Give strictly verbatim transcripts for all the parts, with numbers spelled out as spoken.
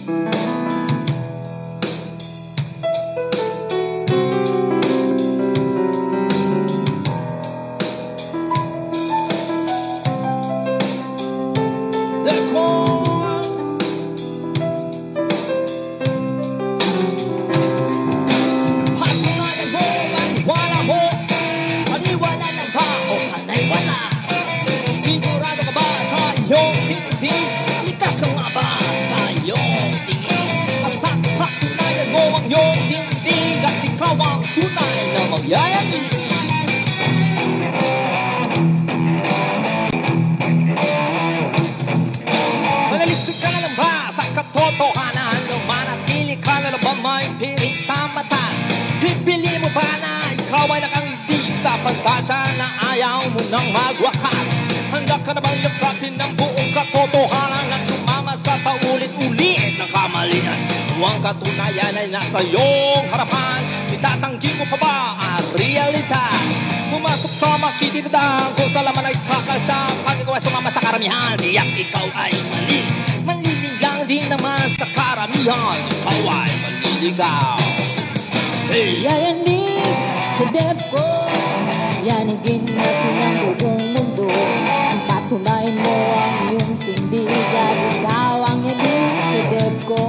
Katunayan ay nasa iyong harapan. Itatanggi mo pa ba ang realidad? Pumasok sa makitinadang kung sa laman ay kakasya. Pag ikaw ay sumama sa karamihan, tiyak ikaw ay mali. Maliligang din naman sa karamihan, ikaw ay maliligaw. Hey! Yayanig sa depko, yanigin natin ang buong mundo. Patunayan mo ang iyong tindigan, ikaw ang yanig sa depko.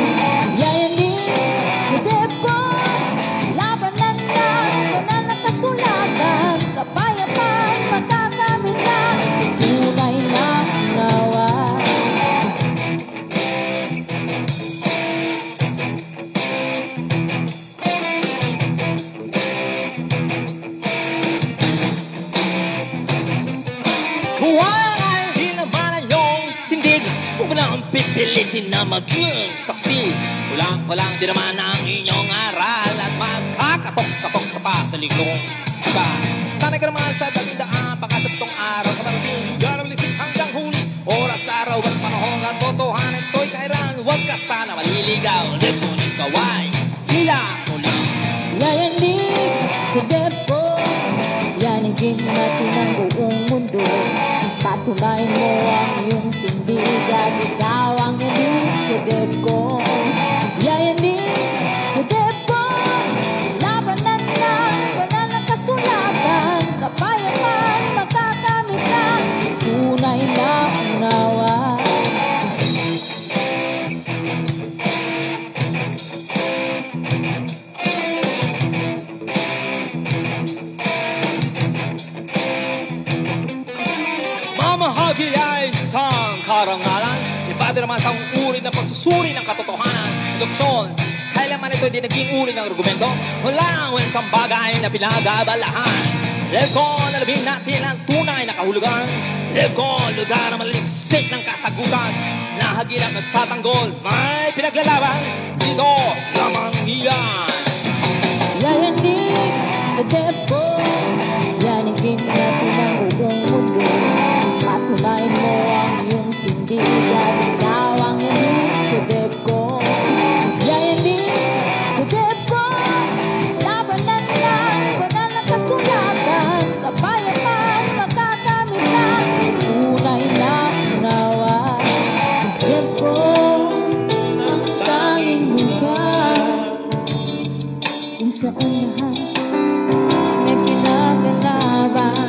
Pipilitin na maging saksi. Kulang-kulang din naman ang inyong aral at magkakatoks-katoks ka pa sa ligong iba. Sanay ka naman sa dalindaan pagkasabtong araw sa parating garalisip hanggang huli. Oras, araw at panahon at totohanan to'y kairan. Huwag ka sana maliligaw. Lepon ikaw ay sila mo lang. Yayanig sa depko, yanigin natin ang buong mundo. Patunayan mo ang iyong tindigan, ikaw ang yanig sa depko. Yayanig sa depko, labanan lang, banal ang kasulatan. Kapayaman, magkakamit lang, tunay na unawa. Mamahagi ay isang karangalan. Iba din naman sa uri ng pagsusuri ng katotohanan. Induksyon, kailanman ito hindi naging uri ng argumento. Walang welcome bagay na pinagabalahan. Lego, nalabing natin ang tunay na kahulugan. Lego, lugar na malisik ng kasagutan. Nahagilap nagtatanggol, may pinaglalaban. Dito lamang iyan. Yayanig sa depko, yanigin natin ang buong mundo. Patunayan mo ang iyong tindigan, ikaw ang yanig sa depko. Yayanig sa depko, labanan lang, banal ang kasulatan. Kapayaman, magkakamit lang, tunay na unawa. Depko, ang tanging lugar kung saan lahat may kinaganapan.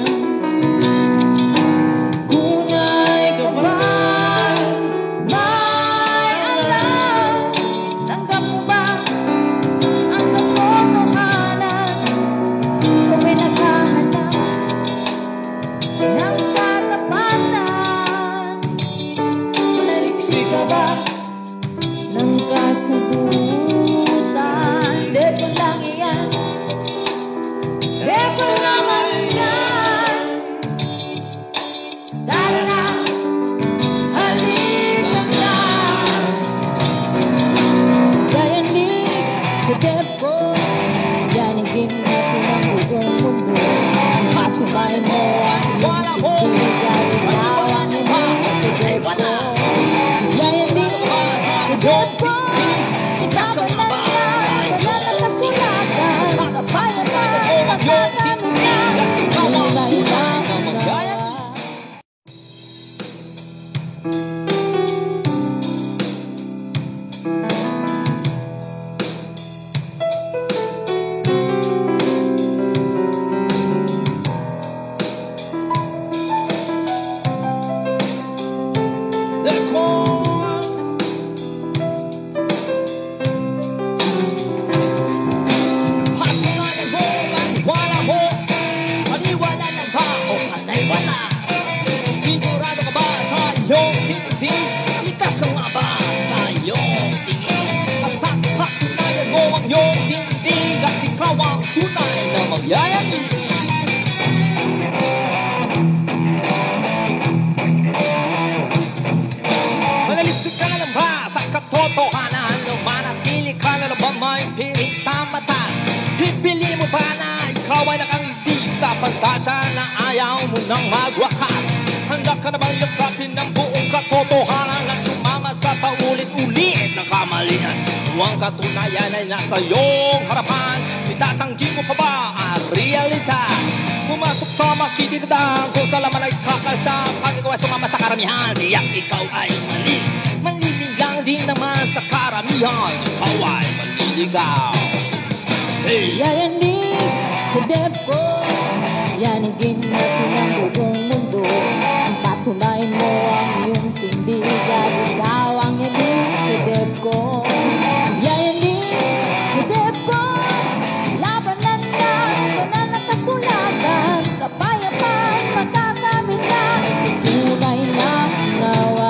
katotohanan. Manatili ka na naman may piling sa mata. Pipili mo ba na ikaw ay nakangiti sa pagkasa na ayaw mo nang magwakas? Handa ka na bang yakapin ng buong katotohanan at sumama sa paulit-ulit ng kamalian? Huwag katunayan ay nasa iyong harapan. Itatanggi mo pa ba ang realidad? Pumasok sa makikitidang kung sa laman ay kakasya. Pag ikaw ay sumama sa karamihan, tiyak ikaw ay mali. Maliligang din naman sa karamihan, ikaw ay maliligaw. Hey! Yayanig sa DepCo, yanigin natin ang buong mundo. Patunayin mo ang iyong tindigan, ikaw ang yanig sa DepCo. Yayanig sa DepCo, labanan na, banan na kasulatan, kapayapaan, makakamit na, tunay na nawa.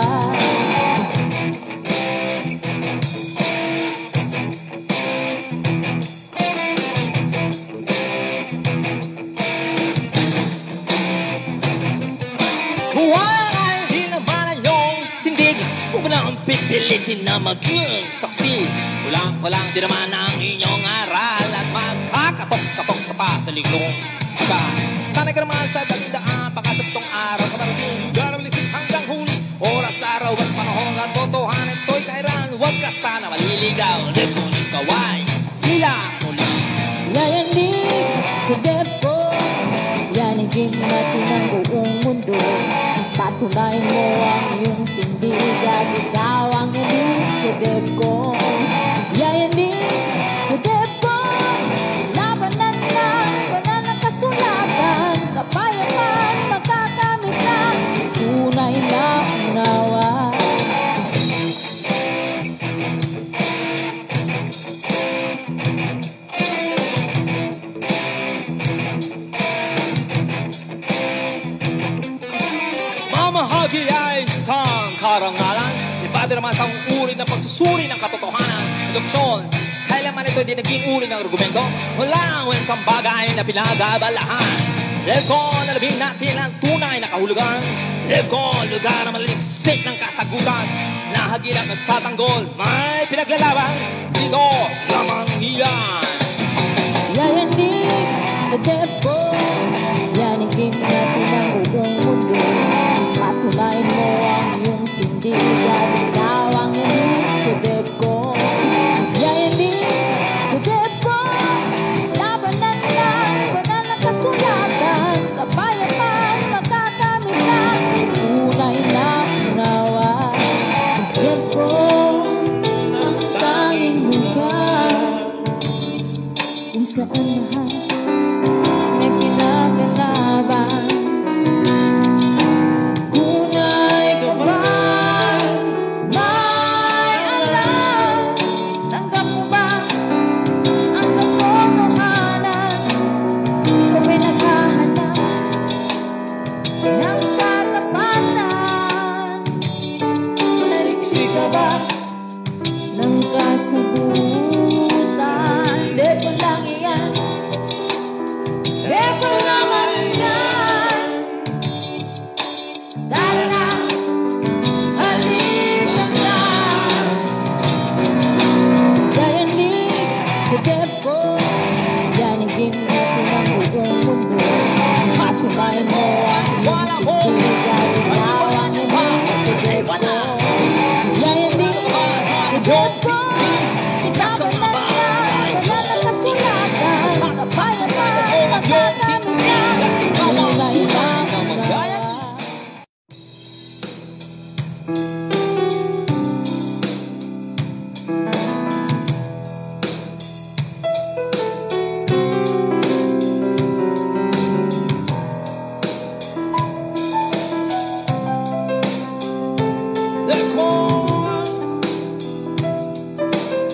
Pipilitin na maging saksi. Walang-walang di naman ang inyong aral at magkakatoks-katoks ka pa sa ligong ka. Sanay ka naman sa dalindaan, baka sa itong araw ka marating. Garabilisin hanggang huli, oras, araw at panahon at totohanan ito'y kairan. Huwag ka sana maliligaw, DepCo ikaw ay sila muli. Yayanig sa DepCo, yanigin natin ang buong mundo. Patunayin mo ang iyong tindigan, ikaw ang yanig sa DepCo. Yayanig sa DepCo, labanan na, banan na kasulatan, kapayapaan, makakamit na, tunay na unawa. Mamahagi ay isang karangalan. Iba naman sa uri ng pagsusuri ng katotohanan. Reduksyon, kailanman ito hindi naging uri ng argumento. Walang welcome bagay na pinagabalahan. DepCo, nalabing natin ang tunay na kahulugan. DepCo, lugar na malisik ng kasagutan. Nahagilang nagtatanggol, may pinaglalaban. Dito lamang iyan. Yayanig sa DepCo, yanigin natin ang buong mundo. Patunayin mo ang iyong tindigan, ikaw ang yanig sa DepCo. Yayanig sa DepCo, labanan na, banan na kasulatan, kapayapaan, makakamit na, tunay na unawa. DepCo, ang tanging lugar kung saan lahat may kinagalaban. Tunay ka ba? May alam? Tanggap mo ba ang katotohanan? O pinaghahanap ng katapatan? Maliksi ka ba ng kasagutan? DepCo lang iyan, DepCo lamang iyan. Tara na, halika na. Yayanig sa DepCo, yanigin natin ang buong mundo. Patunayin mo ang iyong tindigan, ikaw ang yanig sa DepCo. Yayanig sa DepCo, labanan na, banan na kasulatan, kapayapaan, makakamit na, tunay na unawa. DepCo,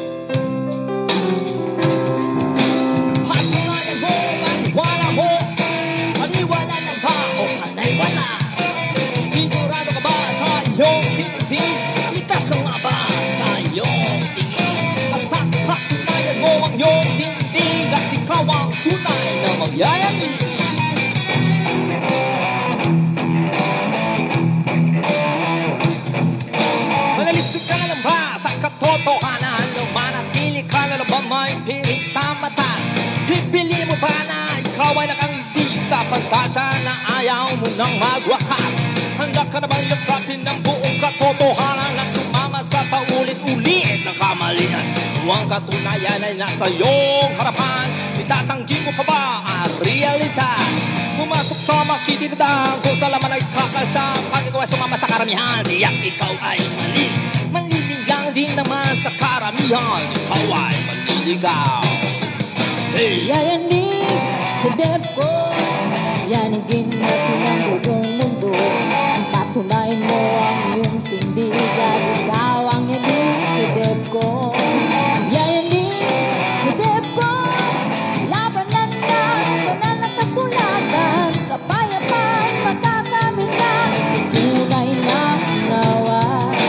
katotohanan. Lumanatili ka na ba may piling sa mata? Pipili mo ba na ikaw ay nakangiti sa pantasya na ayaw mo nang magwakas? Handa ka na bang yakapin ng buong katotohanan at sumama sa paulit-ulit na kamalian? Ang katunayan ay nasa iyong harapan. Itatanggi mo pa ba ang realidad? Pumasok sa makitinadang kung sa laman ay kakasya. Pag ikaw ay sumama sa karamihan, tiyak ikaw ay mali. Manliling lang din naman sa karamihan, ikaw ay manliligaw. Hey! Yayanig sa dep ko, yanigin natin ang buong mundo. Patunayan mo ang iyong tindigan, ikaw ang yanig sa dep ko. Yayanig sa dep ko, labanan na, banal na kasulatan, kapayapaan, magkakamitan, sa tunay na nawa.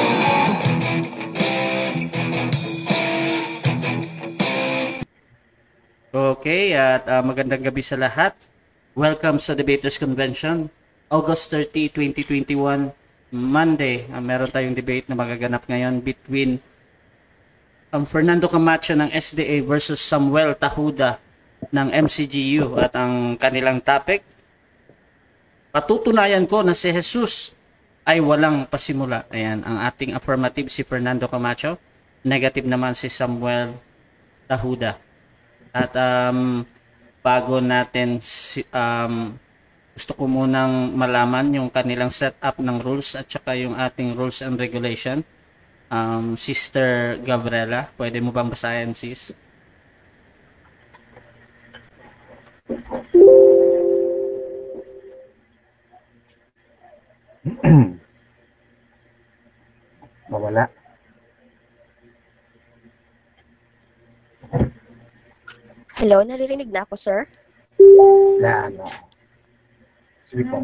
Okay, at uh, magandang gabi sa lahat. Welcome sa Debaters Convention, August thirtieth, twenty twenty-one, Monday. Uh, meron tayong debate na magaganap ngayon between um, Fernando Camacho ng S D A versus Samuel Tahuda ng M C G U. At ang kanilang topic, patutunayan ko na si Jesus ay walang pasimula. Ayan, ang ating affirmative si Fernando Camacho, negative naman si Samuel Tahuda. At um, bago natin um, gusto ko munang malaman yung kanilang setup ng rules at saka yung ating rules and regulation. um, Sister Gabriela, pwede mo bang basahin, sis? Mawala. Hello, naririnig na ako, sir? Na ano. Sige po.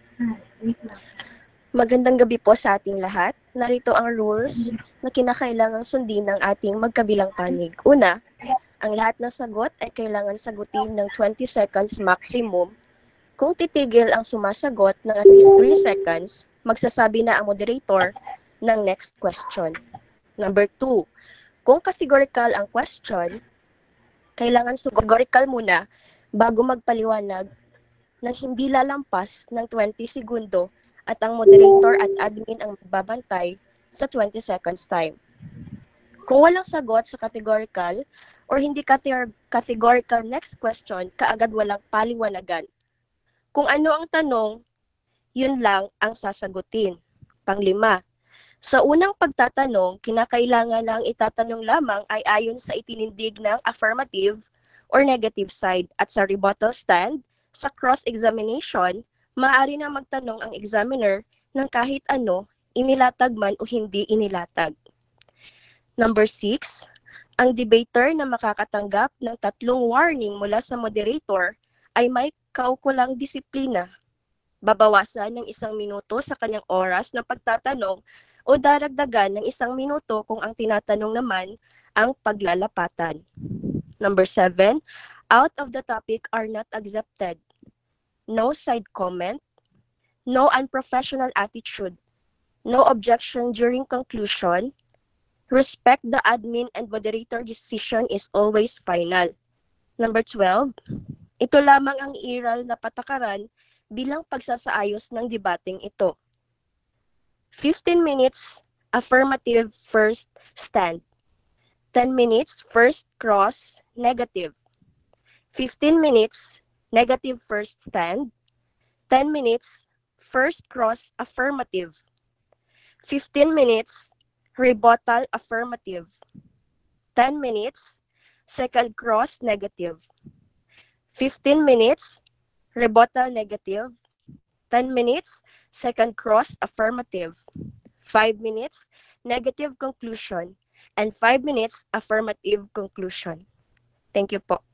Magandang gabi po sa ating lahat. Narito ang rules na kinakailangang sundin ng ating magkabilang panig. Una, ang lahat ng sagot ay kailangan sagutin ng twenty seconds maximum. Kung titigil ang sumasagot ng at least three seconds, magsasabi na ang moderator ng next question. Number two, kung categorical ang question, kailangan categorical muna bago magpaliwanag nang hindi lalampas ng twenty segundo at ang moderator at admin ang magbabantay sa twenty seconds time. Kung walang sagot sa categorical or hindi categorical next question, kaagad walang paliwanagan. Kung ano ang tanong, yun lang ang sasagutin. Panglima, sa unang pagtatanong, kinakailangan lang itatanong lamang ay ayon sa itinindig ng affirmative or negative side at sa rebuttal stand, sa cross-examination, maaari na magtanong ang examiner ng kahit ano, inilatag man o hindi inilatag. Number six, ang debater na makakatanggap ng tatlong warning mula sa moderator ay may kaukulang disiplina. Babawasan ng isang minuto sa kanyang oras ng pagtatanong o daragdagan ng isang minuto kung ang tinatanong naman ang paglalapatan. Number seven, out of the topic are not accepted. No side comment, no unprofessional attitude, no objection during conclusion, respect the admin and moderator decision is always final. Number twelve, ito lamang ang iral na patakaran bilang pagsasaayos ng debating ito. fifteen minutes, affirmative first stand. ten minutes, first cross, negative. fifteen minutes, negative first stand. ten minutes, first cross, affirmative. fifteen minutes, rebuttal, affirmative. ten minutes, second cross, negative. fifteen minutes, rebuttal, negative. ten minutes, second cross, affirmative. five minutes, negative conclusion. And five minutes, affirmative conclusion. Thank you po.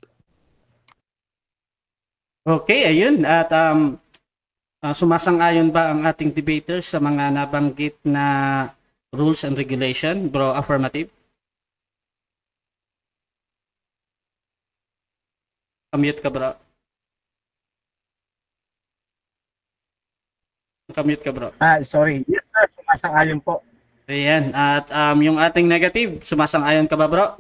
Okay, ayun. At um, uh, sumasang-ayon ba ang ating debaters sa mga nabanggit na rules and regulation? Bro, affirmative? Kamute ka, bro. Kamute ka, bro. Ah, sorry. Yes, sir. Sumasang-ayon po. Ayan. At um, yung ating negative, sumasang-ayon ka ba, bro?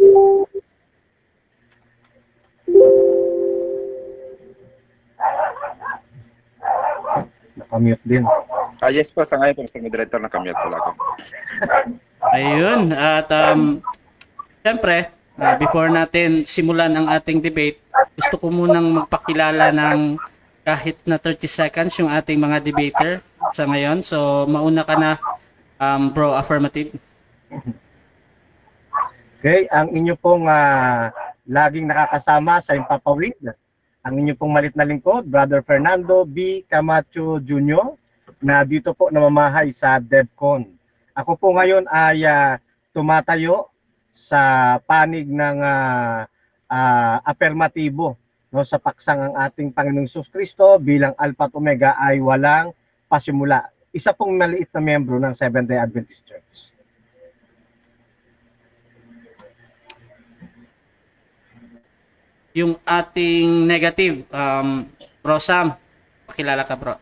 Nakamute din. Ah, yes po, sa ngayon po, mister Moderator, nakamute pala ako. Ayun. At um, siyempre, uh, before natin simulan ang ating debate, gusto ko munang magpakilala ng kahit na thirty seconds yung ating mga debater sa ngayon. So, mauna ka na, um, bro, affirmative. Okay, ang inyo pong ah, laging nakakasama sa Impapawid, ang inyo pong malit na lingkod, Brother Fernando B. Camacho Junior, na dito po namamahay sa DevCon. Ako po ngayon ay ah, tumatayo sa panig ng ah, ah, afirmatibo, no, sa paksang ang ating Panginoong Hesus Kristo bilang Alpha at Omega ay walang pasimula. Isa pong maliit na miyembro ng Seventh-day Adventist Church. Yung ating negative, um, bro Sam, pakilala ka, bro.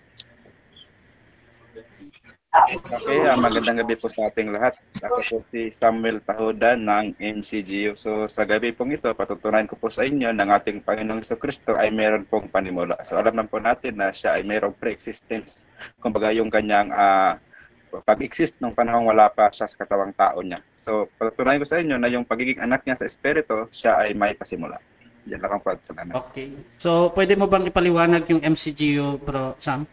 Okay, ah, magandang gabi po sa ating lahat. Ako po si Samuel Tahoda ng M C G U. So sa gabi pong ito, patutunayan ko po sa inyo ng ating Panginoong Jesucristo ay meron pong panimula. So alam naman po natin na siya ay mayroong pre-existence. Kumbaga yung kanyang uh, pag-exist nung panahong wala pa siya sa katawang tao niya. So patutunayan ko sa inyo na yung pagiging anak niya sa Espiritu, siya ay may pasimula. Yan lang ang salamat. Okay. So, pwede mo bang ipaliwanag yung M C G U, bro Sam?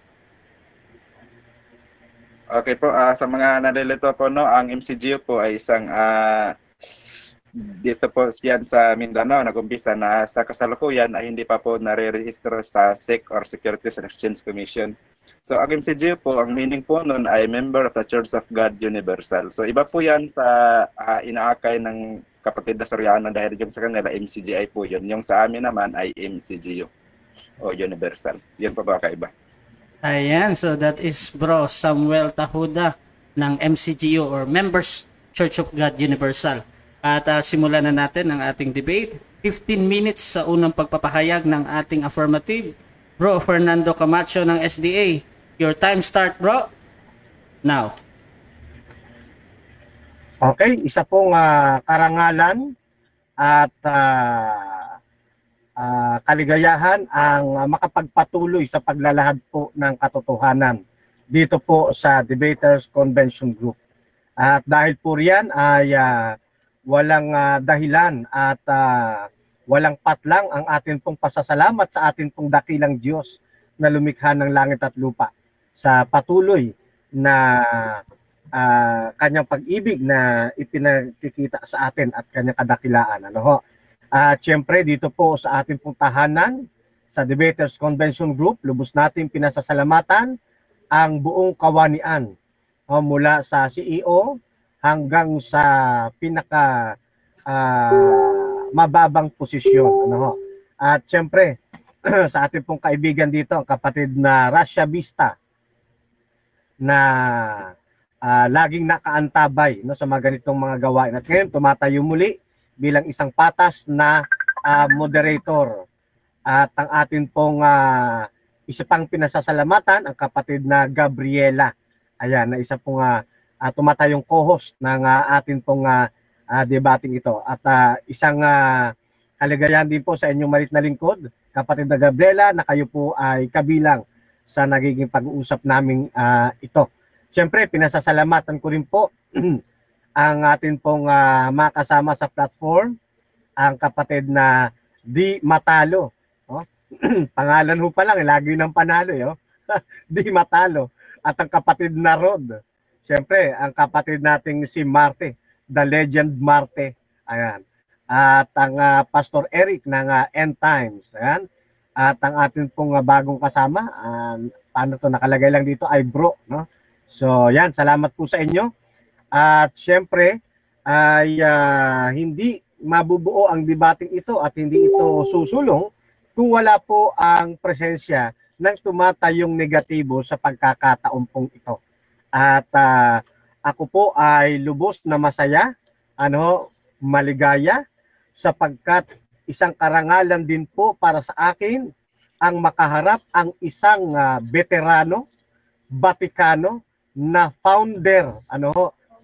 Okay po, uh, sa mga nalilito po, no, ang M C G U po ay isang uh, dito po yan sa Mindanao, nag-umpisa na sa kasalukuyan ay hindi pa po nare-register sa S E C or Securities and Exchange Commission. So ang M C G U po, ang meaning po nun ay Member of the Church of God Universal. So iba po yan sa uh, inaakay ng kapatid na Soriano dahil yung sa kanila M C G I po yun. Yung sa amin naman ay M C G U o Universal. Yun po ba kaiba? Ayan, so that is bro Samuel Tahuda ng M C G U or Members Church of God Universal. At uh, simulan na natin ang ating debate. fifteen minutes sa unang pagpapahayag ng ating affirmative. Bro Fernando Camacho ng S D A. Your time start, bro. Now. Okay, isa pong uh, karangalan at uh, uh, kaligayahan ang uh, makapagpatuloy sa paglalahad po ng katotohanan dito po sa Debaters Convention Group. At dahil po riyan ay uh, walang uh, dahilan at uh, walang patlang ang atin pong pasasalamat sa atin pong dakilang Diyos na lumikha ng langit at lupa sa patuloy na Uh, kanyang pag-ibig na ipinagkikita sa atin at kanyang kadakilaan. Ano ho? At uh, siyempre dito po sa ating pong tahanan, sa Debaters Convention Group, lubos natin pinasasalamatan ang buong kawanian. Uh, mula sa C E O hanggang sa pinaka uh, mababang posisyon. Ano ho? At siyempre sa ating pong kaibigan dito, ang kapatid na Rasha Vista na Uh, laging nakaantabay, no, sa mga ganitong mga gawain. At ngayon, tumatayo muli bilang isang patas na uh, moderator. At ang atin pong uh, isa pang pinasasalamatan, ang kapatid na Gabriela. Ayan, na isa pong uh, uh, tumatayong co-host ng uh, atin pong uh, uh, debating ito. At uh, isang uh, kaligayahan din po sa inyong malit na lingkod, kapatid na Gabriela, na kayo po ay kabilang sa nagiging pag-uusap naming uh, ito. Siyempre, pinasasalamatan ko rin po ang atin pong uh, makasama sa platform, ang kapatid na Di Matalo. Oh? Pangalan ho pa lang, lagi ng panalo. Oh? Di Matalo. At ang kapatid na Rod. Siyempre, ang kapatid nating si Marte, the legend Marte. Ayan. At ang uh, Pastor Eric ng uh, End Times. Ayan. At ang atin pong uh, bagong kasama, uh, paano to nakalagay lang dito, ay bro, no? So, yan, salamat po sa inyo. At syempre, ay uh, hindi mabubuo ang debating ito at hindi ito susulong kung wala po ang presensya ng tumatayong negatibo sa pagkakataon pong ito. At uh, ako po ay lubos na masaya, ano, maligaya, sapagkat isang karangalan din po para sa akin ang makaharap ang isang uh, veterano, Batikano, na founder, ano,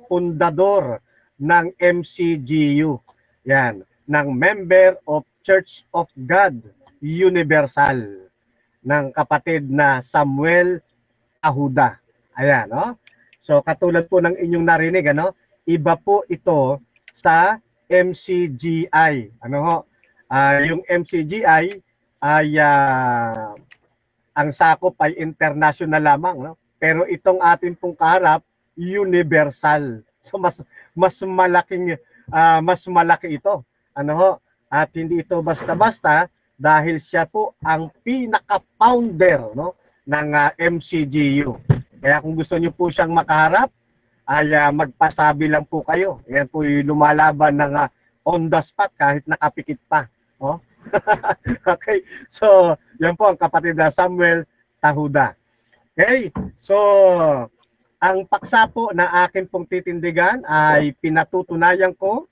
pundador ng M C G U. Yan, ng Member of Church of God Universal ng kapatid na Samuel Ahuda. Ayan, no? So katulad po ng inyong narinig, ano? Iba po ito sa M C G I. Ano ho? Uh, yung M C G I ay uh, ang sakop ay international lamang, no? Pero itong ating pong kaharap, universal. So mas mas malaking uh, mas malaki ito. Ano ho? At hindi ito basta-basta dahil siya po ang pinaka-founder, no, ng uh, M C G U. Kaya kung gusto niyo po siyang makaharap, ay uh, magpasabi lang po kayo. Yan po yung lumalaban ng uh, on the spot kahit nakapikit pa. Oh? Okay, so yan po ang kapatid na Samuel Tahuda. Okay, so ang paksa po na akin pong titindigan ay pinatutunayan ko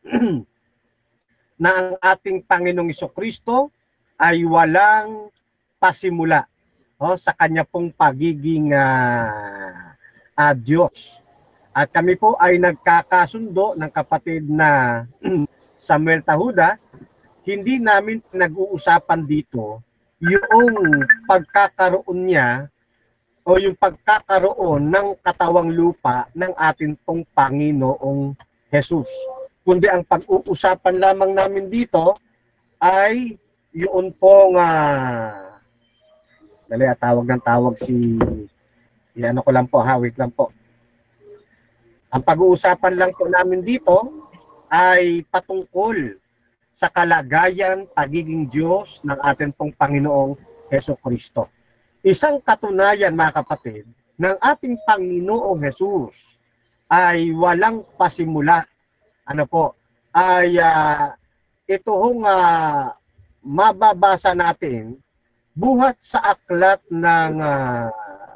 na ang ating Panginoong Jesucristo ay walang pasimula, oh, sa kanya pong pagiging uh, uh, Diyos. At kami po ay nagkakasundo ng kapatid na Samuel Tahuda, hindi namin nag-uusapan dito yung pagkakaroon niya o yung pagkakaroon ng katawang lupa ng ating pong Panginoong Jesus. Kundi ang pag-uusapan lamang namin dito ay yun pong uh, dali, tawag ng tawag si ano ko lang po, hawik lang po. Ang pag-uusapan lang po namin dito ay patungkol sa kalagayan, pagiging Diyos ng ating pong Panginoong Hesukristo. Isang katunayan, mga kapatid, ng ating Panginoong Jesus ay walang pasimula. Ano po? Ay uh, ito hong uh, mababasa natin buhat sa aklat ng uh,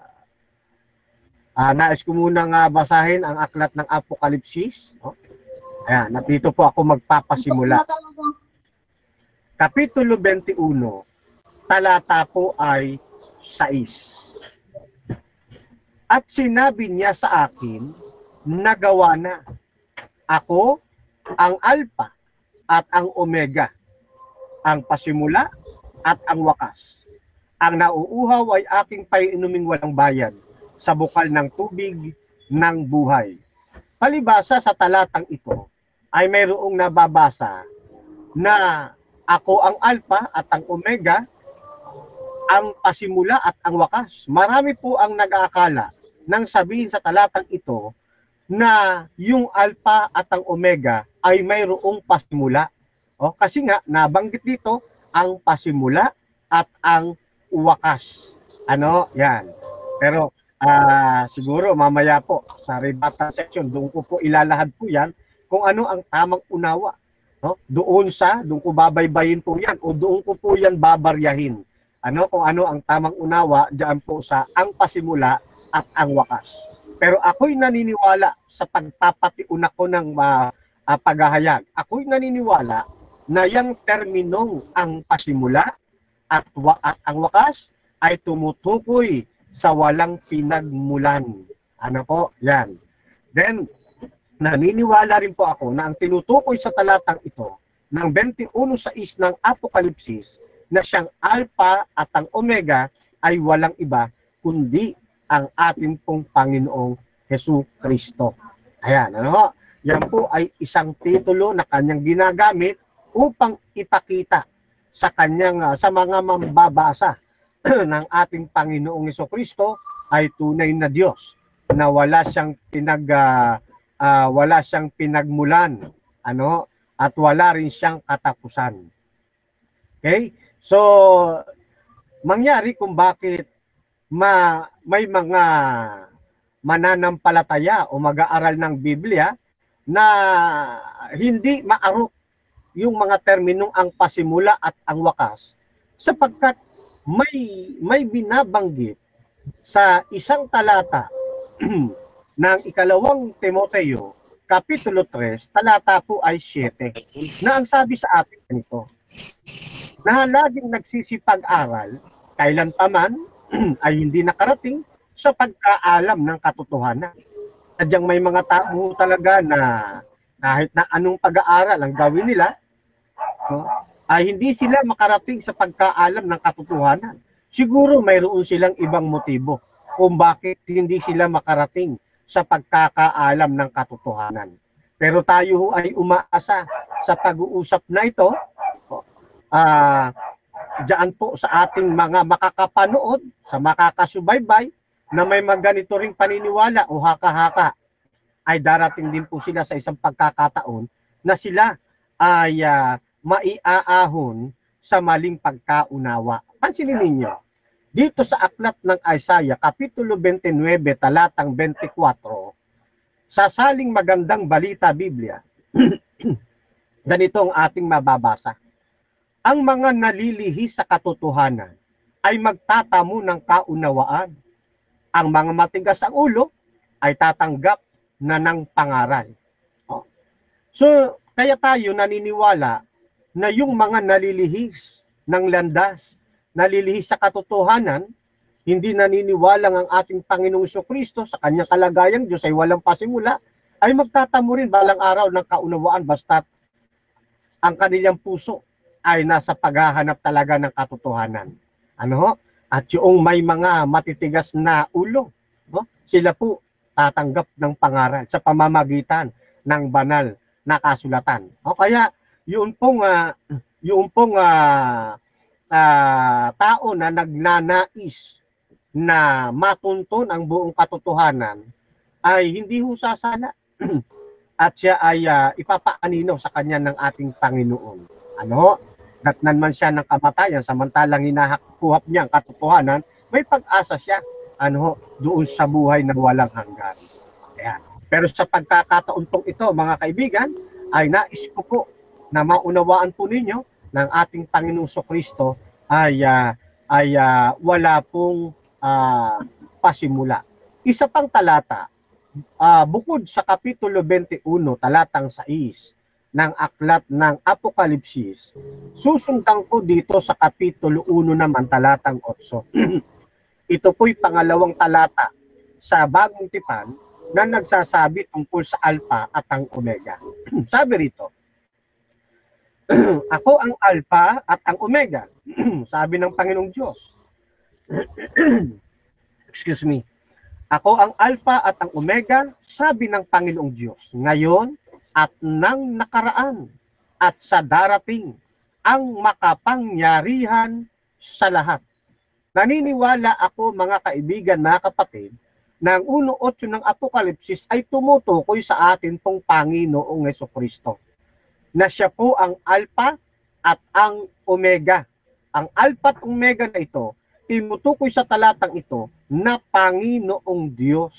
uh, nais ko munang uh, basahin ang aklat ng Apokalipsis. No? Ayan, at dito po ako magpapasimula. Kapitulo twenty-one, talata po ay sais. At sinabi niya sa akin, nagawa na. Ako ang Alpha at ang Omega, ang pasimula at ang wakas. Ang nauuhaw ay aking paiinuming walang bayan sa bukal ng tubig ng buhay. Palibasa sa talatang ito ay mayroong nababasa na ako ang Alpha at ang Omega, ang pasimula at ang wakas. Marami po ang nag-aakala nang sabihin sa talatang ito na yung Alpha at ang Omega ay mayroong pasimula. O, kasi nga, nabanggit dito ang pasimula at ang wakas. Ano? Yan. Pero uh, siguro mamaya po sa rebuttal section, doon ko po ilalahad po yan kung ano ang tamang unawa. No? Doon sa, doon ko babaybayin po yan o doon ko po yan babaryahin. Ano, kung ano ang tamang unawa diyan po sa ang pasimula at ang wakas. Pero ako'y naniniwala sa pagpapatiuna ko ng uh, uh, paghahayag. Ako'y naniniwala na yung terminong ang pasimula at, wa at ang wakas ay tumutukoy sa walang pinagmulan. Ano po? Yan. Then, naniniwala rin po ako na ang tinutukoy sa talatang ito ng twenty-one sais ng Apokalipsis na siyang Alpha at ang Omega ay walang iba kundi ang ating pong Panginoong Hesukristo. Ayan, ano ho? Yan po ay isang titulo na kanyang ginagamit upang ipakita sa kanyang uh, sa mga mambabasa ng ating Panginoong Hesukristo ay tunay na Diyos na wala siyang pinag uh, uh, wala siyang pinagmulan, ano, at wala rin siyang katapusan. Okay? So mangyari kung bakit ma may mga mananampalataya o mag-aaral ng Biblia na hindi maarok yung mga terminong ang pasimula at ang wakas sapagkat may may binabanggit sa isang talata ng ikalawang Timoteo kapitulo three talata po ay seven na ang sabi sa atin ganito, na laging nagsisipag-aral kailan pa man ay hindi nakarating sa pagkaalam ng katotohanan. sadyang may mga tao talaga na kahit na anong pag-aaral ang gawin nila, no, ay hindi sila makarating sa pagkaalam ng katotohanan. Siguro mayroon silang ibang motibo kung bakit hindi sila makarating sa pagkakaalam ng katotohanan. Pero tayo ho ay umaasa sa pag-uusap na ito, uh, diyan po sa ating mga makakapanood, sa makakasubaybay, na may maganito ring paniniwala o haka-haka, ay darating din po sila sa isang pagkakataon na sila ay uh, maiaahon sa maling pagkaunawa. Pansinin ninyo, dito sa aklat ng Isaiah, Kapitulo twenty-nine, talatang twenty-four, sa saling magandang balita Biblia, ganito ang ating mababasa. Ang mga nalilihis sa katotohanan ay magtatamo ng kaunawaan. Ang mga matigas ang ulo ay tatanggap na ng pangaral. Oh. So, kaya tayo naniniwala na yung mga nalilihis ng landas, nalilihis sa katotohanan, hindi naniniwalang ang ating Panginoong Jesucristo sa kanyang kalagayang Diyos ay walang pasimula, ay magtatamo rin balang araw ng kaunawaan basta't ang kanilang puso ay nasa paghahanap talaga ng katotohanan. Ano? At yung may mga matitigas na ulo, no? Sila po tatanggap ng pangaral sa pamamagitan ng banal na kasulatan. O kaya yun pong uh, yun pong uh, uh, tao na nagnanais na matuntun ang buong katotohanan ay hindi ho sasala at siya ay uh, ipapaanino sa kanya ng ating Panginoon. Ano? Datnan man siya ng kamatayan samantalang hinahakuhap niya ang katotohanan, may pag-asa siya ano doon sa buhay na walang hanggan. Ayan. Pero sa pagkakataon tong ito, mga kaibigan, ay nais ko po na maunawaan po ninyo ng ating Panginoong Jesucristo ay uh, ay uh, wala pong uh, pasimula. Isa pang talata, uh, bukod sa Kapitulo twenty-one, talatang sais ng aklat ng Apokalipsis, susundan ko dito sa Kapitulo one naman, talatang eight. Ito po'y pangalawang talata sa Bagong Tipan na nagsasabi tungkol sa Alpha at ang Omega. Sabi rito, ako ang Alpha at ang Omega, sabi ng Panginoong Diyos. Excuse me. Ako ang Alpha at ang Omega, sabi ng Panginoong Diyos. Ngayon at nang nakaraan at sa darating ang makapangyarihan sa lahat. Naniniwala ako, mga kaibigan, mga kapatid, na ang one eight ng Apokalipsis ay tumutukoy sa atin pong Panginoong Jesucristo. Na siya po ang Alpha at ang Omega. Ang Alpha at Omega na ito, tinutukoy sa talatang ito na Panginoong Diyos.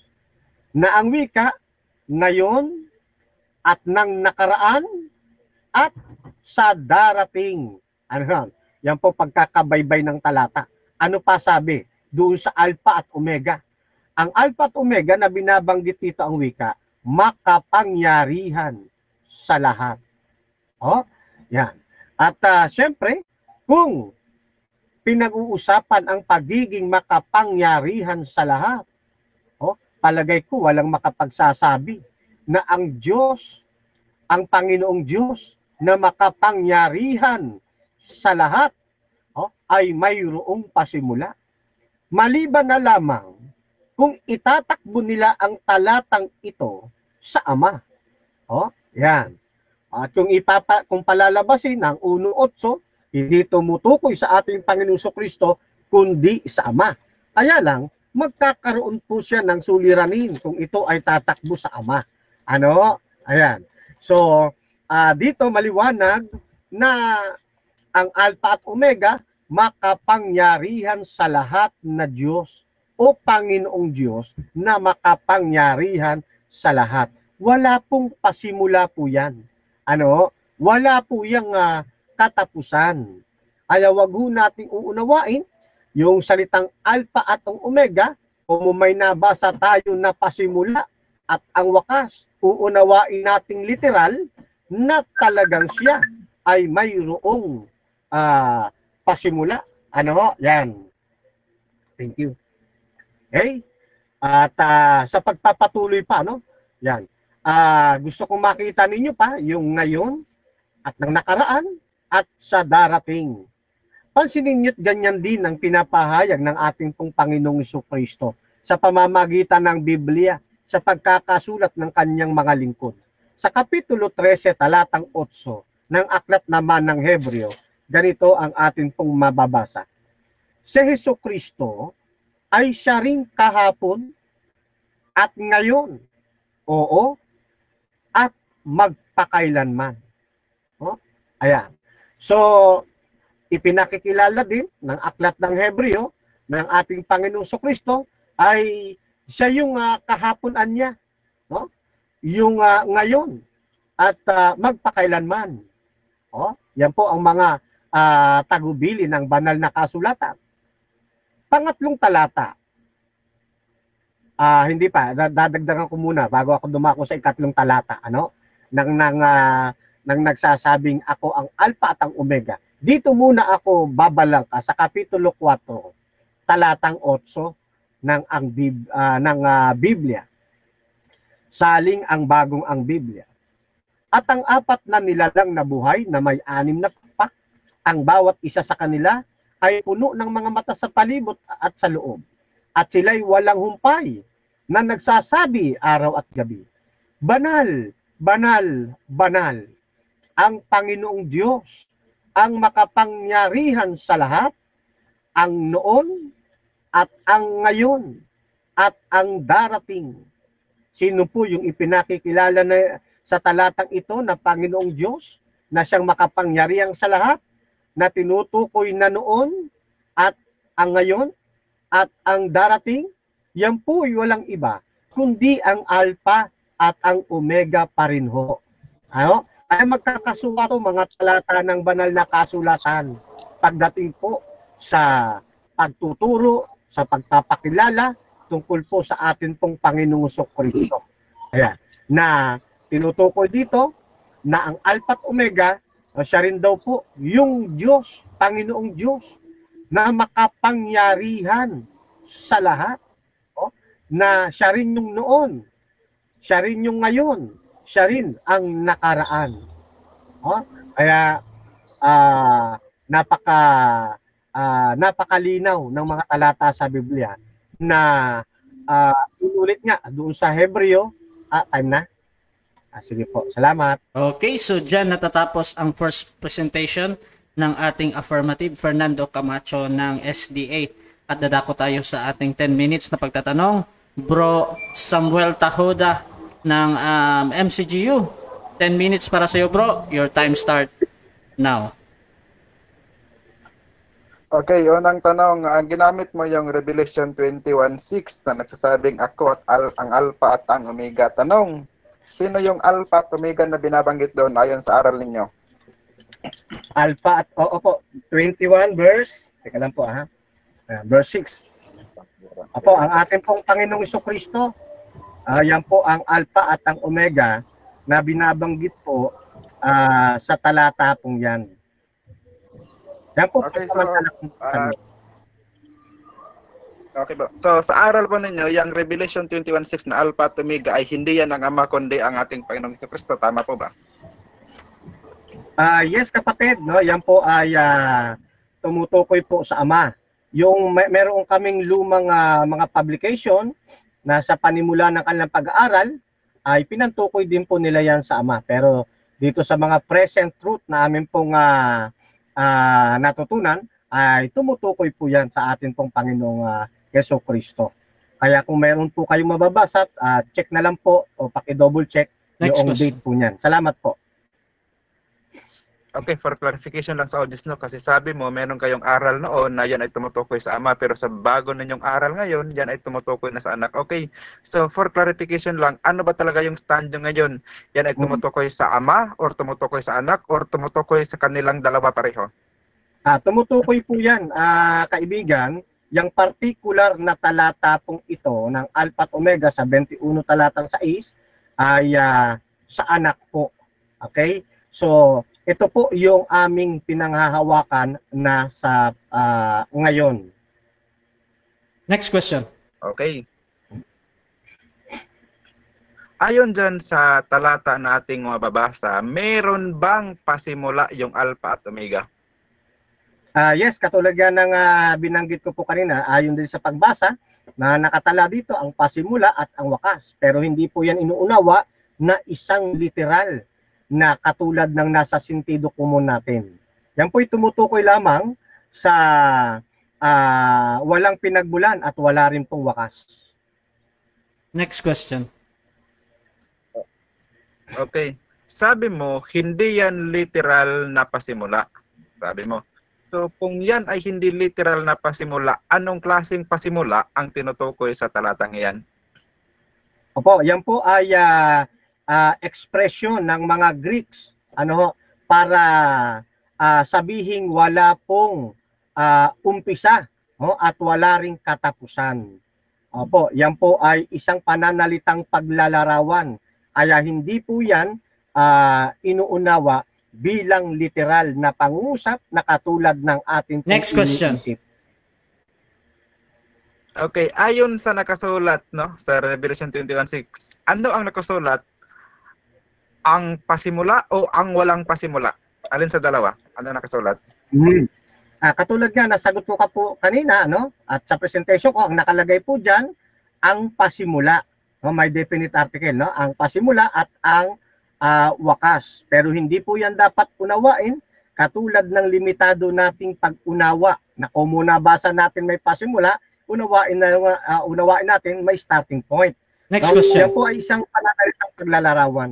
Na ang wika, ngayon at nang nakaraan at sa darating. Ano yan? Yan po pagkakabaybay ng talata. Ano pa sabi? Doon sa Alpha at Omega. Ang Alpha at Omega na binabanggit dito ang wika, makapangyarihan sa lahat. Oh, yan. At uh, syempre, kung pinag-uusapan ang pagiging makapangyarihan sa lahat, oh, palagay ko walang makapagsasabi na ang Diyos, ang Panginoong Diyos na makapangyarihan sa lahat, oh, ay mayroong pasimula. Maliban na lamang kung itatakbo nila ang talatang ito sa Ama. Oh, yan. At kung ipapa kung palalabasin ang one eight, hindi tumutukoy sa ating Panginoong Jesucristo kundi sa Ama. Kaya lang magkakaroon po siya ng suliranin kung ito ay tatakbo sa Ama. Ano? Ayan. So, uh, dito maliwanag na ang Alpha at Omega makapangyarihan sa lahat na Diyos o Panginoong Diyos na makapangyarihan sa lahat. Wala pong pasimula po yan. Ano? Wala po yung uh, katapusan. Kaya wag ho nating uunawain yung salitang Alpha at ang Omega, kung may nabasa tayo na pasimula at ang wakas, uunawain nating literal na talagang siya ay mayroong uh, pasimula. Ano? Yan. Thank you. Okay? At ah, sa pagpapatuloy pa, no? Yan. Ah, gusto kong makita ninyo pa yung ngayon at ng nakaraan at sa darating. Pansinin niyo't ganyan din ang pinapahayag ng ating pong Panginoong Jesucristo sa pamamagitan ng Biblia sa pagkakasulat ng kanyang mga lingkod. Sa Kapitulo thirteen, talatang eight ng aklat naman ng Hebreo, ganito ang ating pong mababasa. Si Jesucristo ay siya ring kahapon at ngayon, oo, at magpakailanman. Oh, ayan. So, ipinakikilala din ng aklat ng Hebreo ng ating Panginoong Jesucristo ay siya yung uh, kahaponan niya, no? Yung uh, ngayon at uh, magpakailanman. Oh, yan po ang mga uh, tagubili ng banal na kasulatan. Pangatlong talata. Ah, uh, hindi pa, dadagdagan ko muna bago ako dumako sa ikatlong talata, ano? Nang nang uh, nang nagsasabing ako ang Alpha at ang Omega. Dito muna ako babalangka sa Kapitulo four, talatang eight ng ang Bib, uh, ng uh, Biblia. Saling ang bagong ang Biblia. At ang apat na nilalang na buhay na may anim na pakpak, ang bawat isa sa kanila ay puno ng mga mata sa palibot at sa loob. At sila'y walang humpay na nagsasabi araw at gabi, banal, banal, banal, ang Panginoong Diyos, ang makapangyarihan sa lahat, ang noon at ang ngayon at ang darating. Sino po yung ipinakikilala na sa talatang ito na Panginoong Diyos na siyang makapangyarihan sa lahat, na tinutukoy na noon at ang ngayon at ang darating? Yan po ay walang iba kundi ang Alpha at ang Omega pa rin ho. Ano? Ay magkakasuwa to mga talata ng banal na kasulatan pagdating po sa pagtuturo, sa pagpapakilala tungkol po sa atin pong Panginoong Jesucristo. Ayan, na tinutukoy dito na ang Alpha at Omega, siya rin daw po yung Diyos, Panginoong Diyos, na makapangyarihan sa lahat. O, na siya rin yung noon, siya rin yung ngayon, siya rin ang nakaraan. O, kaya uh, napaka uh, napakalinaw ng mga talata sa Biblia na uh, inulit nga doon sa Hebreo. Ah, time na? Ah, sige po, salamat. Okay, so dyan natatapos ang first presentation ng ating affirmative Fernando Camacho ng S D A. At dadako tayo sa ating ten minutes na pagtatanong. Bro Samuel Tahoda ng um, M C G U. ten minutes para sa iyo, bro. Your time start now. Okay, unang tanong, ang ginamit mo yung Revelation twenty-one six na nagsasabing ako at al ang Alpha at ang Omega. Tanong, sino yung Alpha at Omega na binabanggit doon ayon sa aral ninyo? Alpha at, oo po, twenty-one verse, teka lang po ha, uh, verse six. Opo, ang ating pong Panginoong Jesucristo, uh, yan po ang Alpha at ang Omega na binabanggit po uh, sa talata pong yan. Yan po, okay, so, uh, okay po. So, sa aral po ninyo, yung Revelation twenty-one six na Alpha at Omega ay hindi yan ang Ama, kundi ang ating Panginoong Jesucristo. Tama po ba? Uh, yes, kapatid. No? Yan po ay uh, tumutukoy po sa Ama. Yung may, meron kaming lumang uh, mga publication na sa panimula ng kanilang pag-aaral, ay pinantukoy din po nila yan sa Ama. Pero dito sa mga present truth na amin pong uh, uh, natutunan, ay tumutukoy po yan sa atin pong Panginoong uh, Jesucristo. Kaya kung meron po kayong mababasa, uh, check na lang po o paki-double check yung date po niyan. Salamat po. Okay, for clarification lang sa audience, no, kasi sabi mo meron kayong aral noon na yan ay tumutukoy sa Ama, pero sa bago ninyong aral ngayon, yan ay tumutukoy na sa anak. Okay, so for clarification lang, ano ba talaga yung stand nyo ngayon? Yan ay tumutukoy sa Ama, or tumutukoy sa anak, or tumutukoy sa kanilang dalawa pareho? Ah, tumutukoy po yan, ah, kaibigan, yung particular na talata pong ito ng Alpha at Omega sa twenty-one talatang sais ay uh, sa anak po. Okay? So, ito po yung aming pinanghahawakan na sa uh, ngayon. Next question. Okay. ayon dyan sa talata na ating mababasa, meron bang pasimula yung Alpha at Omega? Ah, yes, katulad yan ng ah, binanggit ko po kanina, ayon din sa pagbasa na nakatala dito ang pasimula at ang wakas. Pero hindi po yan inuunawa na isang literal na katulad ng nasa sentido común natin. Yan po'y tumutukoy lamang sa ah, walang pinagmulan at wala rin pong wakas. Next question. Okay. Sabi mo, hindi yan literal na pasimula. Sabi mo. So, kung yan ay hindi literal na pasimula, anong klaseng pasimula ang tinutukoy sa talatang iyan? Opo, yan po ay uh, uh, ekspresyon ng mga Greeks ano ho, para uh, sabihing wala pong uh, umpisa ho, at wala ring katapusan. Opo, yan po ay isang pananalitang paglalarawan. Kaya hindi po yan uh, inuunawa bilang literal na pangusap na katulad ng ating Next question. iniisip. Okay, ayon sa nakasulat no sa Revelation twenty-one six, ano ang nakasulat? Ang pasimula o ang walang pasimula? Alin sa dalawa? Ano nakasulat? Hmm. Ah, katulad nga nasagot ko ka po kanina no at sa presentation ko ang nakalagay po diyan ang pasimula. No, may definite article no, ang pasimula at ang Uh, wakas. Pero hindi po yan dapat unawain katulad ng limitado nating pag-unawa na kung muna basa natin may pasimula, unawain, na, uh, unawain natin may starting point. Next so, question. Yan po ay isang pananalitang paglalarawan.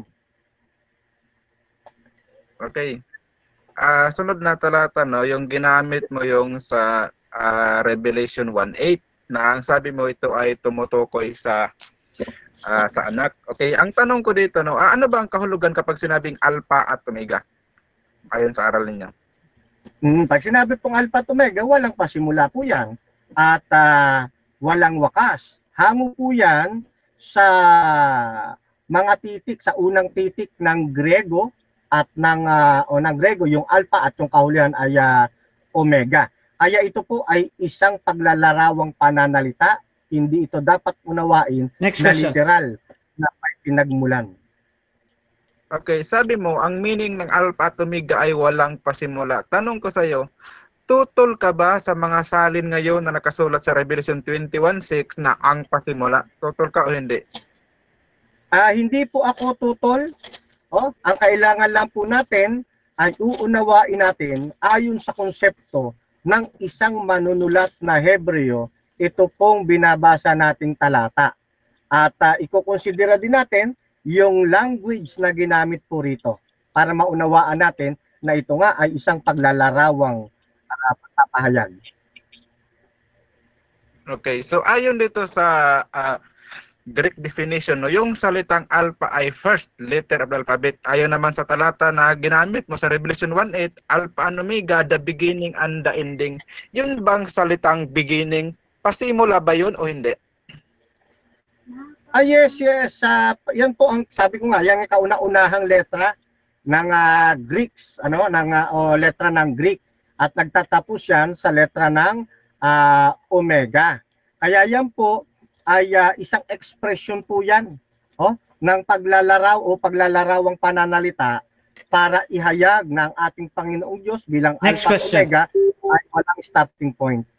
Okay. Uh, sunod na talata, no, yung ginamit mo yung sa uh, Revelation one eight na ang sabi mo ito ay tumutukoy sa Uh, sa anak. Okay, ang tanong ko dito, no, uh, ano ba ang kahulugan kapag sinabing Alpha at Omega? Ayon sa aral ninyo. Hmm, pag sinabi pong Alpha at Omega, walang pasimula po yan. At uh, walang wakas. Hango po yan sa mga titik, sa unang titik ng Grego at ng, uh, o ng Grego, yung Alpha at yung kahulihan ay uh, Omega. Kaya ito po ay isang paglalarawang pananalita. Hindi ito dapat unawain Next na question. literal na may pinagmulan. Okay, sabi mo, ang meaning ng Alpha at Omega ay walang pasimula. Tanong ko sa iyo, tutol ka ba sa mga salin ngayon na nakasulat sa Revelation twenty-one six na ang pasimula? Tutol ka o hindi? Ah, hindi po ako tutol. Oh, ang kailangan lang po natin ay uunawain natin ayon sa konsepto ng isang manunulat na Hebreo. Ito pong binabasa nating talata. At uh, ikukonsidera din natin yung language na ginamit po rito para maunawaan natin na ito nga ay isang paglalarawang uh, pagpapahayag. Okay, so ayon dito sa uh, Greek definition, no, yung salitang Alpha ay first letter of the alphabet. Ayon naman sa talata na ginamit mo sa Revelation one eight, Alpha and Omega, the beginning and the ending. Yun bang salitang beginning? Pasimula ba yun o hindi? Ah, yes, yes. Uh, yan po ang sabi ko nga, yan ang kauna-unahang letra ng uh, Greeks, ano, ng uh, o letra ng Greek at nagtatapos yan sa letra ng uh, Omega. Kaya yan po ay uh, isang expression po yan, oh, ng paglalaraw o paglalarawang pananalita para ihayag ng ating Panginoong Diyos bilang Next Alpha question. Omega ay walang starting point.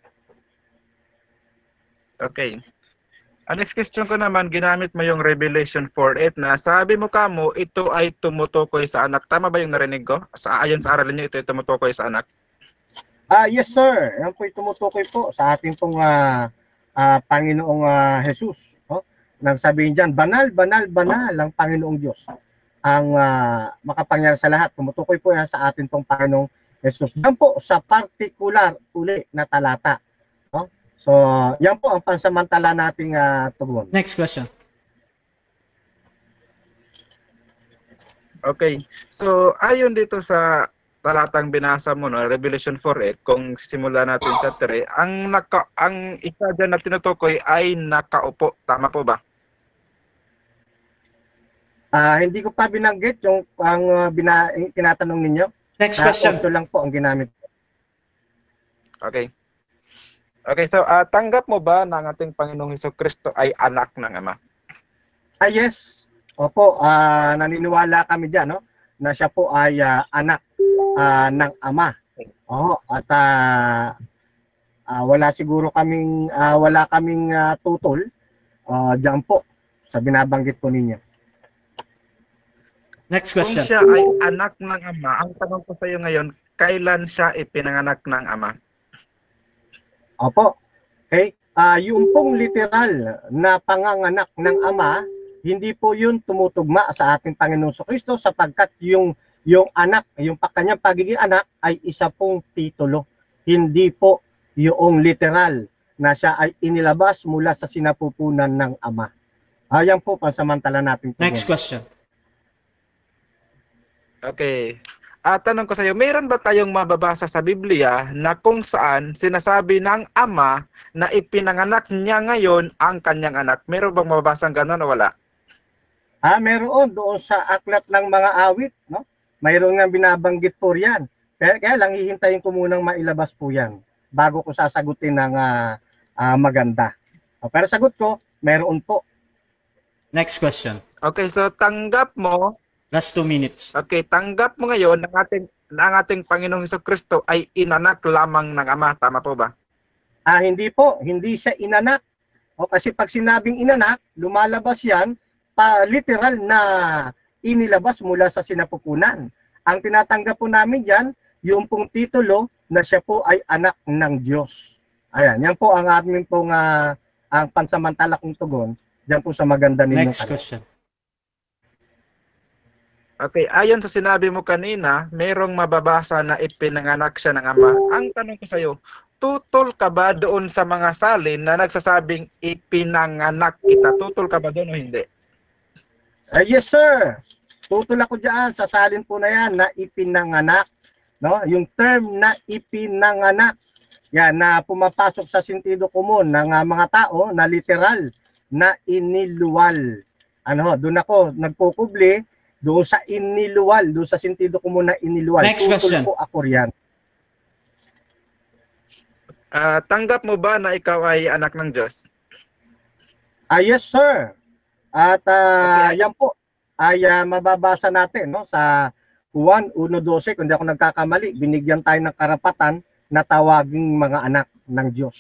Okay. Ang next question ko naman, ginamit mo yung Revelation four eight na sabi mo kamo, ito ay tumutukoy sa anak. Tama ba yung narinig ko? Sa ayon sa aralin niyo, ito ay tumutukoy sa anak? Ah, yes sir. Yan po tumutukoy po sa ating pong uh, uh, Panginoong uh, Jesus. Oh? Nang sabihin diyan, banal, banal, banal ang Panginoong Diyos. Ang uh, makapangyarihan sa lahat. Tumutukoy po yan sa ating pong Panginoong Jesus. Yan po sa particular uli na talata. Oh? So, yan po ang pansamantala nating uh, tugon. Next question. Okay. So, ayon dito sa talatang binasa mo, no, Revelation four eight, kung simula natin sa three, ang naka, ang isa dyan na tinutukoy ay nakaupo. Tama po ba? Ah, hindi ko pa binanggit yung ang uh, bina, tinatanong ninyo. Next Uh, question. Ito lang po ang ginamit. Okay. Okay, so uh, tanggap mo ba na ang ating Panginoong Hesukristo ay anak ng Ama? Ah, yes. Opo, ah, naniniwala kami diyan, no, na siya po ay ah, anak ah, ng Ama. Oo, at ah, ah, wala siguro kaming ah, wala kaming ah, tutol ah, diyan po sa binabanggit po ninyo. Next Kung question. siya ay anak ng Ama, ang tanong ko sa iyo ngayon, kailan siya ipinanganak ng Ama? Opo. Okay? Ah, yung pong literal na panganganak ng Ama, hindi po yun tumutugma sa ating Panginoong Kristo sapagkat yung yung anak, yung kanyang pagiging anak ay isa pong titulo. Hindi po yung literal na siya ay inilabas mula sa sinapupunan ng Ama. Ayan po pansamantala natin. Next question. Okay. At tanong ko sa iyo, mayroon ba tayong mababasa sa Biblia na kung saan sinasabi ng Ama na ipinanganak niya ngayon ang kanyang anak? Meron bang mababasang gano'n o wala? Ah, meron doon sa aklat ng mga awit, no? Mayroon nga binabanggit po riyan. Pero kaya lang hihintayin ko munang mailabas po 'yan bago ko sasagutin ng ah, ah, maganda. O, pero sagot ko, meron po. Next question. Okay, so tanggap mo, Last two minutes. okay, tanggap mo ngayon na ang ating, na ang ating Panginoong Hesukristo ay inanak lamang ng Ama. Tama po ba? Ah, hindi po, hindi siya inanak. O kasi pag sinabing inanak, lumalabas 'yan pa literal na inilabas mula sa sinapupunan. Ang tinatanggap po namin diyan, yung pong titulo na siya po ay anak ng Diyos. Ayan, yan po ang aming pong ah, ang pansamantala kong tugon diyan po sa maganda ninyong Next tanong. question. Okay, ayon sa sinabi mo kanina, merong mababasa na ipinanganak siya ng Ama. Ang tanong ko sa iyo, tutol ka ba doon sa mga salin na nagsasabing ipinanganak kita? Tutol ka ba doon o hindi? Uh, yes sir. Tutol ako diyan sa salin po na yan na ipinanganak, no? Yung term na ipinanganak. Yan na pumapasok sa sentido komon ng uh, mga tao na literal na iniluwal. Ano, doon ako nagkukubli doon sa iniluwal, doon sa sentido komon na iniluwal. Next Tutol question. po ako riyan. Ah, tanggap mo ba na ikaw ay anak ng Diyos? Ah, yes sir. At ah, Okay. yan po ay ah, mababasa natin, no, sa Juan one twelve, kung di ako nagkakamali, binigyan tayo ng karapatan na tawaging mga anak ng Diyos.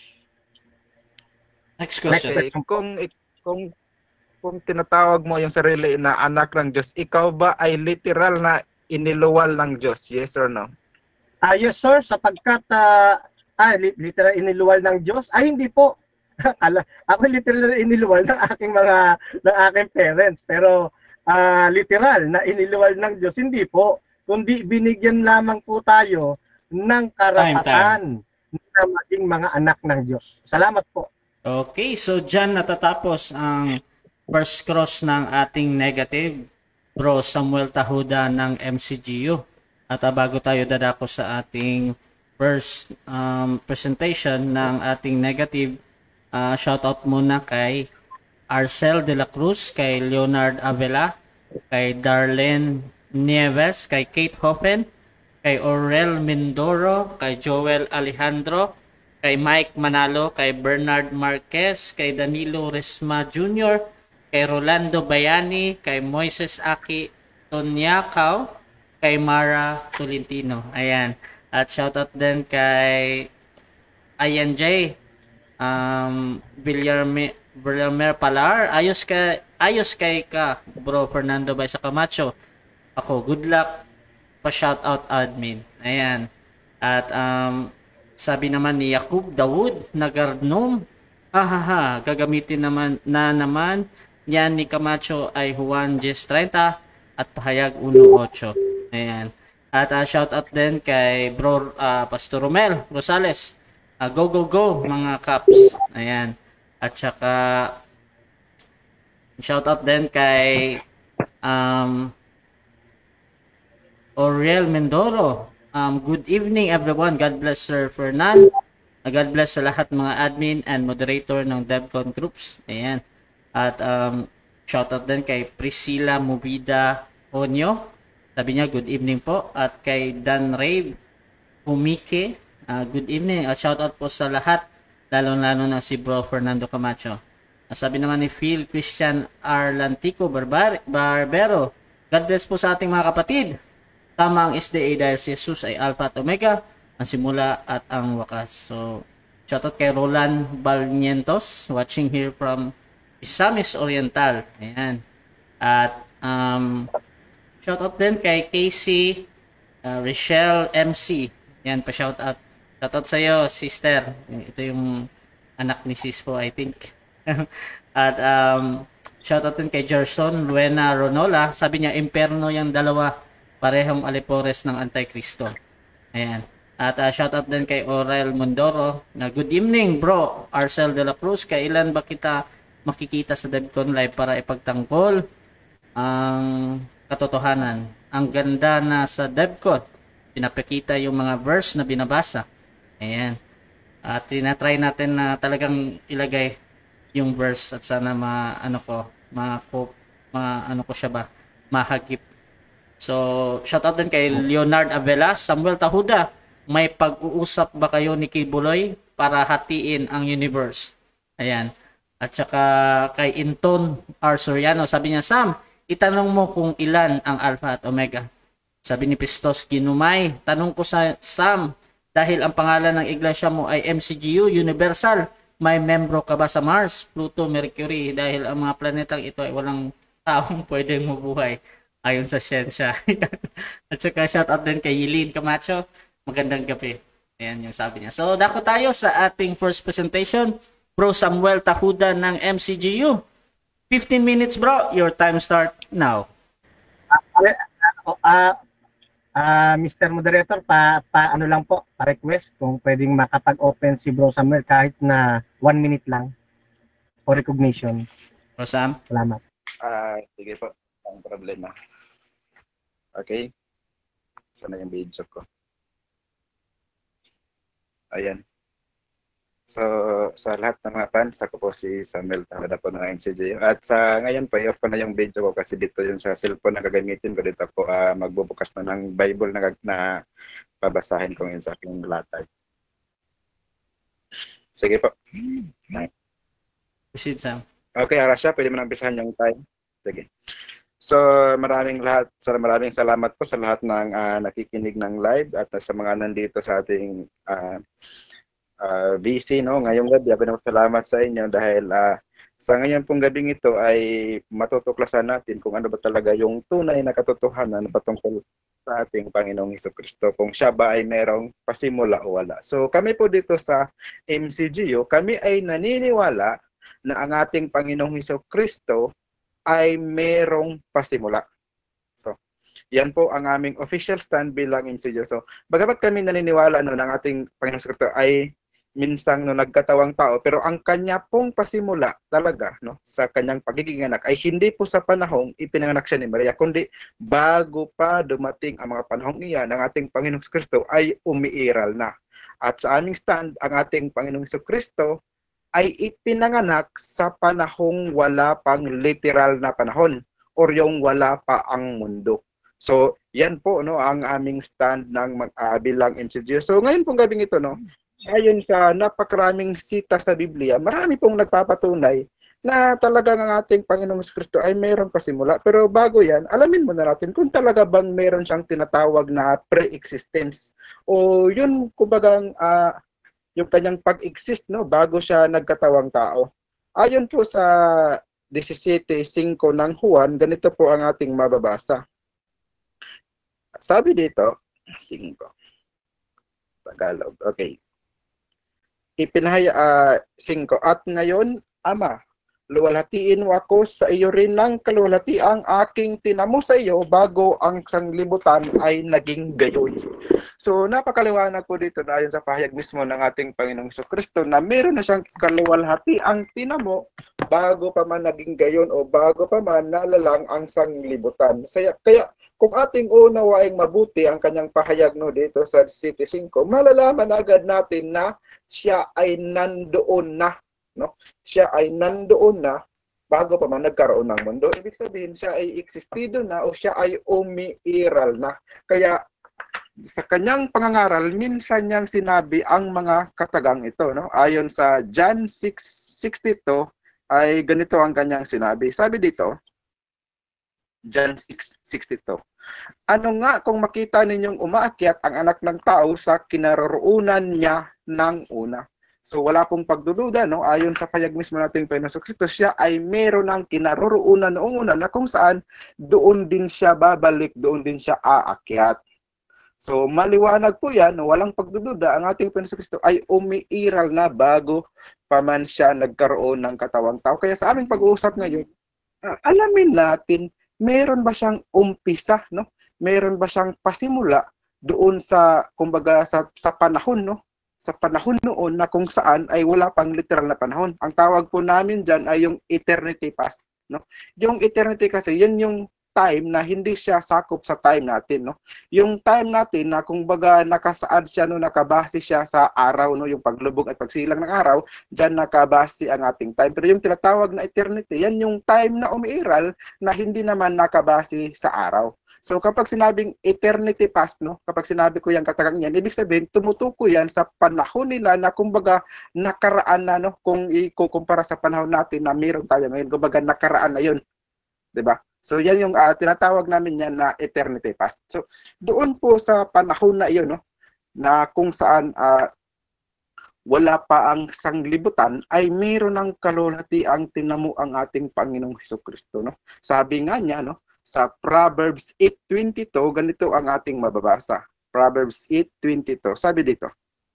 Next question. Okay, kung kung kung tinatawag mo yung sarili na anak ng Diyos, ikaw ba ay literal na iniluwal ng Diyos? Yes or no? Ah, yes sir, sapagkat ah, ah, li- literal iniluwal ng Diyos, ay hindi po. Ala, ako literal na iniluwal ng aking mga ng aking parents, pero ah, literal na iniluwal ng Diyos hindi po, kundi binigyan lamang po tayo ng karapatan na maging mga anak ng Diyos. Salamat po. Okay, so dyan natatapos ang first cross ng ating negative, Bro Samuel Tahuda ng M C G U. At ah, bago tayo dadako sa ating first um, presentation ng ating negative, uh, shoutout muna kay Arcel de la Cruz, kay Leonard Avila, kay Darlene Nieves, kay Kate Hoffen, kay Aurel Mindoro, kay Joel Alejandro, kay Mike Manalo, kay Bernard Marquez, kay Danilo Resma Junior, kay Rolando Bayani, kay Moises Aki Tonyakaw, kay Mara Tolentino. Ayan. At shoutout din kay Ayan J. Um, Villarme, Villarmer Palar. Ayos kay, ayos kay ka, Bro Fernando Baisa Camacho. Ako, good luck pa shoutout admin. Ayan. At um, sabi naman ni Yakub Dawood Nagarnom, hahaha, gagamitin naman na naman yan ni Camacho ay Juan Jes thirty at Pahayag one eight. Ayan. At uh, shout out din kay Bro uh, Pastor Romel Rosales. Uh, go go go mga Caps. Ayan. At saka shout out din kay um Oriel Mendoro. Um, good evening everyone. God bless Sir Fernan. Uh, God bless sa lahat mga admin and moderator ng DevCon groups. Ayan. At um, shoutout din kay Priscilla Movida Onyo. Sabi niya, good evening po. At kay Dan Ray Umike, uh, good evening. At shoutout po sa lahat, lalo-lalo na si Bro Fernando Camacho. Sabi naman ni Phil Christian Arlantico Barbar Barbero, God bless po sa ating mga kapatid. Tama ang S D A dahil si Jesus ay Alpha at Omega, ang simula at ang wakas. So, shoutout kay Roland Balnientos, watching here from Isamis Oriental. Ayan. At um, shoutout din kay Casey uh, Rochelle M C. Ayan, pa-shoutout. Shoutout sa iyo, sister. Ito yung anak ni sis po, I think. At um, shoutout din kay Gerson Luena Ronola. Sabi niya, imperno yung dalawa, parehong alipores ng Antikristo. Ayan. At uh, shoutout din kay Orel Mondoro na good evening bro, Arcel de la Cruz. Kailan ba kita makikita sa DevCon Live para ipagtanggol ang katotohanan? Ang ganda na sa DevCon, pinapakita yung mga verse na binabasa. Ayan. At tinatry natin na talagang ilagay yung verse at sana ma ano ko ma, ma ano ko siya ba mahagip. So shout out din kay Leonard Avelas, Samuel Tahuda, may pag-uusap ba kayo ni Kibuloy para hatiin ang universe? Ayan. At saka kay Inton R. Soriano, sabi niya, Sam, itanong mo kung ilan ang Alpha at Omega. Sabi ni Pistos Ginumay, tanong ko sa Sam, dahil ang pangalan ng iglesia mo ay M C G U Universal, may membro ka ba sa Mars, Pluto, Mercury? Dahil ang mga planetang ito ay walang taong pwedeng mabuhay ayon sa siyensya. At saka shout out din kay Yilin Camacho, magandang gabi. Ayan yung sabi niya. So dako tayo sa ating first presentation, Bro Samuel Tahuda ng M C G U. fifteen minutes bro, your time start now. Uh, uh, uh, uh, Mister Moderator, pa, pa ano lang po, pa-request kung pwedeng makapag-open si Bro Samuel kahit na one minute lang for recognition. Bro Sam? Salamat. Ah, uh, sige po, ang problema. Okay. Sana yung video ko. Ayan. So, sa lahat ng mga fans, ako po si Samuel Tahuda po ng M C G U. At sa ngayon po, i-off ko na yung video ko kasi dito yung sa cellphone na gagamitin ko. Dito po uh, magbubukas na ng Bible na, na babasahin ko ngayon sa aking latay. Sige po. Proceed, Sam. Okay, Arasha, pwede mo nang bisahan yung time. Sige. So, maraming lahat, sa maraming salamat po sa lahat ng uh, nakikinig ng live at sa mga nandito sa ating uh, Uh, B C, no, ngayong gabi, ako na salamat sa inyo dahil uh, sa ngayon pong gabing ito ay matutuklasan natin kung ano ba talaga yung tunay na katotohanan patungkol sa ating Panginoong Hesukristo, kung siya ba ay merong pasimula o wala. So kami po dito sa M C G U, kami ay naniniwala na ang ating Panginoong Hesukristo ay merong pasimula. So yan po ang aming official stand bilang M C G U. So bagamat kami naniniwala no, ng ating Panginoong Hesukristo ay minsang no nagkatawang tao, pero ang kanya pong pasimula talaga no sa kanyang pagiging anak ay hindi po sa panahong ipinanganak siya ni Maria, kundi bago pa dumating ang mga panahong iyan, ang ating Panginoong Kristo ay umiiral na. At sa aming stand, ang ating Panginoong Kristo ay ipinanganak sa panahong wala pang literal na panahon or yung wala pa ang mundo. So, yan po no ang aming stand ng uh, bilang M C G U. So, ngayon pong gabing ito no, ayon sa napakaraming sita sa Biblia, marami pong nagpapatunay na talagang ang ating Panginoong Kristo ay mayroong pasimula. Pero bago yan, alamin muna natin kung talaga bang mayroon siyang tinatawag na pre-existence. O yun, kumbagang uh, yung kanyang pag-exist no, bago siya nagkatawang tao. Ayon po sa seventeen five ng Juan, ganito po ang ating mababasa. Sabi dito, five. Tagalog, okay. Ipinahaya uh, singko, at ngayon, Ama, luwalhatiin mo ako sa iyo rin ng kaluwalhatiang aking tinamo sa iyo bago ang sanglibutan ay naging gayon. So, napakaliwanag po dito na ayon sa pahayag mismo ng ating Panginoong Hesukristo na meron na siyang kaluwalhatiang tinamo bago pa man naging gayon o bago pa man nalalang ang sanglibutan. Kaya, kaya kung ating unawaing mabuti ang kanyang pahayag no dito sa seventeen five, malalaman agad natin na siya ay nandoon na, no? Siya ay nandoon na bago pa man nagkaroon ng mundo. Ibig sabihin siya ay existido na o siya ay umiiral na. Kaya sa kanyang pangangaral, minsan niyang sinabi ang mga katagang ito, no? Ayon sa John six sixty-two, ay ganito ang kanyang sinabi. Sabi dito, John six sixty-two. Ano nga kung makita ninyong umaakyat ang anak ng tao sa kinaroroonan niya ng una? So wala pong pagdududa, no? Ayon sa payag mismo nating Panginoon Kristo, siya ay meron ng kinaroroonan noong una na kung saan doon din siya babalik, doon din siya aakyat. So maliwanag po yan, no? Walang pagdududa, ang ating Panginoon Kristo ay umiiral na bago pa man siya nagkaroon ng katawang tao. Kaya sa aming pag-uusap ngayon, uh, alamin natin, meron ba siyang umpisa, no? Meron ba siyang pasimula doon sa, kumbaga, sa, sa panahon, no? Sa panahon noon na kung saan ay wala pang literal na panahon. Ang tawag po namin dyan ay yung eternity past, no? Yung eternity kasi, yun yung time na hindi siya sakop sa time natin, no? Yung time natin na kumbaga nakasaad siya, no, nakabase siya sa araw, no, yung paglubog at pagsilang ng araw, diyan nakabase ang ating time. Pero yung tinatawag na eternity, yan yung time na umiiral na hindi naman nakabase sa araw. So kapag sinabing eternity past, no, kapag sinabi ko yung katagang yan, ibig sabihin tumutukoy yan sa panahon nila na kumbaga nakaraan na, no, kung ikukumpara sa panahon natin na meron tayo ngayon, kumbaga nakaraan na yun, 'di ba? So yan yung uh, tinatawag namin yan na eternity past. So doon po sa panahon na iyon, no, na kung saan uh, wala pa ang sanglibutan, ay mayroon ng kalulatiang tinamo ang ating Panginoong Hesukristo, no. Sabi nga niya, no, sa Proverbs eight twenty-two, ganito ang ating mababasa. Proverbs eight twenty-two. Sabi dito,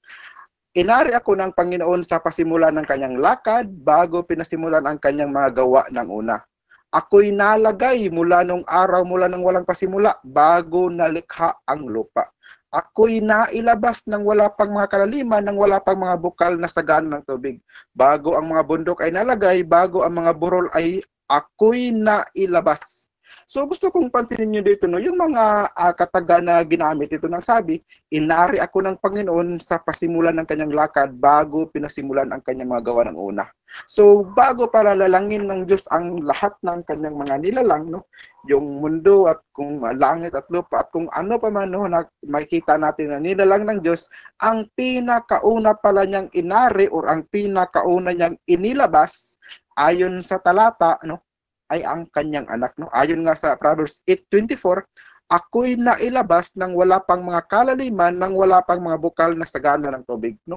inari ako ng Panginoon sa pasimulan ng kanyang lakad bago pinasimulan ang kanyang mga gawa ng una. Ako'y nalagay mula nung araw, mula nang walang pasimula, bago nalikha ang lupa. Ako'y nailabas nang wala pang mga kalaliman, nang wala pang mga bukal na sagana ng tubig. Bago ang mga bundok ay nalagay, bago ang mga burol ay ako'y nailabas. So gusto kong pansinin nyo dito, no, yung mga uh, kataga na ginamit ito ng sabi, inari ako ng Panginoon sa pasimulan ng kanyang lakad bago pinasimulan ang kanyang mga gawa ng una. So bago para lalangin ng Diyos ang lahat ng kanyang mga nilalang, no, yung mundo at kung langit at lupa at kung ano pa man, no, na makikita natin na nilalang ng Diyos, ang pinakauna pala niyang inari or ang pinakauna niyang inilabas ayon sa talata, no, ay ang kanyang anak, no. Ayon nga sa Proverbs eight twenty-four, ako'y nailabas nang wala pang mga kalaliman, nang wala pang mga bukal na sagana ng tubig, no.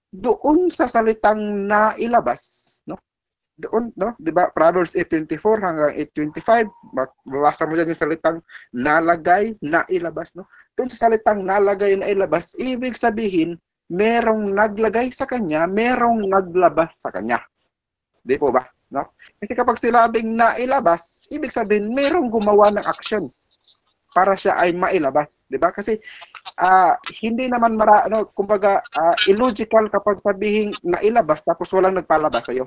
Doon sa salitang nailabas, no. Doon, no, 'di ba? Proverbs eight twenty-four hanggang eight twenty-five, babasa mo diyan yung salitang nalagay, nailabas, no. Doon sa salitang nalagay, nailabas, ibig sabihin merong naglagay sa kanya, merong naglabas sa kanya. Di po ba? No? Kasi kapag silabing nailabas, ibig sabihin merong gumawa ng aksyon para siya ay mailabas, 'di ba? Kasi uh, hindi naman mara ano, kumbaga uh, illogical kapag sabihing nailabas tapos walang nagpalabas sa iyo.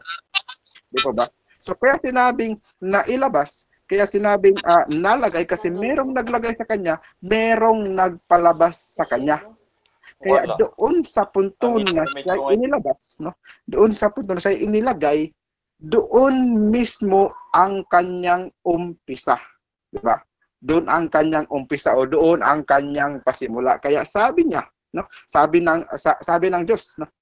Di po ba? So kaya sinabing nailabas, kaya sinabing uh, nalagay kasi merong naglagay sa kanya, merong nagpalabas sa kanya. Kaya doon sa punto na siya inilabas, no? Doon sa punto na siya inilagay, doon mismo ang kanyang umpisa, di ba? Doon ang kanyang umpisa o doon ang kanyang pasimula. Kaya sabi niya, no? Sabi ng sa, sabi ng Diyos, no?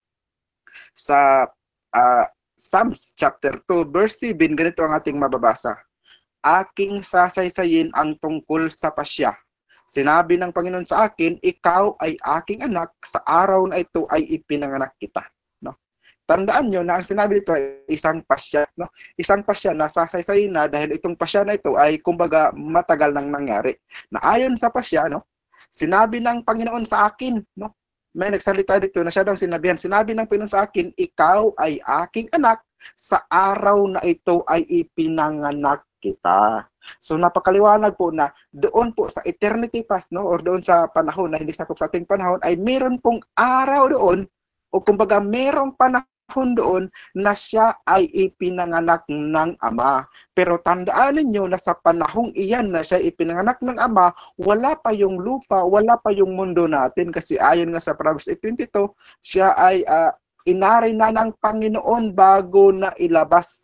Sa uh, Psalms chapter two verse seven, ganito ang ating mababasa. Aking sasaysayin ang tungkol sa pasya. Sinabi ng Panginoon sa akin, ikaw ay aking anak, sa araw na ito ay ipinanganak kita. Tandaan nyo na ang sinabi dito ay isang pasya, no? Isang pasya na sasaysayin na dahil itong pasya na ito ay kumbaga matagal nang nangyari. Na ayon sa pasya, no? Sinabi ng Panginoon sa akin, no? May nagsalita dito na siya daw sinabihan. Sinabi ng Panginoon sa akin, ikaw ay aking anak, sa araw na ito ay ipinanganak kita. So napakaliwanag po na doon po sa eternity past, no? Or doon sa panahon na hindi sakop sa ating panahon ay meron pong araw doon o kumbaga merong panahon doon na siya ay ipinanganak ng Ama. Pero tandaan ninyo na sa panahong iyan na siya ipinanganak ng Ama, wala pa yung lupa, wala pa yung mundo natin. Kasi ayon nga sa Proverbs eight twenty-two, siya ay uh, inari na ng Panginoon bago na ilabas, no?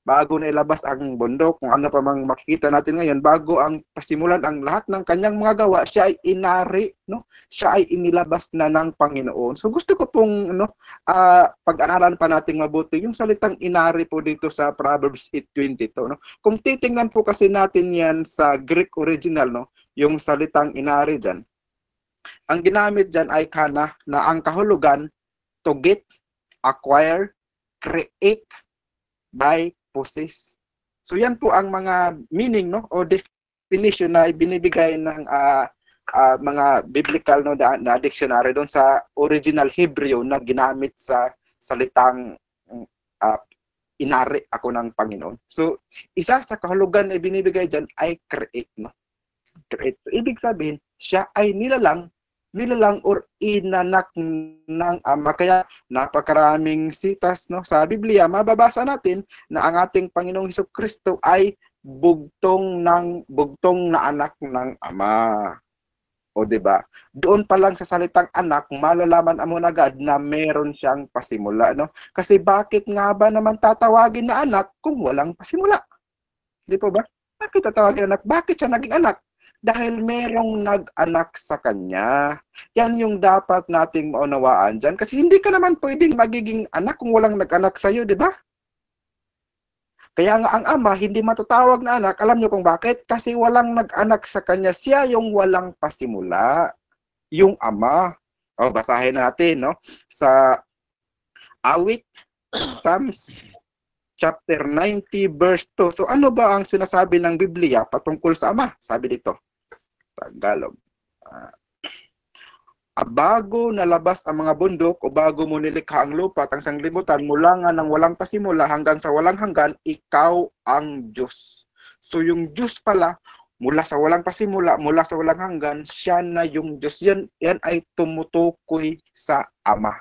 bago na ilabas ang bundok, kung ano pa mang makikita natin ngayon, bago ang pasimulan ang lahat ng kanyang mga gawa, siya ay inari, no? Siya ay inilabas na ng Panginoon. So gusto ko pong no, uh, pag-aralan pa natin mabuti yung salitang inari po dito sa Proverbs eight twenty-two, no? Kung titingnan po kasi natin yan sa Greek original, no, yung salitang inari dyan, ang ginamit dyan ay kana na ang kahulugan to get, acquire, create, by, possess. So yan po ang mga meaning, no, o definition na binibigay ng uh, uh, mga biblical, no, na, na dictionary doon sa original Hebrew na ginamit sa salitang uh, inari ako ng Panginoon. So isa sa kahulugan na binibigay dyan ay create, no? Create. So, ibig sabihin, siya ay nilalang nilalang or inanak ng Ama. Kaya napakaraming sitas, no, sa Biblia, mababasa natin na ang ating Panginoong Hesukristo ay bugtong ng bugtong na anak ng Ama. O di ba? Doon pa lang sa salitang anak, malalaman mo agad na meron siyang pasimula, no? Kasi bakit nga ba naman tatawagin na anak kung walang pasimula? Di po ba? Bakit tatawagin anak? Bakit siya naging anak? Dahil merong nag-anak sa kanya. Yan yung dapat nating maunawaan dyan. Kasi hindi ka naman pwedeng magiging anak kung walang nag-anak sa'yo, di ba? Kaya nga ang Ama, hindi matatawag na anak. Alam niyo kung bakit? Kasi walang nag-anak sa kanya. Siya yung walang pasimula. Yung Ama. O, basahin natin, no? Sa awit, Psalms, chapter ninety, verse two. So, ano ba ang sinasabi ng Biblia patungkol sa Ama? Sabi dito. Tagalog. Uh, bago nalabas ang mga bundok o bago mo nilikha ang lupa at ang sanglibutan, mula nga ng walang pasimula hanggang sa walang hanggan, ikaw ang Diyos. So yung Diyos pala, mula sa walang pasimula, mula sa walang hanggan, siya na yung Diyos. Yan, yan ay tumutukoy sa Ama.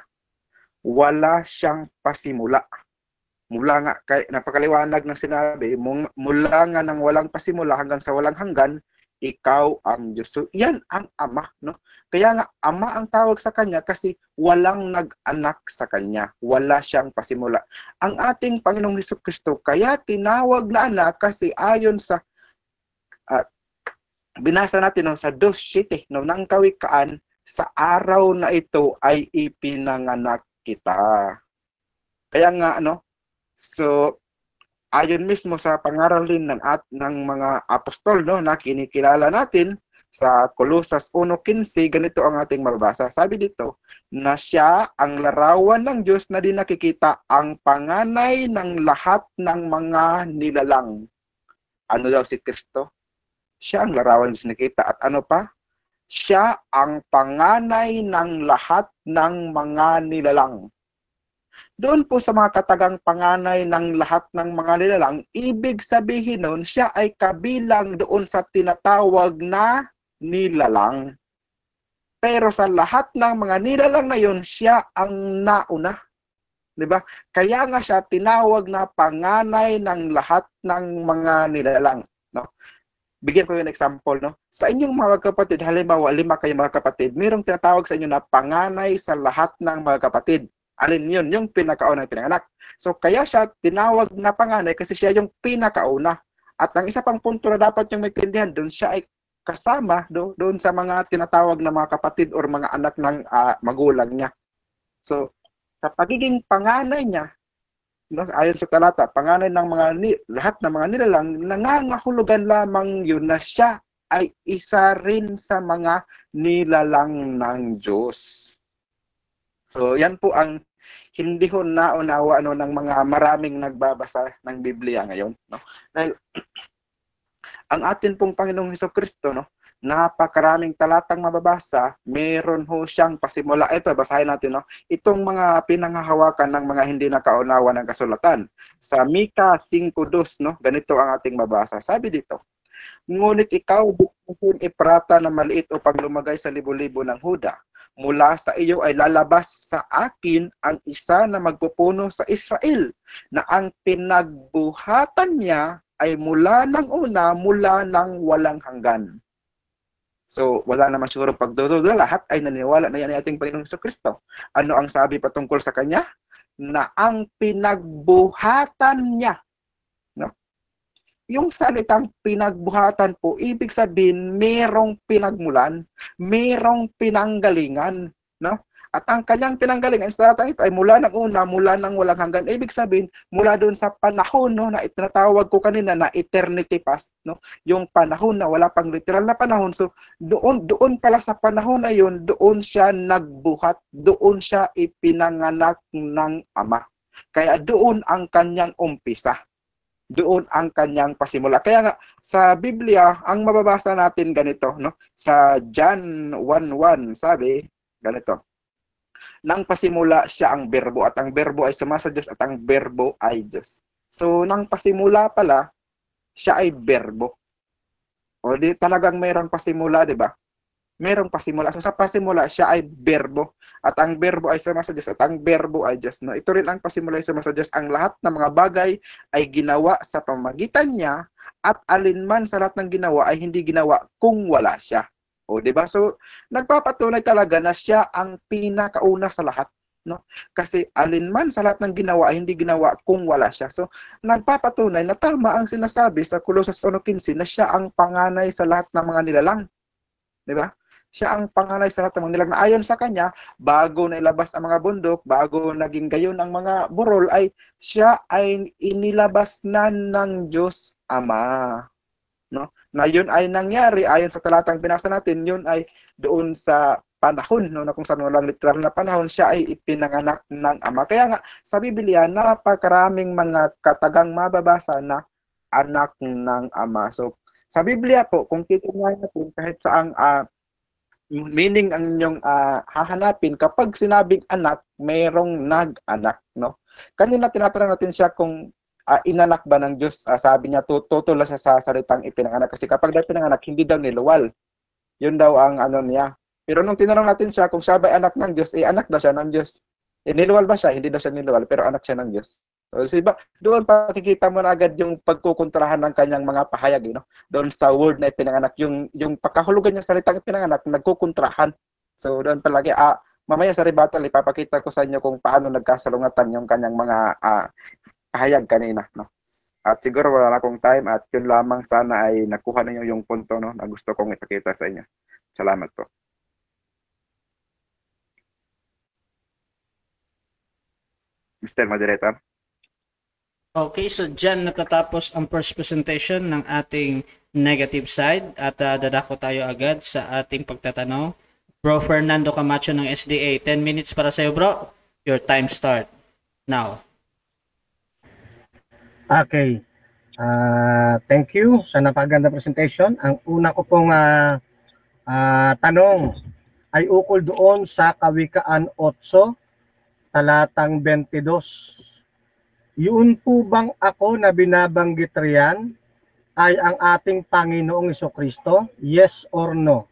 Wala siyang pasimula. Mula nga, kay, napakaliwanag ng sinabi, mula nga ng walang pasimula hanggang sa walang hanggan, ikaw ang Diyos. So, yan ang Ama, no? Kaya nga, Ama ang tawag sa Kanya kasi walang nag-anak sa Kanya. Wala siyang pasimula. Ang ating Panginoong Hesukristo, kaya tinawag na anak kasi ayon sa, uh, binasa natin no, sa dos siyete, no, ng Kawikaan, sa araw na ito ay ipinanganak kita. Kaya nga, ano, so, ayon mismo sa pangaralin ng at ng mga apostol, no, na kinikilala natin sa Colosas one fifteen, ganito ang ating mababasa. Sabi dito na siya ang larawan ng Diyos na di nakikita, ang panganay ng lahat ng mga nilalang. Ano daw si Kristo? Siya ang larawan ng Diyos na nakikita. At ano pa? Siya ang panganay ng lahat ng mga nilalang. Doon po sa mga katagang panganay ng lahat ng mga nilalang, ibig sabihin nun, siya ay kabilang doon sa tinatawag na nilalang. Pero sa lahat ng mga nilalang na yun, siya ang nauna. Diba? Kaya nga siya tinawag na panganay ng lahat ng mga nilalang. No? Bigyan ko yung example. No? Sa inyong mga kapatid, halimbawa, lima kayo mga kapatid, mayroong tinatawag sa inyo na panganay sa lahat ng mga kapatid. Alin yun? Yung pinakaunang pinanganak. So, kaya siya tinawag na panganay kasi siya yung pinakauna. At ang isa pang punto na dapat yung maintindihan, doon siya ay kasama do, doon sa mga tinatawag na mga kapatid or mga anak ng uh, magulang niya. So, sa pagiging panganay niya, no, ayon sa talata, panganay ng mga ni, lahat ng mga nilalang, nangangahulugan lamang yun na siya ay isa rin sa mga nilalang ng Diyos. So, yan po ang hindi ko naunawa ano, ng mga maraming nagbabasa ng Biblia ngayon. No? Dahil, ang atin pong Panginoong Hesukristo, no, napakaraming talatang mababasa, meron ho siyang pasimula. Ito, basahin natin. No? Itong mga pinanghahawakan ng mga hindi nakaunawa ng kasulatan. Sa Mika five two, no, ganito ang ating mabasa. Sabi dito, ngunit ikaw, buksan iprata na maliit upang lumagay sa libo-libo ng Huda. Mula sa iyo ay lalabas sa akin ang isa na magpupuno sa Israel, na ang pinagbuhatan niya ay mula ng una, mula ng walang hanggan. So, wala naman siguro pagdududa, lahat ay naniniwala na yan ay ating Panginoong Hesukristo. Ano ang sabi patungkol sa kanya? Na ang pinagbuhatan niya yung salitang pinagbuhatan po, ibig sabihin, merong pinagmulan, merong pinanggalingan, no? At ang kanyang pinanggalingan sa talatang ito ay mula ng una, mula ng walang hanggan. Ibig sabihin, mula doon sa panahon, no, na itinatawag ko kanina na eternity past, no? Yung panahon na wala pang literal na panahon. So, doon, doon pala sa panahon na yun, doon siya nagbuhat, doon siya ipinanganak ng Ama. Kaya doon ang kanyang umpisa. Doon ang kanyang pasimula. Kaya nga, sa Biblia, ang mababasa natin ganito, no? Sa John one one, sabi, ganito. Nang pasimula siya ang berbo at ang berbo ay sumasa Diyos at ang berbo ay Diyos. So, nang pasimula pala, siya ay berbo. O di talagang mayroong pasimula, di ba? Mayroong pasimula. So, sa pasimula, siya ay berbo at ang berbo ay sumasa Diyos at ang berbo ay Diyos. No? Ito rin ang pasimula ay sumasa Diyos. Ang lahat ng mga bagay ay ginawa sa pamamagitan niya at alinman sa lahat ng ginawa ay hindi ginawa kung wala siya. O, di ba? So, nagpapatunay talaga na siya ang pinakauna sa lahat, no? Kasi alinman sa lahat ng ginawa ay hindi ginawa kung wala siya. So, nagpapatunay na tama ang sinasabi sa Colossus one fifteen na siya ang panganay sa lahat ng mga nilalang. Di ba? Siya ang panganay sa lahat ng mga nilalang. Na ayon sa kanya, bago na ilabas ang mga bundok, bago naging gayon ang mga burol, ay siya ay inilabas na ng Diyos Ama. No? Na yun ay nangyari ayon sa talatang binasa natin, yun ay doon sa panahon, no, na kung saan walang literal na panahon, siya ay ipinanganak ng Ama. Kaya nga sa Biblia, napakaraming mga katagang mababasa na anak ng Ama. So sa Biblia po, kung titingnan natin kahit saang uh, meaning ang inyong uh, hahanapin, kapag sinabing anak, mayroong nag-anak, no? Kanina tinatanong natin siya kung Uh, inanak ba ng Diyos? Uh, sabi niya, tutula siya sa salitang ipinanganak. Kasi kapag daw pinanganak, hindi daw niluwal. Yun daw ang ano niya. Pero nung tinanong natin siya kung siya ba anak ng Diyos, eh anak daw siya ng Diyos. Eh, niluwal ba siya? Hindi daw siya niluwal, pero anak siya ng Diyos. So, diba, doon pakikita mo na agad yung pagkukontrahan ng kanyang mga pahayag. You know? Doon sa word na ipinanganak, yung, yung pagkahulugan niya sa salitang ipinanganak, nagkukontrahan. So, doon palagi, ah, mamaya sa rebuttal, ipapakita ko sa inyo kung paano nagkasalungatan yung kanyang mga ah, pahayag kanina, no? At siguro wala na akong time at yun lamang sana ay nakuha ninyo yung punto, no, na gusto kong ipakita sa inyo. Salamat po. Mister Moderator. Okay, so dyan natatapos ang first presentation ng ating negative side at uh, dadako tayo agad sa ating pagtatanong. Bro Fernando Camacho ng S D A, ten minutes para sa'yo, bro. Your time start now. Okay. Uh, thank you sa napaganda presentation. Ang una ko pong uh, uh, tanong ay ukol doon sa Kawikaan eight, talatang twenty-two. Yun po bang ako na binabanggit riyan ay ang ating Panginoong Jesucristo? Yes or no?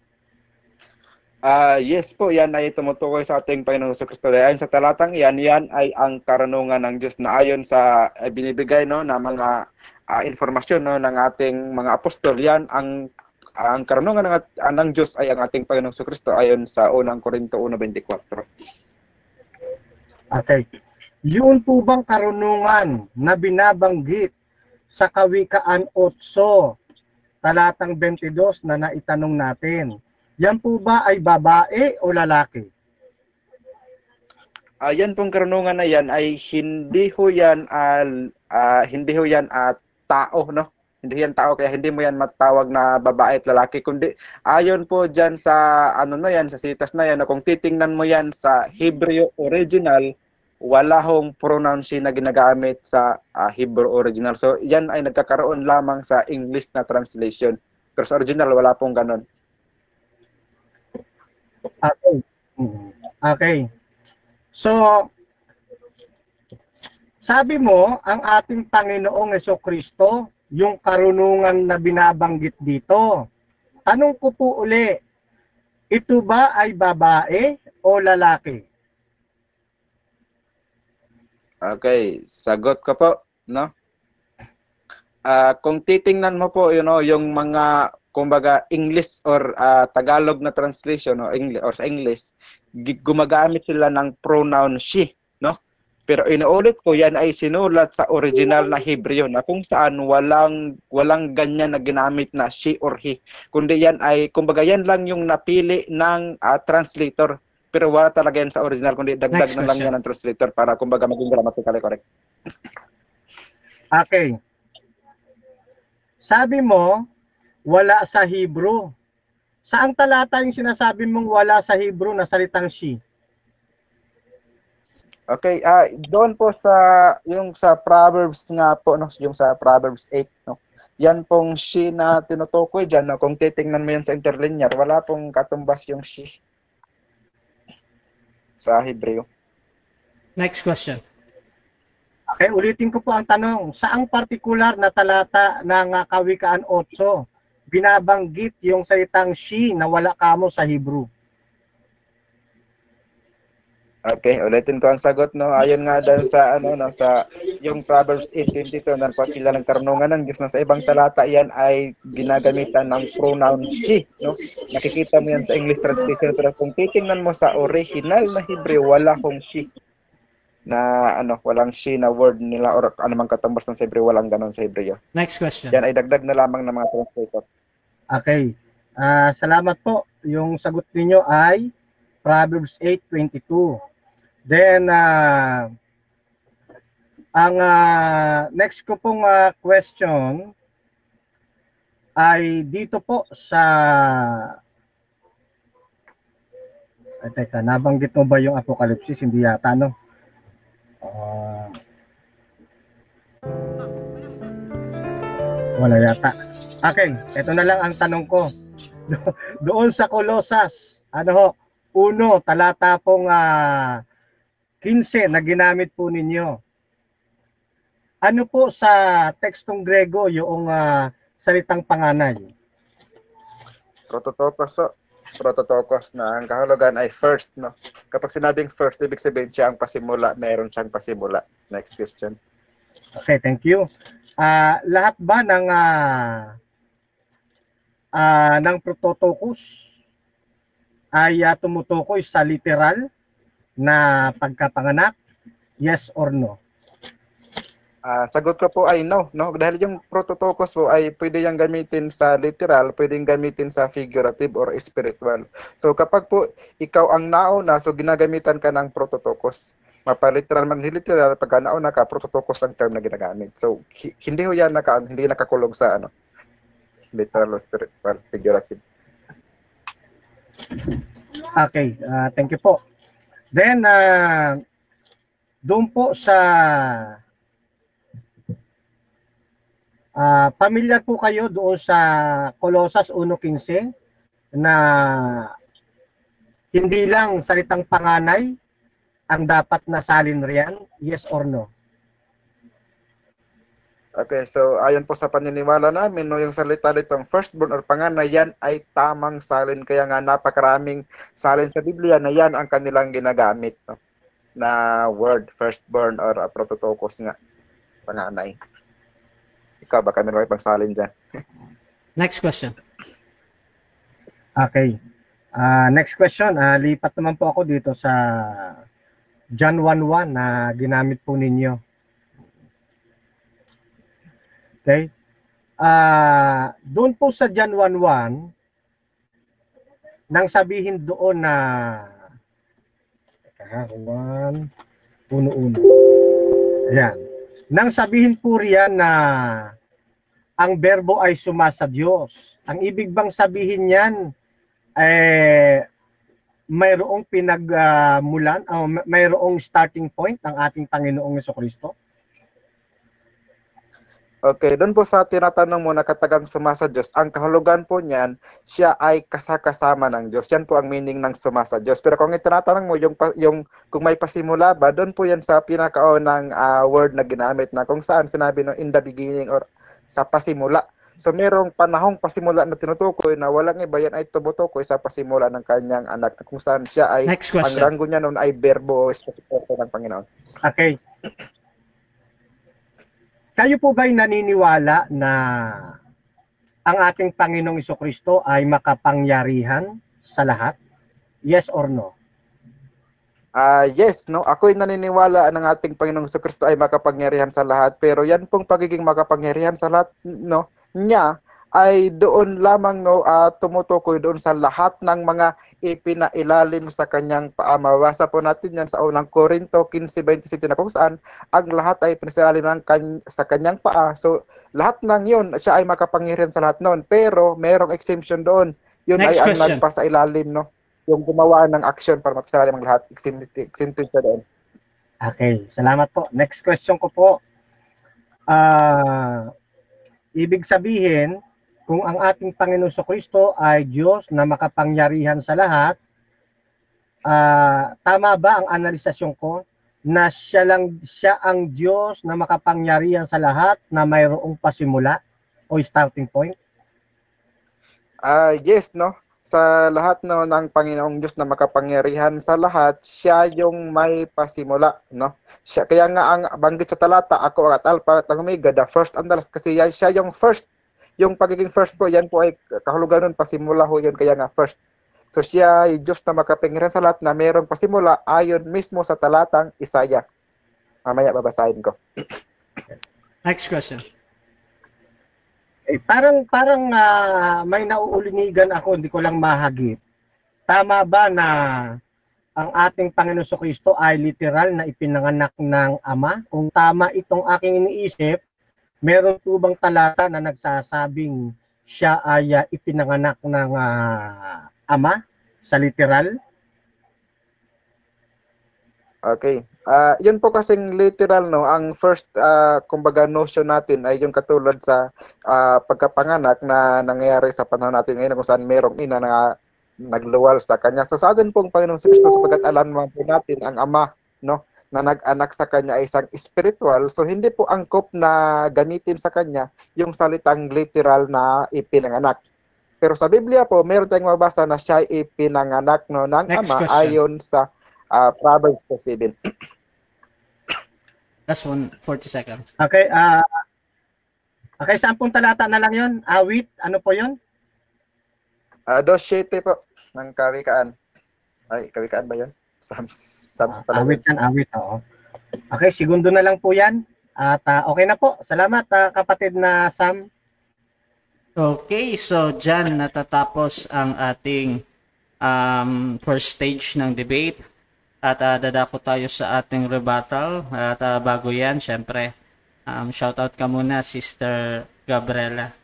Uh, yes po, yan ay tumutukoy sa ating Panginoong Jesucristo. Ayon sa talatang yan, yan ay ang karunungan ng Diyos na ayon sa uh, binibigay, no, na mga uh, informasyon, no, ng ating mga apostol. Yan ang ang karunungan ng, uh, ng Diyos ay ang ating Panginoong Jesucristo ayon sa unang Korinto one twenty-four. Okay. Yun po bang karunungan na binabanggit sa Kawikaan eight, talatang twenty-two na naitanong natin? Yan po ba ay babae o lalaki? Uh, yan pong karunungan na yan ay hindi ho yan uh, uh, hindi ho yan uh, tao, no? Hindi yan tao, kaya hindi mo yan matawag na babae at lalaki, kundi ayon po dyan sa ano na yan, sa sitas na yan, na kung titingnan mo yan sa Hebrew original, wala hong pronoun na ginagamit sa uh, Hebrew original. So yan ay nagkakaroon lamang sa English na translation. Pero sa original wala pong ganun. Okay. Okay. So, sabi mo, ang ating Panginoong Jesucristo, yung karunungan na binabanggit dito. Tanong ko po uli, ito ba ay babae o lalaki? Okay, sagot ko po, no? Uh, kung titingnan mo po, you know, yung mga kumbaga English or uh, Tagalog na translation o English or sa English, gumagamit sila ng pronoun she, no? Pero inuulit ko, yan ay sinulat sa original na Hebreo na kung saan walang walang ganyan na ginamit na she or he. Kundi yan ay, kumbaga yan lang yung napili ng uh, translator. Pero wala talaga yan sa original, kundi dagdag Next na lang question. yan ng translator para kumbaga maging grammatically correct. Okay. Sabi mo, wala sa Hebrew. Saang talata yung sinasabi mong wala sa Hebrew na salitang she? Okay, ah doon po sa yung sa Proverbs nga po no, yung sa Proverbs eight no. Yan pong she na tinutukoy diyan no, kung titingnan mo yan sa interlinear, wala pong katumbas yung she sa Hebreo. Next question. Okay, ulitin ko po ang tanong. Saang partikular na talata ng uh, Kawikaan eight binabanggit yung salitang she na wala kamo sa Hebrew? Okay, ulitin ko ang sagot no. Ayon nga dahil sa ano no sa yung Proverbs eight twenty-two na patila ng karunungan ng Diyos no, sa ibang talata yan ay ginagamitan ng pronoun she no. Nakikita mo yan sa English translation pero kung titingnan mo sa original na Hebreo wala kong she na ano, walang she na word nila or anumang katumbas ng sa Hebreo, walang ganon sa Hebreo. Next question. Yan ay dagdag na lamang ng mga translator. Okay. Uh, salamat po. Yung sagot niyo ay Proverbs eight twenty-two. Then, uh, ang uh, next ko pong uh, question ay dito po sa... Ay, teka, nabanggit mo ba yung Apocalypse? Hindi yata, no? Uh, wala yata. Okay, ito na lang ang tanong ko. Do doon sa Colosas, ano ho, uno, talata pong... Uh, fifteen na ginamit po ninyo. Ano po sa tekstong Grego yung uh, salitang panganay? Prototokos, so, prototokos na ang kahulugan ay first, no? Kapag sinabing first, ibig sabihin siya ang pasimula, meron siyang pasimula. Next question. Okay, thank you. Uh, lahat ba ng uh, uh, ng prototokos ay uh, tumutukoy sa literal na pagkapanganak? Yes or no? Uh, sagot ko po ay no, no? Dahil yung prototokos po ay pwede yung gamitin sa literal, pwedeng gamitin sa figurative or spiritual. So kapag po ikaw ang nauna, so ginagamitan ka ng prototokos. Mapa-literal man literal, pagka nauna ka, prototokos ang term na ginagamit. So hindi ho yan naka, hindi nakakulong sa ano, literal or spiritual, figurative. Okay, uh, thank you po. Then, uh, doon po sa, uh, pamilyar po kayo doon sa Colosas one fifteen na hindi lang salitang panganay ang dapat nasalin riyan, yes or no? Okay, so ayon po sa paniniwala namin, no, yung salita nitong firstborn or panganay, yan ay tamang salin. Kaya nga napakaraming salin sa Biblia na yan ang kanilang ginagamit, no, na word, firstborn or uh, prototokos nga, panganay. Ikaw, baka meron kayo pang salin dyan. Next question. Okay. Uh, next question. Uh, lipat naman po ako dito sa John one one na ginamit po ninyo. Okay? Uh, doon po sa John one one, nang sabihin doon na teka, one, uno, uno. Ayan. Nang sabihin po riyan na ang berbo ay sumasa Diyos. Ang ibig bang sabihin niyan eh mayroong pinagmulan, uh, uh, mayroong starting point ng ating Panginoong Jesucristo? Okay, doon po sa tinatanong mo na katagang sumasa Diyos, ang kahulugan po niyan, siya ay kasakasama ng Diyos. Yan po ang meaning ng sumasa Diyos. Pero kung itinatanong mo, yung, yung, kung may pasimula ba, doon po yan sa pinakaunang uh, word na ginamit na kung saan sinabi no in the beginning or sa pasimula. So merong panahong pasimula na tinutukoy na walang iba, yan ay tumutukoy sa pasimula ng kanyang anak. Kung saan siya ay, ang ranggo niya noon ay verbo o espesipiko ng Panginoon. Okay. Kayo po ba'y naniniwala na ang ating Panginoong Jesucristo ay makapangyarihan sa lahat? Yes or no? Ah, yes, no. Ako'y naniniwala ng ating Panginoong Kristo ay makapangyarihan sa lahat, pero yan pong pagiging makapangyarihan sa lahat, no, niya ay doon lamang no ah, tumutukoy doon sa lahat ng mga ipinailalim sa kanyang paa. Mabasa po natin yan sa unang Korinto fifteen twenty-seven na kung saan ang lahat ay pinasilalim ng kan- sa kanyang paa. So lahat ng yun, siya ay makapangyarihan sa lahat noon. Pero merong exemption doon. Yun Next ay ang question. nagpasailalim, no? Yung gumawa ng action para mapasalalim ang lahat. Exempted siya doon. Okay, salamat po. Next question ko po. Ah, ibig sabihin, kung ang ating Panginoon Kristo ay Diyos na makapangyarihan sa lahat, ah, tama ba ang analisasyon ko na siya lang siya ang Diyos na makapangyarihan sa lahat na mayroong pasimula o starting point? Ah, yes, no. Sa lahat no ng Panginoong Diyos na makapangyarihan sa lahat, siya yung may pasimula, no. Siya kaya nga ang banggit sa talata, ako at Alpha at Omega, the first and the last, kasi yan- siya yung first, yung pagiging first po, yan po ay kahulugan nun, pasimula ho yun, kaya nga first. So siya ay Diyos na makapangyarihan sa lahat na mayroong pasimula ayon mismo sa talatang Isaiah. Mamaya babasahin ko. Next question. Eh, parang parang ah, may nauulinigan ako, hindi ko lang mahagip. Tama ba na ang ating Panginoon Kristo ay literal na ipinanganak ng Ama? Kung tama itong aking iniisip, meron po bang talata na nagsasabing siya ay ah, ipinanganak ng ah, Ama sa literal? Okay. Ah, yun po kasing literal no, ang first ah, kumbaga notion natin ay yung katulad sa ah, pagkapanganak na nangyayari sa panahon natin ngayon kung saan merong ina na nagluwal sa kanya. So sa atin pong Panginoong Kristo sapagkat alam naman po natin ang Ama no na nag-anak sa kanya ay isang spiritual, so hindi po angkop na gamitin sa kanya yung salitang literal na ipinanganak. Pero sa Biblia po, meron tayong mabasa na siya ay ipinanganak no ng Next Ama question. ayon sa ah, Proverbs seven. Last one, forty seconds. Okay, ah okay, sampung talata na lang yun. Awit, ano po yun? Ah, dos siete po ng kawikaan. Ay, kawikaan ba 'yon? Psalms, Psalms pala. Awit yun. yan, awit, oo. Okay, segundo na lang po yan. At ah, okay na po. Salamat, ah, kapatid na Sam. Okay, so dyan natatapos ang ating um, first stage ng debate. At uh, dadako tayo sa ating rebuttal. At uh, bago yan, syempre, um, shoutout ka muna, Sister Gabriela.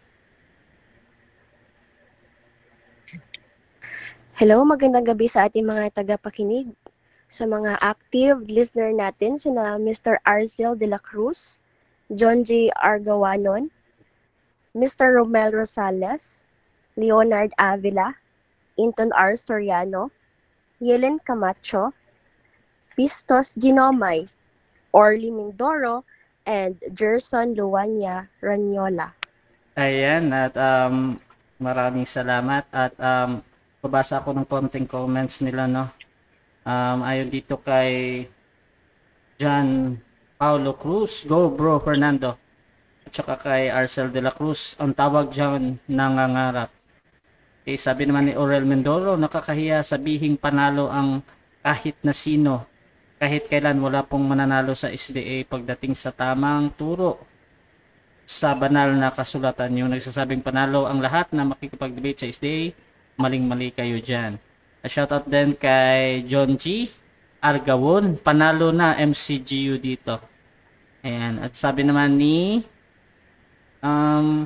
Hello, magandang gabi sa ating mga tagapakinig. Sa mga active listener natin, sina Mister Arcel de la Cruz, John J. Argawanon, Mister Romel Rosales, Leonard Avila, Inton R. Soriano, Yelen Camacho, Pistos Ginomay, Orly Mindoro, and Gerson Luwanya Ranyola. Ayan, at um, maraming salamat. At um, babasa ako ng konting comments nila, no? Um, ayon dito kay John Paulo Cruz, go bro Fernando. At saka kay Arcel de la Cruz, ang tawag dyan nangangarap. Eh, sabi naman ni Orel Mindoro, nakakahiya sabihing panalo ang kahit na sino. Kahit kailan wala pong mananalo sa S D A pagdating sa tamang turo sa banal na kasulatan. Yung nagsasabing panalo ang lahat na makikipag-debate sa S D A, maling-mali kayo dyan. A shoutout din kay John G. Argawon, panalo na M C G U dito. Ayan. At sabi naman ni um,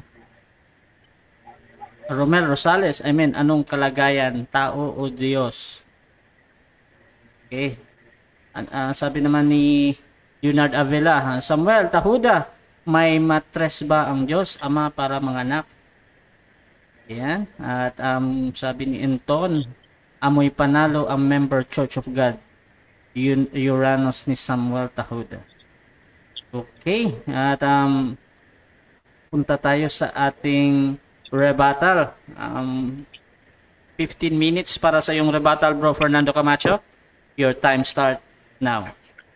Romel Rosales, I mean, anong kalagayan, tao o Diyos? Okay. Uh, sabi naman ni Leonard Avila, Samuel Tahuda, may matres ba ang Diyos, Ama para manganak? Ayan. At um, sabi ni Anton, amoy panalo ang member Church of God, Yun, Uranus ni Samuel Tahuda. Okay. At um, punta tayo sa ating rebuttal. Um, fifteen minutes para sa yung rebuttal, bro Fernando Camacho. Your time start now.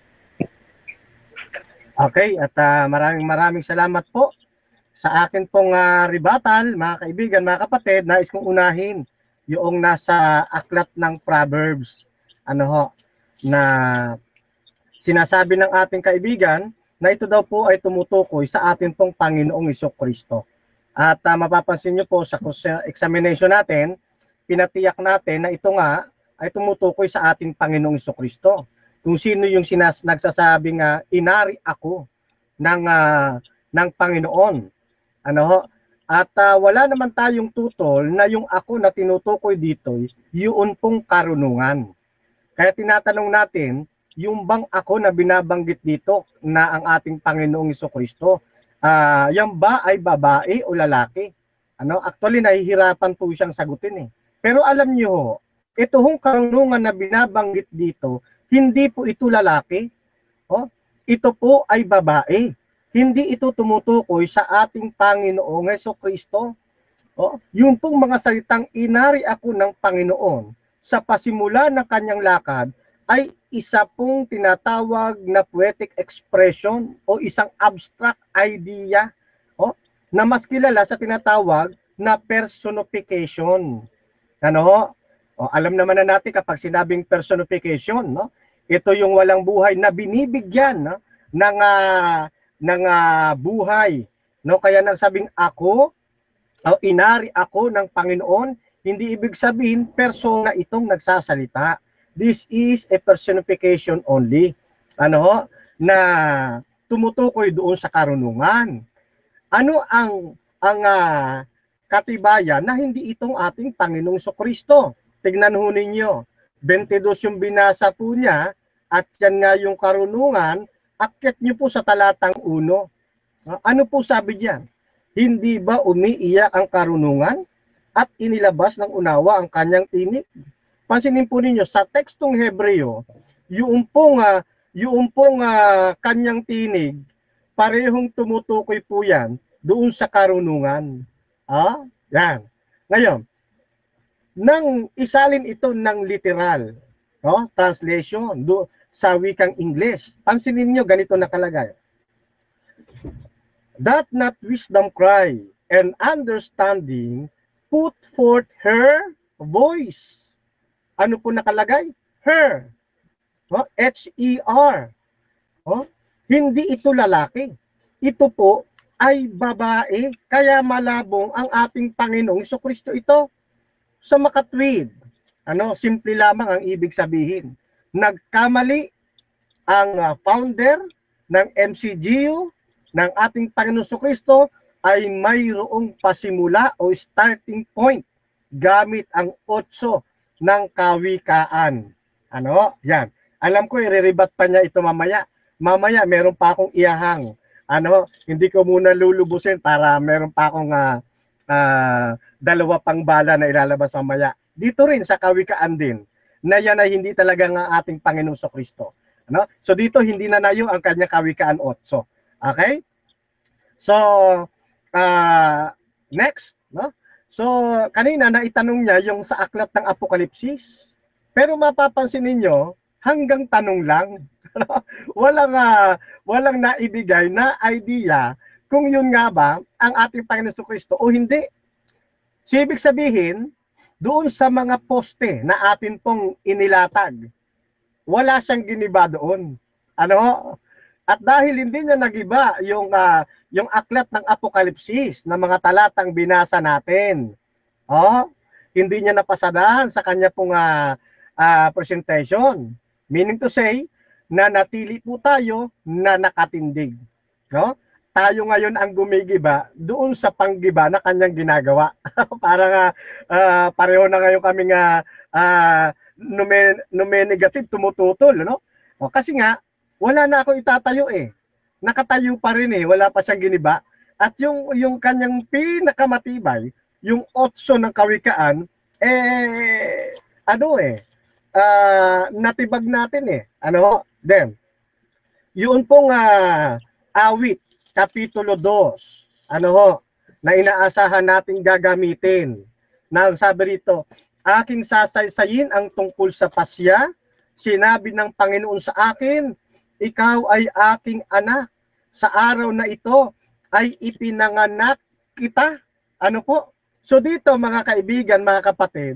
Okay, at ah, maraming maraming salamat po sa akin pong ah, rebuttal, mga kaibigan, mga kapatid. Nais kong unahin yung nasa aklat ng Proverbs. Ano ho? na sinasabi ng ating kaibigan na ito daw po ay tumutukoy sa atin pong Panginoong Jesucristo. At uh, mapapansin nyo po sa examination natin, pinatiyak natin na ito nga ay tumutukoy sa ating Panginoong Jesucristo. Kung sino yung sinas nagsasabing uh, inari ako ng, uh, ng Panginoon. Ano ho? At uh, wala naman tayong tutol na yung ako na tinutukoy dito, yun pong karunungan. Kaya tinatanong natin, yung bang ako na binabanggit dito na ang ating Panginoong Jesucristo, uh, yan ba ay babae o lalaki? Ano? Actually, nahihirapan po siyang sagutin eh. Pero alam niyo ho, ito hong karunungan na binabanggit dito, hindi po ito lalaki. Oh, ito po ay babae. Hindi ito tumutukoy sa ating Panginoong Jesucristo. Oh, yung pong mga salitang inari ako ng Panginoon sa pasimula ng kanyang lakad ay isa pong tinatawag na poetic expression o isang abstract idea, oh, na mas kilala sa tinatawag na personification. Ano ho? O, alam naman na natin kapag sinabing personification, no? Ito yung walang buhay na binibigyan, no? ng uh, ng uh, buhay, no? Kaya nang sabing ako o inari ako ng Panginoon, hindi ibig sabihin persona itong nagsasalita. This is a personification only. Ano ho? Na tumutukoy doon sa karunungan. Ano ang ang uh, katibayan na hindi itong ating Panginoong Jesucristo? Tignan ho ninyo, twenty-two yung binasa po niya, at yan nga yung karunungan, akyat niyo po sa talatang uno. Ano po sabi diyan? Hindi ba umiiyak ang karunungan at inilabas ng unawa ang kanyang tinig? Pansinin po ninyo, sa tekstong Hebreo, yung pong, uh, yung pong uh, kanyang tinig, parehong tumutukoy po yan doon sa karunungan. Ah, yan. Ngayon, nang isalin ito ng literal, no, translation do sa wikang English, pansinin niyo ganito nakalagay. That not wisdom cry and understanding put forth her voice. Ano po nakalagay? Her. No? H E R. No? Hindi ito lalaki. Ito po ay babae. Kaya malabong ang ating Panginoong Jesucristo ito. Sa makatwid, ano, simple lamang ang ibig sabihin. Nagkamali ang uh, founder ng M C G U, ng ating Panginoong Jesucristo, ay mayroong pasimula o starting point gamit ang otso ng kawikaan. Ano? Yan. Alam ko, i-rebat pa niya ito mamaya. Mamaya, meron pa akong iyahang. Ano? Hindi ko muna lulubusin para meron pa akong uh, uh, dalawa pang bala na ilalabas mamaya. Dito rin sa kawikaan din, na yan ay hindi talaga ng ating Panginoong Jesucristo. Ano? So dito, hindi na nayo ang kanyang kawikaan otso. Okay? So, uh, next, no? So, kanina naitanong niya yung sa aklat ng Apokalipsis. Pero mapapansin ninyo, hanggang tanong lang. walang uh, walang naibigay na idea kung yun nga ba ang ating Panginoon Jesucristo o hindi. So, ibig sabihin, doon sa mga poste na atin pong inilatag, wala siyang giniba doon. Ano? At dahil hindi niya nagiba yung uh, yung aklat ng Apokalipsis na mga talatang binasa natin. Oh, hindi niya napasadahan sa kanya pong uh, uh, presentation. Meaning to say, na natili po tayo na nakatindig. No? Tayo ngayon ang gumigiba doon sa panggiba na kanyang ginagawa. Parang uh, pareho na ngayon kaming uh, uh, nume, nume negative tumututol. No? O, kasi nga, wala na akong itatayo eh. Nakatayo pa rin eh, wala pa siyang giniba. At yung yung kanyang pinakamatibay, yung otso ng kawikaan, eh, ano eh, uh, natibag natin eh. Ano? Then, yun pong uh, awit, Kapitulo two, ano ho, na inaasahan natin gagamitin. Na sabi rito, aking sasaysayin ang tungkol sa pasya, sinabi ng Panginoon sa akin, ikaw ay aking anak. Sa araw na ito ay ipinanganak kita. Ano po? So dito mga kaibigan, mga kapatid,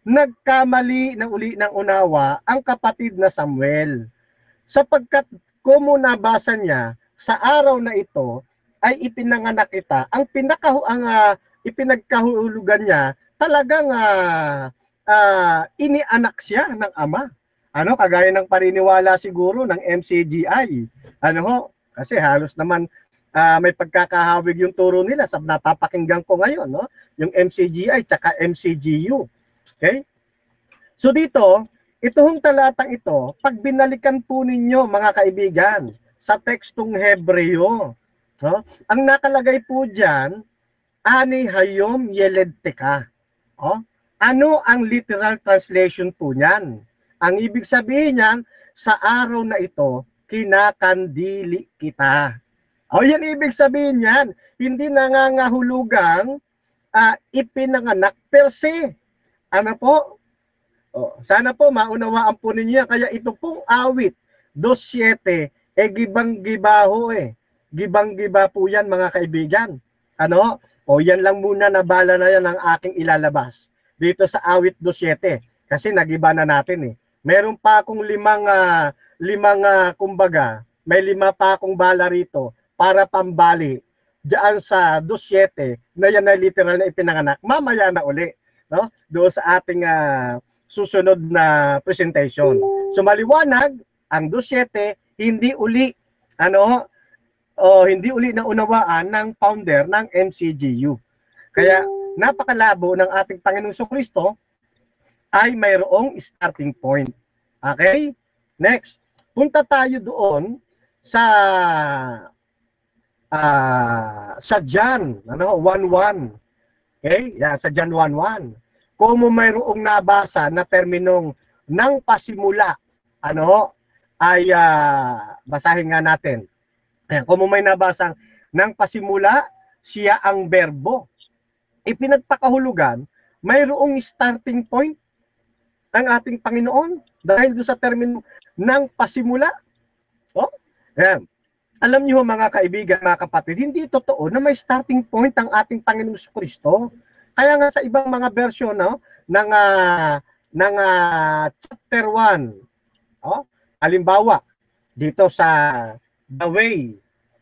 nagkamali na uli ng unawa ang kapatid na Samuel. Sapagkat kung nabasa niya, sa araw na ito ay ipinanganak kita. Ang pinaka ang uh, ipinagkahulugan niya, talagang uh, uh, inianak siya ng ama. Ano, kagaya ng paniniwala siguro ng M C G I. Ano ho? Kasi halos naman uh, may pagkakahawig yung turo nila sa napapakinggan ko ngayon, no? Yung M C G I tsaka M C G U. Okay? So dito, itong talatang ito, pag binalikan po ninyo mga kaibigan, sa tekstong Hebreo, no? Ang nakalagay po diyan, ani hayom yeledteka. Oh, ano ang literal translation po niyan? Ang ibig sabihin niyan, sa araw na ito, kinakandili kita. O, yan ibig sabihin niyan. Hindi nangangahulugang uh, ipinanganak per se. Ano po? O, sana po maunawaan po ninyo. Kaya ito pong awit, two seven, eh gibang-gibaho eh. Gibang-giba po yan mga kaibigan. Ano? O yan lang muna na bala na yan ang aking ilalabas. Dito sa awit two seven. Kasi nagiba na natin eh. Meron pa akong limang, uh, limang uh, kumbaga, may lima pa akong bala rito para pambali diyan sa two seven na yan ay literal na ipinanganak. Mamaya na uli. No? Doon sa ating uh, susunod na presentation. So maliwanag, ang two seven hindi uli ano o hindi uli na unawaan ng founder ng M C G U. Kaya napakalabo ng ating Panginoong Kristo ay mayroong starting point. Okay? Next, punta tayo doon sa uh, sa John ano one one. Okay? Yeah, sa John one one. Kung mayroong nabasa na terminong ng pasimula, ano ay uh, basahin nga natin. Ayan, kung may nabasang ng pasimula, siya ang berbo. Ipinagpakahulugan, mayroong starting point ang ating Panginoon dahil doon sa termino ng pasimula. Oh, ayan. Alam niyo mga kaibigan, mga kapatid, hindi totoo na may starting point ang ating Panginoong Kristo. Kaya nga sa ibang mga version no, ng, uh, ng uh, chapter one, oh, halimbawa, dito sa The Way.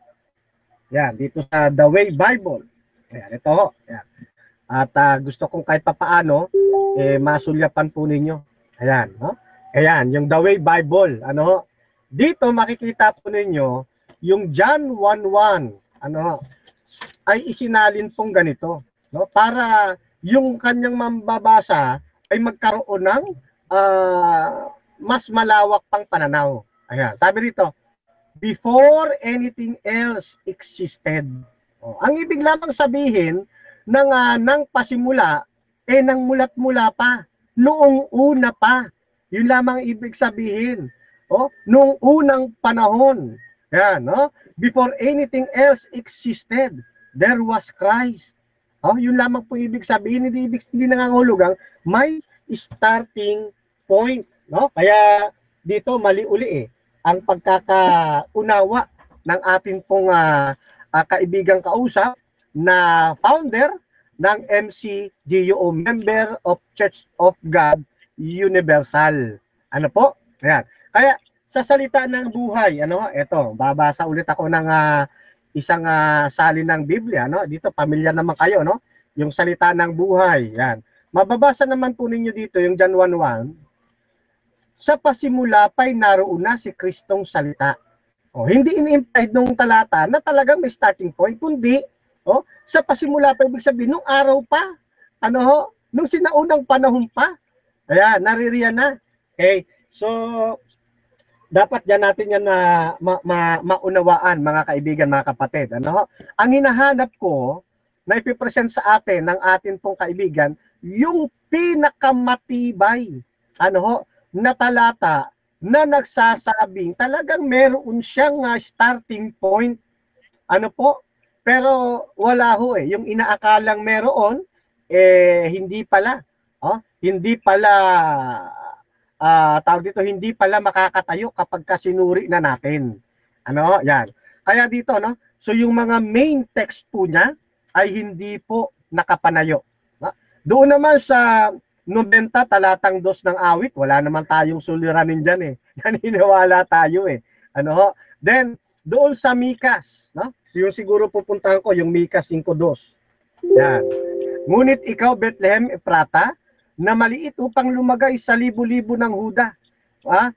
Yan, dito sa The Way Bible. Ayan, ito ho. Ayan. At uh, gusto kong kahit papaano, eh, masulyapan po ninyo. Ayan, no? Ayan, yung The Way Bible. Ano ho? Dito makikita po ninyo, yung John one one, ano ho, ay isinalin pong ganito. No? Para yung kanyang mambabasa ay magkaroon ng uh, mas malawak pang pananaw. Ayan, sabi dito, before anything else existed. Oh, ang ibig lamang sabihin ng, uh, ng pasimula, eh nang mulat-mula pa, noong una pa. Yun lamang ibig sabihin. Oh, noong unang panahon. Ayan, no? Before anything else existed, there was Christ. Oh, yun lamang po ibig sabihin, hindi, ibig, hindi nangangahulugang may starting point. No? Kaya dito mali uli eh ang pagkakaunawa ng ating pong uh, uh, kaibigang kausap na founder ng M C G U, member of Church of God Universal. Ano po? Ayan. Kaya sa salita ng buhay, ano, ito, babasa ulit ako ng uh, isang uh, salin ng Biblia, no? Dito pamilyar naman kayo, no? Yung salita ng buhay, yan. Mababasa naman po ninyo dito yung John one one. Sa pasimula pa'y naroon na si Kristong salita. Oh, hindi ini-implied nung talata na talagang may starting point, kundi oh, sa pasimula pa ibig sabihin nung araw pa. Ano ho? Nung sinaunang panahon pa. Ayan, naririyan na. Okay. So dapat diyan natin yan na ma ma maunawaan mga kaibigan, mga kapatid. Ano ho? Ang hinahanap ko na ipipresent sa atin ng atin pong kaibigan yung pinakamatibay. Ano ho? Na talata na nagsasabing talagang meron siyang uh, starting point. Ano po? Pero wala ho eh. Yung inaakalang meron, eh hindi pala. Oh, hindi pala, uh, tawag dito, hindi pala makakatayo kapag kasinuri na natin. Ano? Yan. Kaya dito, no? So yung mga main text po niya ay hindi po nakapanayo. No? Doon naman sa ninety talatang dos ng awit, wala naman tayong suliranin dyan eh. Naniniwala tayo eh. Ano ho? Then, doon sa Mikas, no? Yung siguro pupuntahan ko, yung Mikas five two. Yan. Ngunit ikaw, Bethlehem Ephrata, na maliit upang lumagay sa libo-libo ng Huda. Ah,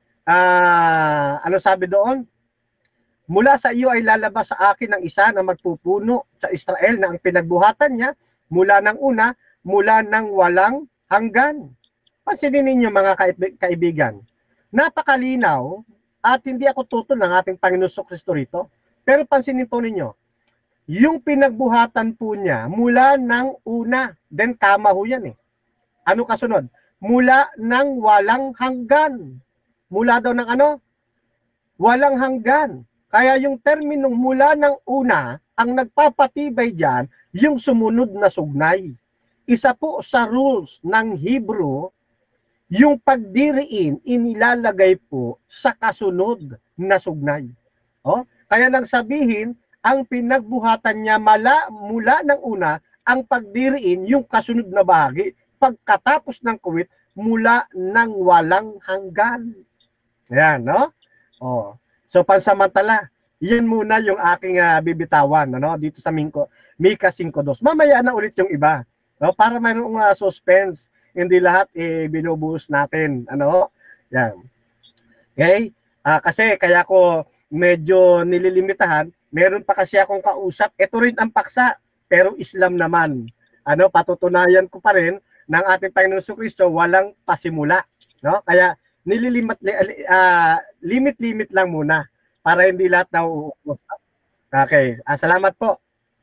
ah, ano sabi doon? Mula sa iyo ay lalabas sa akin ang isa na magpupuno sa Israel na ang pinagbuhatan niya mula ng una, mula ng walang hanggan. Pansinin ninyo mga kaib- kaibigan, napakalinaw at hindi ako tutol ng ating Panginoon Kristo rito. Pero pansinin po ninyo, yung pinagbuhatan po niya mula ng una, then tama ho yan eh. Ano kasunod? Mula ng walang hanggan. Mula daw ng ano? Walang hanggan. Kaya yung terminong mula ng una, ang nagpapatibay dyan, yung sumunod na sugnay. Isa po sa rules ng Hebrew, yung pagdiriin, inilalagay po sa kasunod na sugnay. Oh? Kaya nang sabihin, ang pinagbuhatan niya mala, mula ng una, ang pagdiriin, yung kasunod na bahagi, pagkatapos ng kuwit, mula ng walang hanggan. Ayan, no? Oh. So, pansamantala, yan muna yung aking uh, bibitawan, ano? Dito sa Minko, Mika five two. Mamaya na ulit yung iba. No? Para mayroong uh, suspense, hindi lahat eh, binubuhos natin. Ano? Yan. Okay? Uh, kasi kaya ko medyo nililimitahan, meron pa kasi akong kausap, ito rin ang paksa, pero Islam naman. Ano? Patutunayan ko pa rin ng ating Panginoon Kristo, walang pasimula. No? Kaya nililimit, uh, limit-limit lang muna para hindi lahat na uuusap. Okay, uh, salamat po.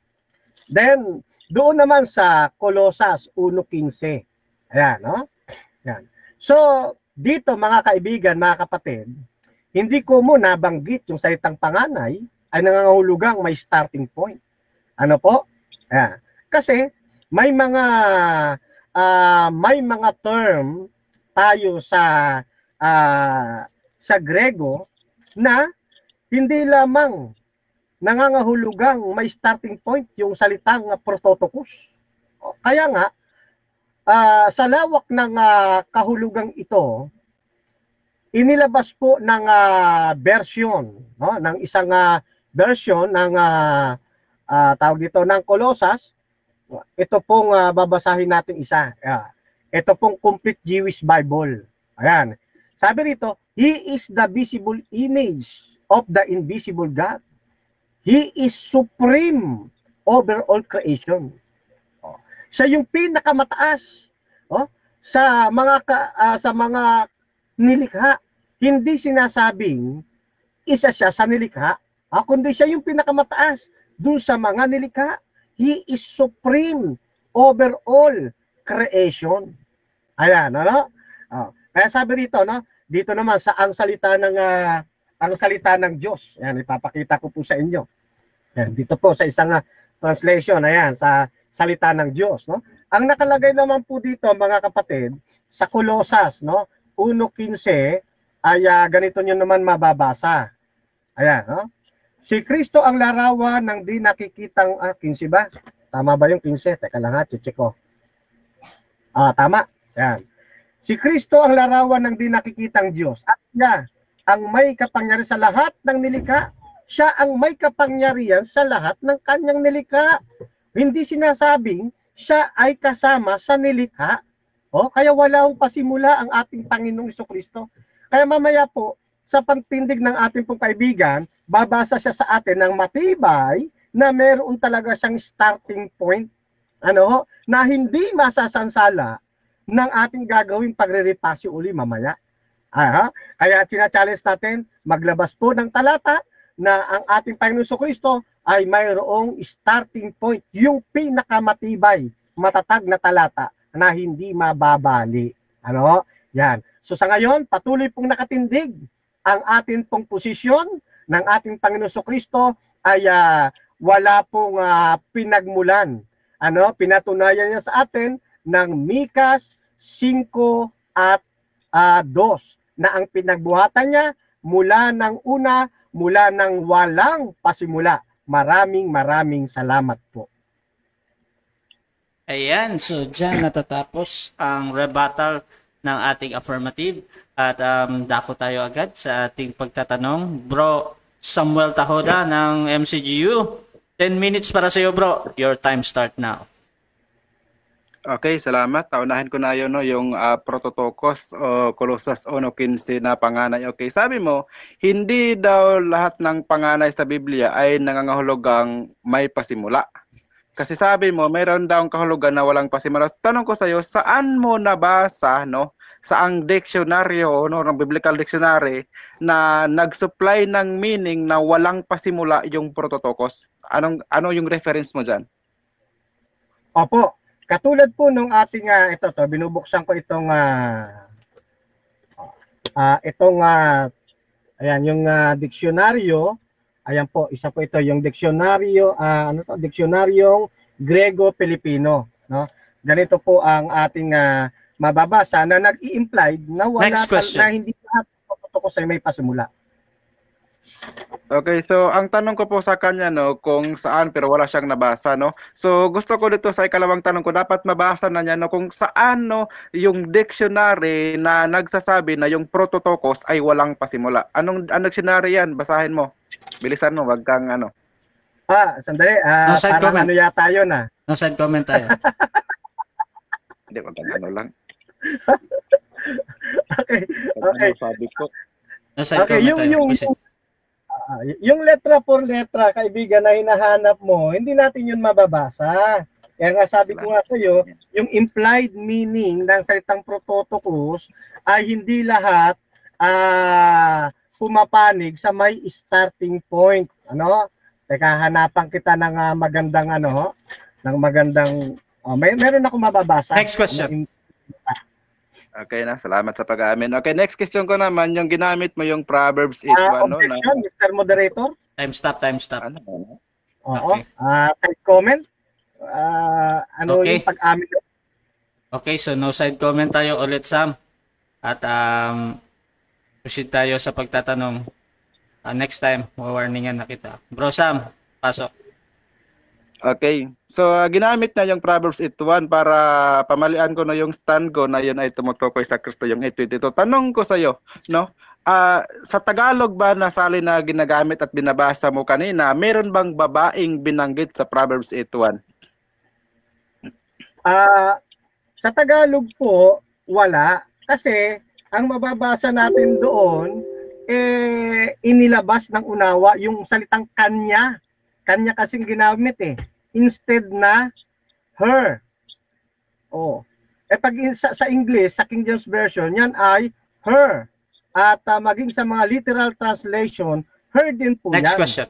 Then, doon naman sa Colosas one fifteen. Ayan, no? Ayan. So, dito mga kaibigan, mga kapatid, hindi ko muna banggit yung salitang panganay ay nangangahulugang may starting point. Ano po? Ayan. Kasi may mga uh, may mga term tayo sa uh, sa Grego na hindi lamang nangangahulugang may starting point yung salitang uh, prototokos. Kaya nga, uh, sa lawak ng uh, kahulugang ito, inilabas po ng uh, version, no? ng isang uh, version ng uh, uh, tawag dito ng Colosas. Ito pong uh, babasahin natin isa. Uh, ito pong Complete Jewish Bible. Ayan. Sabi rito, He is the visible image of the invisible God. He is supreme over all creation. Oh. Siya yung pinakamataas oh, sa mga ka, uh, sa mga nilikha. Hindi sinasabing isa siya sa nilikha, ah, kundi siya yung pinakamataas dun sa mga nilikha. He is supreme over all creation. Ayan, ano? Oh. Kaya sabi rito, no? Dito naman sa ang salita ng uh, ang salita ng Diyos. Ayan, ipapakita ko po sa inyo. Ayan, dito po sa isang uh, translation, ayan, sa salita ng Diyos, no? Ang nakalagay naman po dito, mga kapatid, sa Colosas, no? one fifteen ay uh, ganito niyo naman mababasa. Ayan, no? Si Kristo ang larawan ng di nakikitang ah, fifteen ba? Tama ba yung fifteen? Teka lang ha, check ko. Ah, tama. Ayan. Si Kristo ang larawan ng di nakikitang Diyos. At siya ang may kapangyarihan sa lahat ng nilikha. Siya ang may kapangyarihan sa lahat ng kanyang nilikha. Hindi sinasabing siya ay kasama sa nilikha. O, kaya wala akong pasimula ang ating Panginoong Jesucristo. Kaya mamaya po, sa pagtindig ng ating pong kaibigan, babasa siya sa atin ng matibay na meron talaga siyang starting point, ano, na hindi masasansala ng ating gagawing pagre-repasyo uli mamaya. Aha. Kaya tina-challenge natin, maglabas po ng talata na ang ating Panginoon Jesucristo ay mayroong starting point, yung pinakamatibay, matatag na talata na hindi mababali. Ano? Yan. So sa ngayon, patuloy pong nakatindig ang ating pong posisyon ng ating Panginoon Jesucristo ay uh, wala pong uh, pinagmulan. Ano? Pinatunayan niya sa atin ng Mikas five at uh, two na ang pinagbuhatan niya mula ng una, mula ng walang pasimula. Maraming maraming salamat po. Ayan, so dyan natatapos ang rebuttal ng ating affirmative at um, dako tayo agad sa ating pagtatanong. Bro Samuel Tahoda ng M C G U, ten minutes para sa iyo bro. Your time start now. Okay, salamat. Taunahin ko na yun, no, yung uh, Prototokos o Colossus one fifteen na panganay. Okay, sabi mo, hindi daw lahat ng panganay sa Biblia ay nangangahulugang may pasimula. Kasi sabi mo, mayroon daw ang kahulugan na walang pasimula. Tanong ko sa iyo, saan mo nabasa, no, saang diksyonaryo, no, ng biblical dictionary na nag-supply ng meaning na walang pasimula yung Prototokos? Anong ano yung reference mo diyan? Opo, katulad po nung ating uh, ito to, binubuksan ko itong uh, uh, itong uh, ayan yung uh, diksyonaryo. Ayan po, isa po ito yung diksyonaryo, uh, ano to, diksionaryong Grego-Pilipino, no? Ganito po ang ating uh, mababasa na nag-i-implied na wala na hindi lahat Prototokos ay may pasimula. Okay, so ang tanong ko po sa kanya, no, kung saan pero wala siyang nabasa, no. So gusto ko dito sa ikalawang tanong ko, dapat mabasa na niya, no, kung saan, no, yung dictionary na nagsasabi na yung Prototokos ay walang pasimula. Anong anong dictionary yan? Basahin mo. Bilisan mo, wag kang ano. Ah, sandali. Ah, no parang comment. Ano yata yun, ah. No side comment tayo. Hindi, wag kang ano lang. Okay, okay. Ano sabi ko? No side Okay, comment yung, tayo. yung, Kasi- yung, ah, yung letra por letra, kaibigan, na hinahanap mo, hindi natin yun mababasa. Kaya nga sabi ko nga sa iyo, yung implied meaning ng salitang Prototokos ay hindi lahat ah pumapanig sa may starting point. Ano? Teka, hanapan kita ng uh, magandang ano, ng magandang oh, may meron ako mababasa. Next question. Okay na, salamat sa pag-aamin. Okay, next question ko naman, yung ginamit mo yung Proverbs eight Uh, one, no? objection, Na, Mister Moderator? Time stop, time stop. ano, ano? Oo. Okay. Ah, side comment? Ah, ano Okay. yung pag-amin? Okay, so no side comment tayo ulit, Sam. At um, proceed tayo sa pagtatanong. Uh, next time, warningan na kita. Bro Sam, pasok. Okay. So, uh, ginamit na yung Proverbs eight one para pamalian ko na yung stand ko na yun ay tumutukoy sa Kristo, yung eight twenty-two. Tanong ko sa iyo, no? Uh, sa Tagalog ba na salin na ginagamit at binabasa mo kanina, meron bang babaeng binanggit sa Proverbs eight one? Ah, sa Tagalog po, wala. Kasi, ang mababasa natin doon, eh, inilabas ng unawa yung salitang kanya. Kanya kasing ginamit eh. Instead na her. Oh. Eh pag in, sa, sa English, sa King James Version, yan ay her. At uh, maging sa mga literal translation, her din po Next yan. question.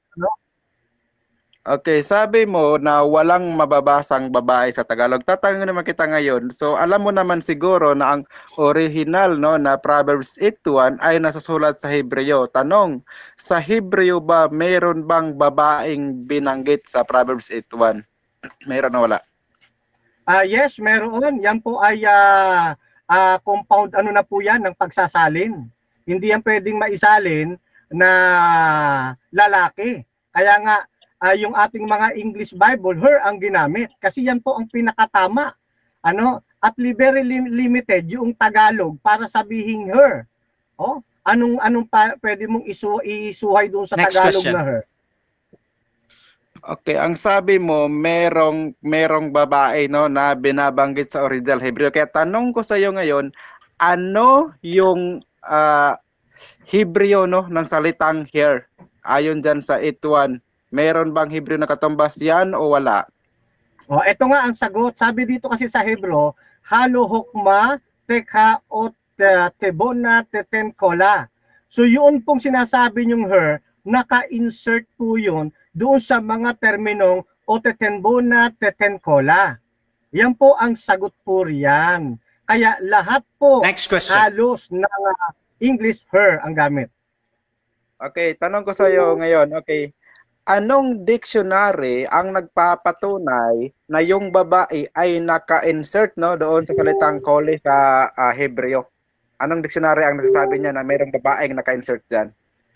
Okay, sabi mo na walang mababasang babae sa Tagalog. Tatanungin naman kita ngayon. So, alam mo naman siguro na ang original, no, na Proverbs eight one ay nasusulat sa Hebreo. Tanong, sa Hebreo ba mayroon bang babaeng binanggit sa Proverbs eight one? Mayroon o wala? Ah, yes, meron. Yan po ay uh, uh, compound ano na po yan ng pagsasalin. Hindi yan pwedeng maisalin na lalaki. Kaya nga uh, yung ating mga English Bible, her ang ginamit kasi yan po ang pinakatama. Ano? At very limited yung Tagalog para sabihin her. Oh, anong anong pa, pwede mong isu isuhay doon sa Next Tagalog question. na her? Okay, ang sabi mo merong merong babae, no, na binabanggit sa original Hebreo. Kaya tanong ko sa iyo ngayon, ano yung uh, Hebreo, no, ng salitang here? Ayon diyan sa eight one, meron bang Hebreo na katumbas yan o wala? Oh, ito nga ang sagot. Sabi dito kasi sa Hebro, halo hokma tekha ot uh, tebona teten kola. So yun pong sinasabi yung her, naka-insert po yun doon sa mga terminong o tetenbona tetenkola. Yan po ang sagot po riyan. Kaya lahat po Next question. halos ng uh, English her ang gamit. Okay, tanong ko sa iyo ngayon, okay. Anong dictionary ang nagpapatunay na yung babae ay naka-insert, no, doon sa salitang koli sa uh, Hebreo? Anong dictionary ang nagsasabi niya na mayroong babaeng naka-insert diyan?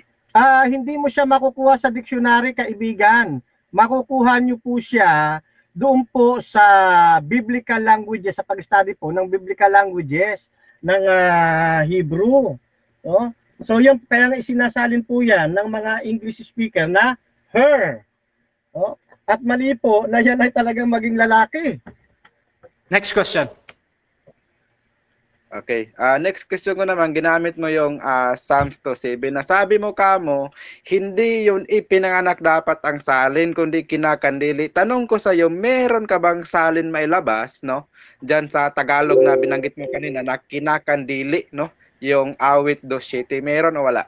Ah, hindi mo siya makukuha sa dictionary, kaibigan. Makukuha niyo po siya doon po sa biblical languages, sa pag-study po ng biblical languages ng uh, Hebrew. No? So yan, kaya nga isinasalin po yan ng mga English speaker na her. No? At mali po na yan ay talagang maging lalaki. Next question. Okay. Uh, next question ko naman, ginamit mo yung uh, Psalms two seven. Nasabi mo ka mo, hindi yun ipinanganak dapat ang salin, kundi kinakandili. Tanong ko sa iyo, meron ka bang salin mailabas, no? Diyan sa Tagalog na binanggit mo kanina na kinakandili, no? Yung awit two seven, meron o wala?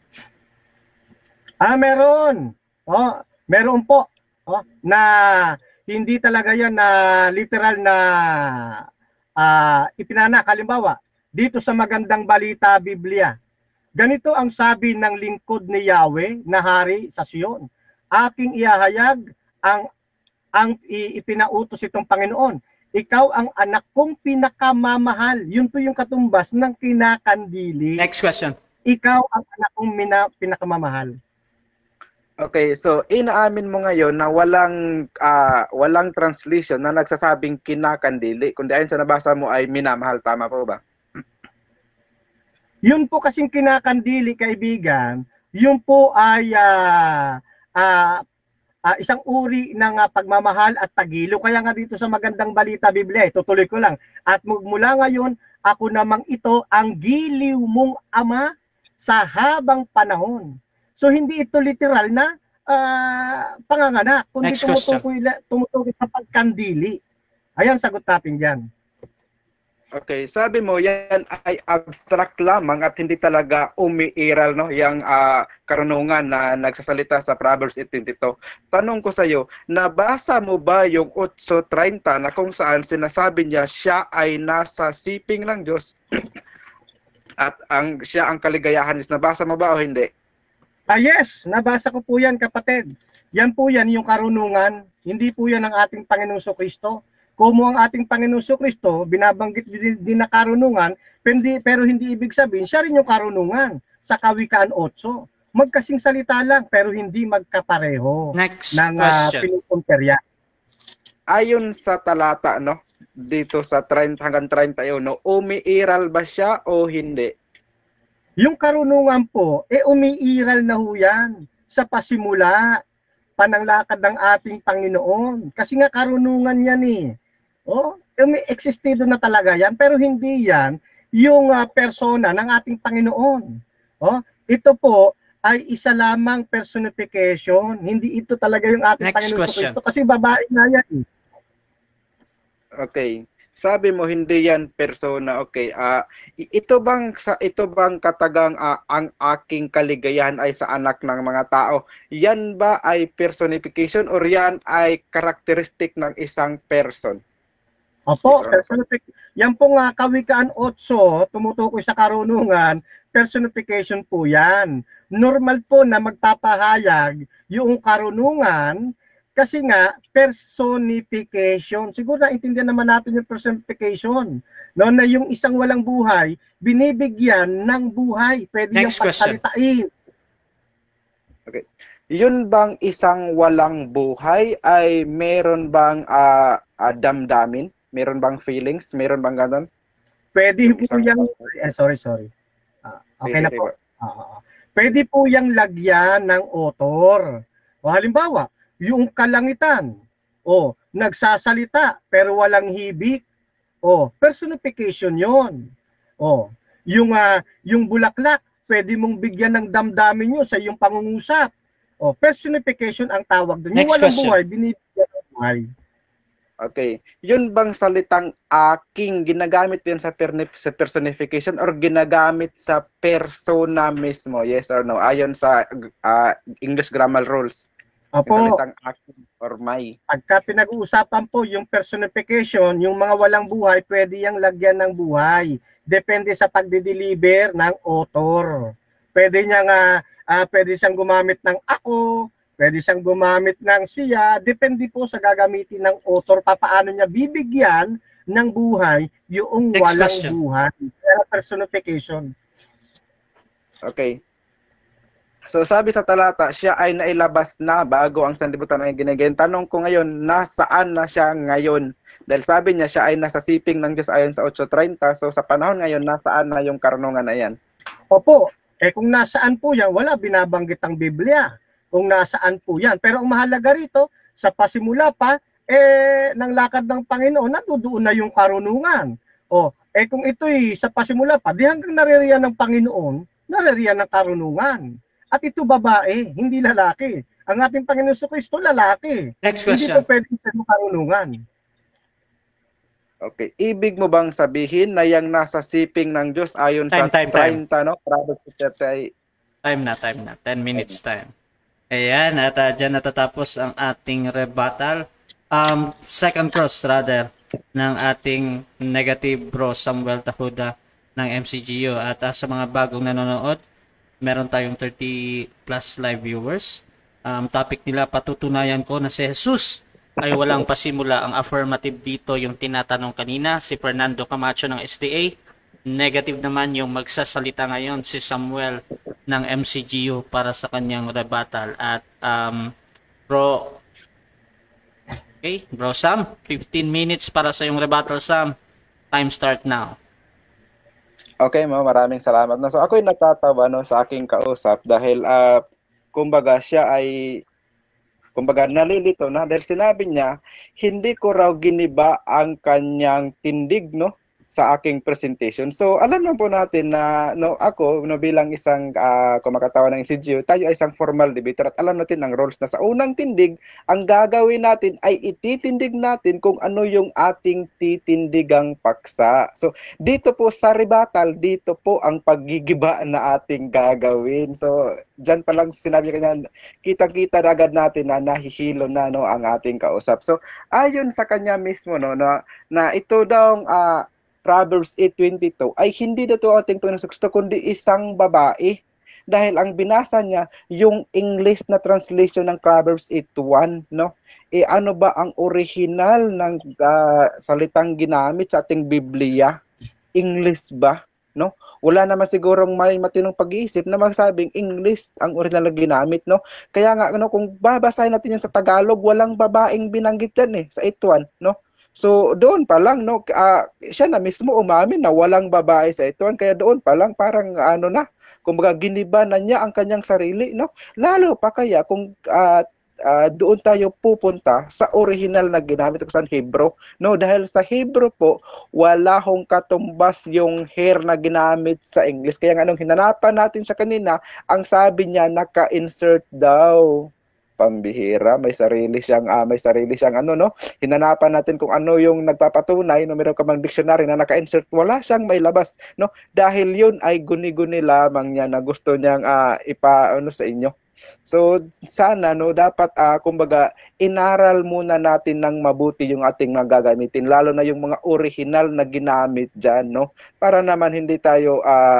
Ah, meron. Oh, meron po. Oh, na hindi talaga yan na literal na uh, ipinanak. Halimbawa, dito sa Magandang Balita Biblia, ganito ang sabi ng lingkod ni Yahweh na hari sa Sion. Aking ihahayag ang, ang ipinautos itong Panginoon. Ikaw ang anak kong pinakamamahal. Yun po yung katumbas ng kinakandili. Next question. Ikaw ang anak kong mina, pinakamamahal. Okay, so inaamin mo ngayon na walang uh, walang translation na nagsasabing kinakandili, kundi ayon sa nabasa mo ay minamahal, tama po ba? Yun po kasing kinakandili, kaibigan, yun po ay uh, uh, uh, isang uri ng uh, pagmamahal at tagilo. Kaya nga dito sa Magandang Balita Biblia, tutuloy ko lang. At mula ngayon, ako namang ito ang giliw mong ama sa habang panahon. So hindi ito literal na uh, panganganak, kundi tumutukoy, tumutukoy sa pagkandili. Ayan, sagot natin dyan. Okay, sabi mo yan ay abstract lamang at hindi talaga umiiral, no, yung uh, karunungan na nagsasalita sa Proverbs eight twenty-two. Tanong ko sa iyo, nabasa mo ba yung eight thirty na kung saan sinasabi niya siya ay nasa siping ng Diyos at ang siya ang kaligayahan? Nabasa mo ba o hindi? Ah yes, nabasa ko po yan, kapatid. Yan po yan yung karunungan, hindi po yan ang ating Panginoong Kristo. Kung ang ating Panginoong Kristo, binabanggit din, din na karunungan, pero hindi, pero hindi ibig sabihin, siya rin yung karunungan sa Kawikaan eight. Magkasing salita lang, pero hindi magkapareho. Next ng, question. Uh, pinupunterya. Ayon sa talata, no, dito sa thirty hanggang thirty-one, umiiral ba siya o hindi? Yung karunungan po, eh umiiral na ho yan sa pasimula, pananglakad ng ating Panginoon. Kasi nga karunungan yan eh. Oh, umi existido na talaga yan, pero hindi yan yung uh, persona ng ating Panginoon. Oh, ito po ay isa lamang personification. Hindi ito talaga yung ating Next Panginoon question. Kristo kasi babae na yan eh. Okay. Sabi mo hindi yan persona. Okay. Ah, uh, ito bang sa ito bang katagang uh, ang aking kaligayahan ay sa anak ng mga tao? Yan ba ay personification or yan ay characteristic ng isang person? Opo, personification. Yan po nga Kawikaan eight, tumutukoy sa karunungan, personification po yan. Normal po na magpapahayag yung karunungan kasi nga, personification. Siguro naintindihan naman natin yung personification. No, na yung isang walang buhay, binibigyan ng buhay. Pwede yung pagsalitain. Okay. Yun bang isang walang buhay ay meron bang uh, uh, damdamin? Meron bang feelings? Meron bang ganun? Pwede po yung... Eh, sorry, sorry. Uh, okay na po. Uh, pwede po yung lagyan ng author. O halimbawa, yung kalangitan, o nagsasalita pero walang hibik, o personification yon. O yung uh, yung bulaklak, pwede mong bigyan ng damdamin nyo sa iyong pangungusap. O personification ang tawag doon. Yung walang buhay, binibigyan ng buhay. Okay. Yun bang salitang aking ginagamit din sa, sa personification or ginagamit sa persona mismo? Yes or no? Ayon sa uh, English grammar rules. Opo, salitang aking or my. Pagka pinag-uusapan po yung personification, yung mga walang buhay, pwede yang lagyan ng buhay. Depende sa pagdi-deliver ng author. Pwede niya nga, uh, pwede siyang gumamit ng ako, pwede siyang gumamit ng siya, depende po sa gagamitin ng author, papaano niya bibigyan ng buhay yung Next walang question. buhay. Kaya personification. Okay. So sabi sa talata, siya ay nailabas na bago ang sanlibutan ay ginagayon. Tanong ko ngayon, nasaan na siya ngayon? Dahil sabi niya, siya ay nasa siping ng Diyos ayon sa eight thirty. So sa panahon ngayon, nasaan na yung karunungan na yan? Opo, eh kung nasaan po yan, wala binabanggit ang Biblia. Kung nasaan po yan. Pero ang mahalaga rito, sa pasimula pa, eh, ng lakad ng Panginoon, natudoon na yung karunungan. O, eh kung ito'y sa pasimula pa, di hanggang naririyan ng Panginoon, naririyan ng karunungan. At ito babae, hindi lalaki. Ang ating Panginoon sa Kristo, lalaki. Next Hindi question. po pwedeng sa karunungan. Okay. Ibig mo bang sabihin na yung nasa siping ng Diyos ayon Time, sa time, time. thirty, no? Proverbs thirty ay Time na, time na. ten minutes time. Ayan, at uh, dyan natatapos ang ating rebuttal. Um, second cross, rather, ng ating negative bro Samuel Tahuda ng M C G U. At uh, sa mga bagong nanonood, meron tayong thirty plus live viewers. Um, topic nila, patutunayan ko na si Jesus ay walang pasimula. Ang affirmative dito yung tinatanong kanina, si Fernando Camacho ng S D A. Negative naman yung magsasalita ngayon si Samuel ng M C G U para sa kanyang rebuttal. At um, bro, okay, bro Sam, fifteen minutes para sa yung rebuttal, Sam. Time start now. Okay, mo, maraming salamat. No, so ako'y natatawa no sa aking kausap dahil uh, kumbaga siya ay kumbaga nalilito na dahil sinabi niya hindi ko raw giniba ang kanyang tindig no sa aking presentation. So alam na po natin na no ako no bilang isang uh, kumakatawan ng M C G U, tayo ay isang formal debater at alam natin ang rules na sa unang tindig, ang gagawin natin ay ititindig natin kung ano yung ating titindigang paksa. So dito po sa rebuttal, dito po ang paggigiba na ating gagawin. So diyan pa lang sinabi kanya, kita-kita agad natin na nahihilo na no ang ating kausap. So ayon sa kanya mismo no na, na ito daw uh, Proverbs eight twenty-two ay hindi dito ating Panginoon Kristo kundi isang babae dahil ang binasa niya yung English na translation ng Proverbs eight one no eh ano ba ang original ng uh, salitang ginamit sa ating Biblia? English ba no? Wala naman sigurong may matinong pag-iisip na magsabing English ang original na ginamit no. Kaya nga no kung babasahin natin yan sa Tagalog, walang babaeng binanggit yan eh sa eight one no. So doon pa lang no uh, siya na mismo umamin na walang babae sa ito kaya doon pa lang parang ano na kumbaga giniba na niya ang kanyang sarili no lalo pa kaya kung uh, uh, doon tayo pupunta sa original na ginamit ko sa Hebrew no dahil sa Hebrew po wala hong katumbas yung hair na ginamit sa English kaya nga nung hinanapan natin sa kanina ang sabi niya naka-insert daw. Pambihira, may sarili siyang uh, may sarili siyang ano no. Hinanapan natin kung ano yung nagpapatunay no meron ka mang dictionary na naka-insert, wala siyang may labas no dahil yun ay guni-guni lamang niya na gusto niyang uh, ipa ano sa inyo. So sana no dapat uh, kumbaga inaral muna natin ng mabuti yung ating magagamitin lalo na yung mga original na ginamit diyan no para naman hindi tayo uh,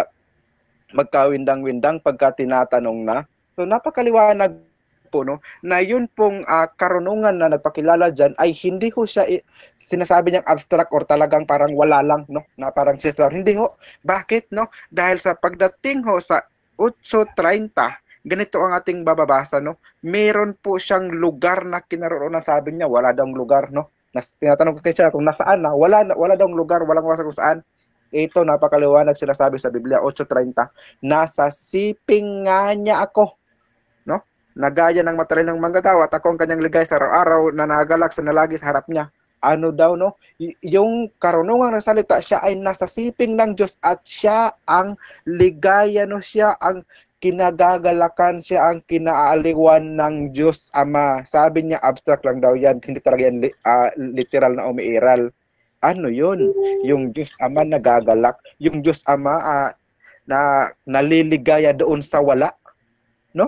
magkawindang-windang pagka tinatanong na. So napakaliwanag po no na yun pong uh, karunungan na nagpakilala diyan ay hindi ho siya i- sinasabi niyang abstract or talagang parang wala lang no na parang sister hindi ho. Bakit no dahil sa pagdating ho sa eight thirty ganito ang ating bababasa no meron po siyang lugar na kinaroroonan sabi niya wala daw lugar no nas tinatanong ko kay siya kung nasaan na wala wala daw lugar walang wasa kung saan. Ito napakaliwanag sinasabi sa Biblia eight thirty nasa siping nga niya ako no nagaya ng matalinong manggagawa at ako ang kanyang ligay sa araw-araw na nagalak sa nalagi sa harap niya. Ano daw no? Y- yung karunungan ng salita, siya ay nasa siping ng Diyos at siya ang ligaya no siya ang kinagagalakan siya ang kinaaliwan ng Diyos Ama. Sabi niya abstract lang daw yan, hindi talaga yan li- uh, literal na umiiral. Ano yun? Yung Diyos Ama nagagalak, yung Diyos Ama uh, na naliligaya doon sa wala. No?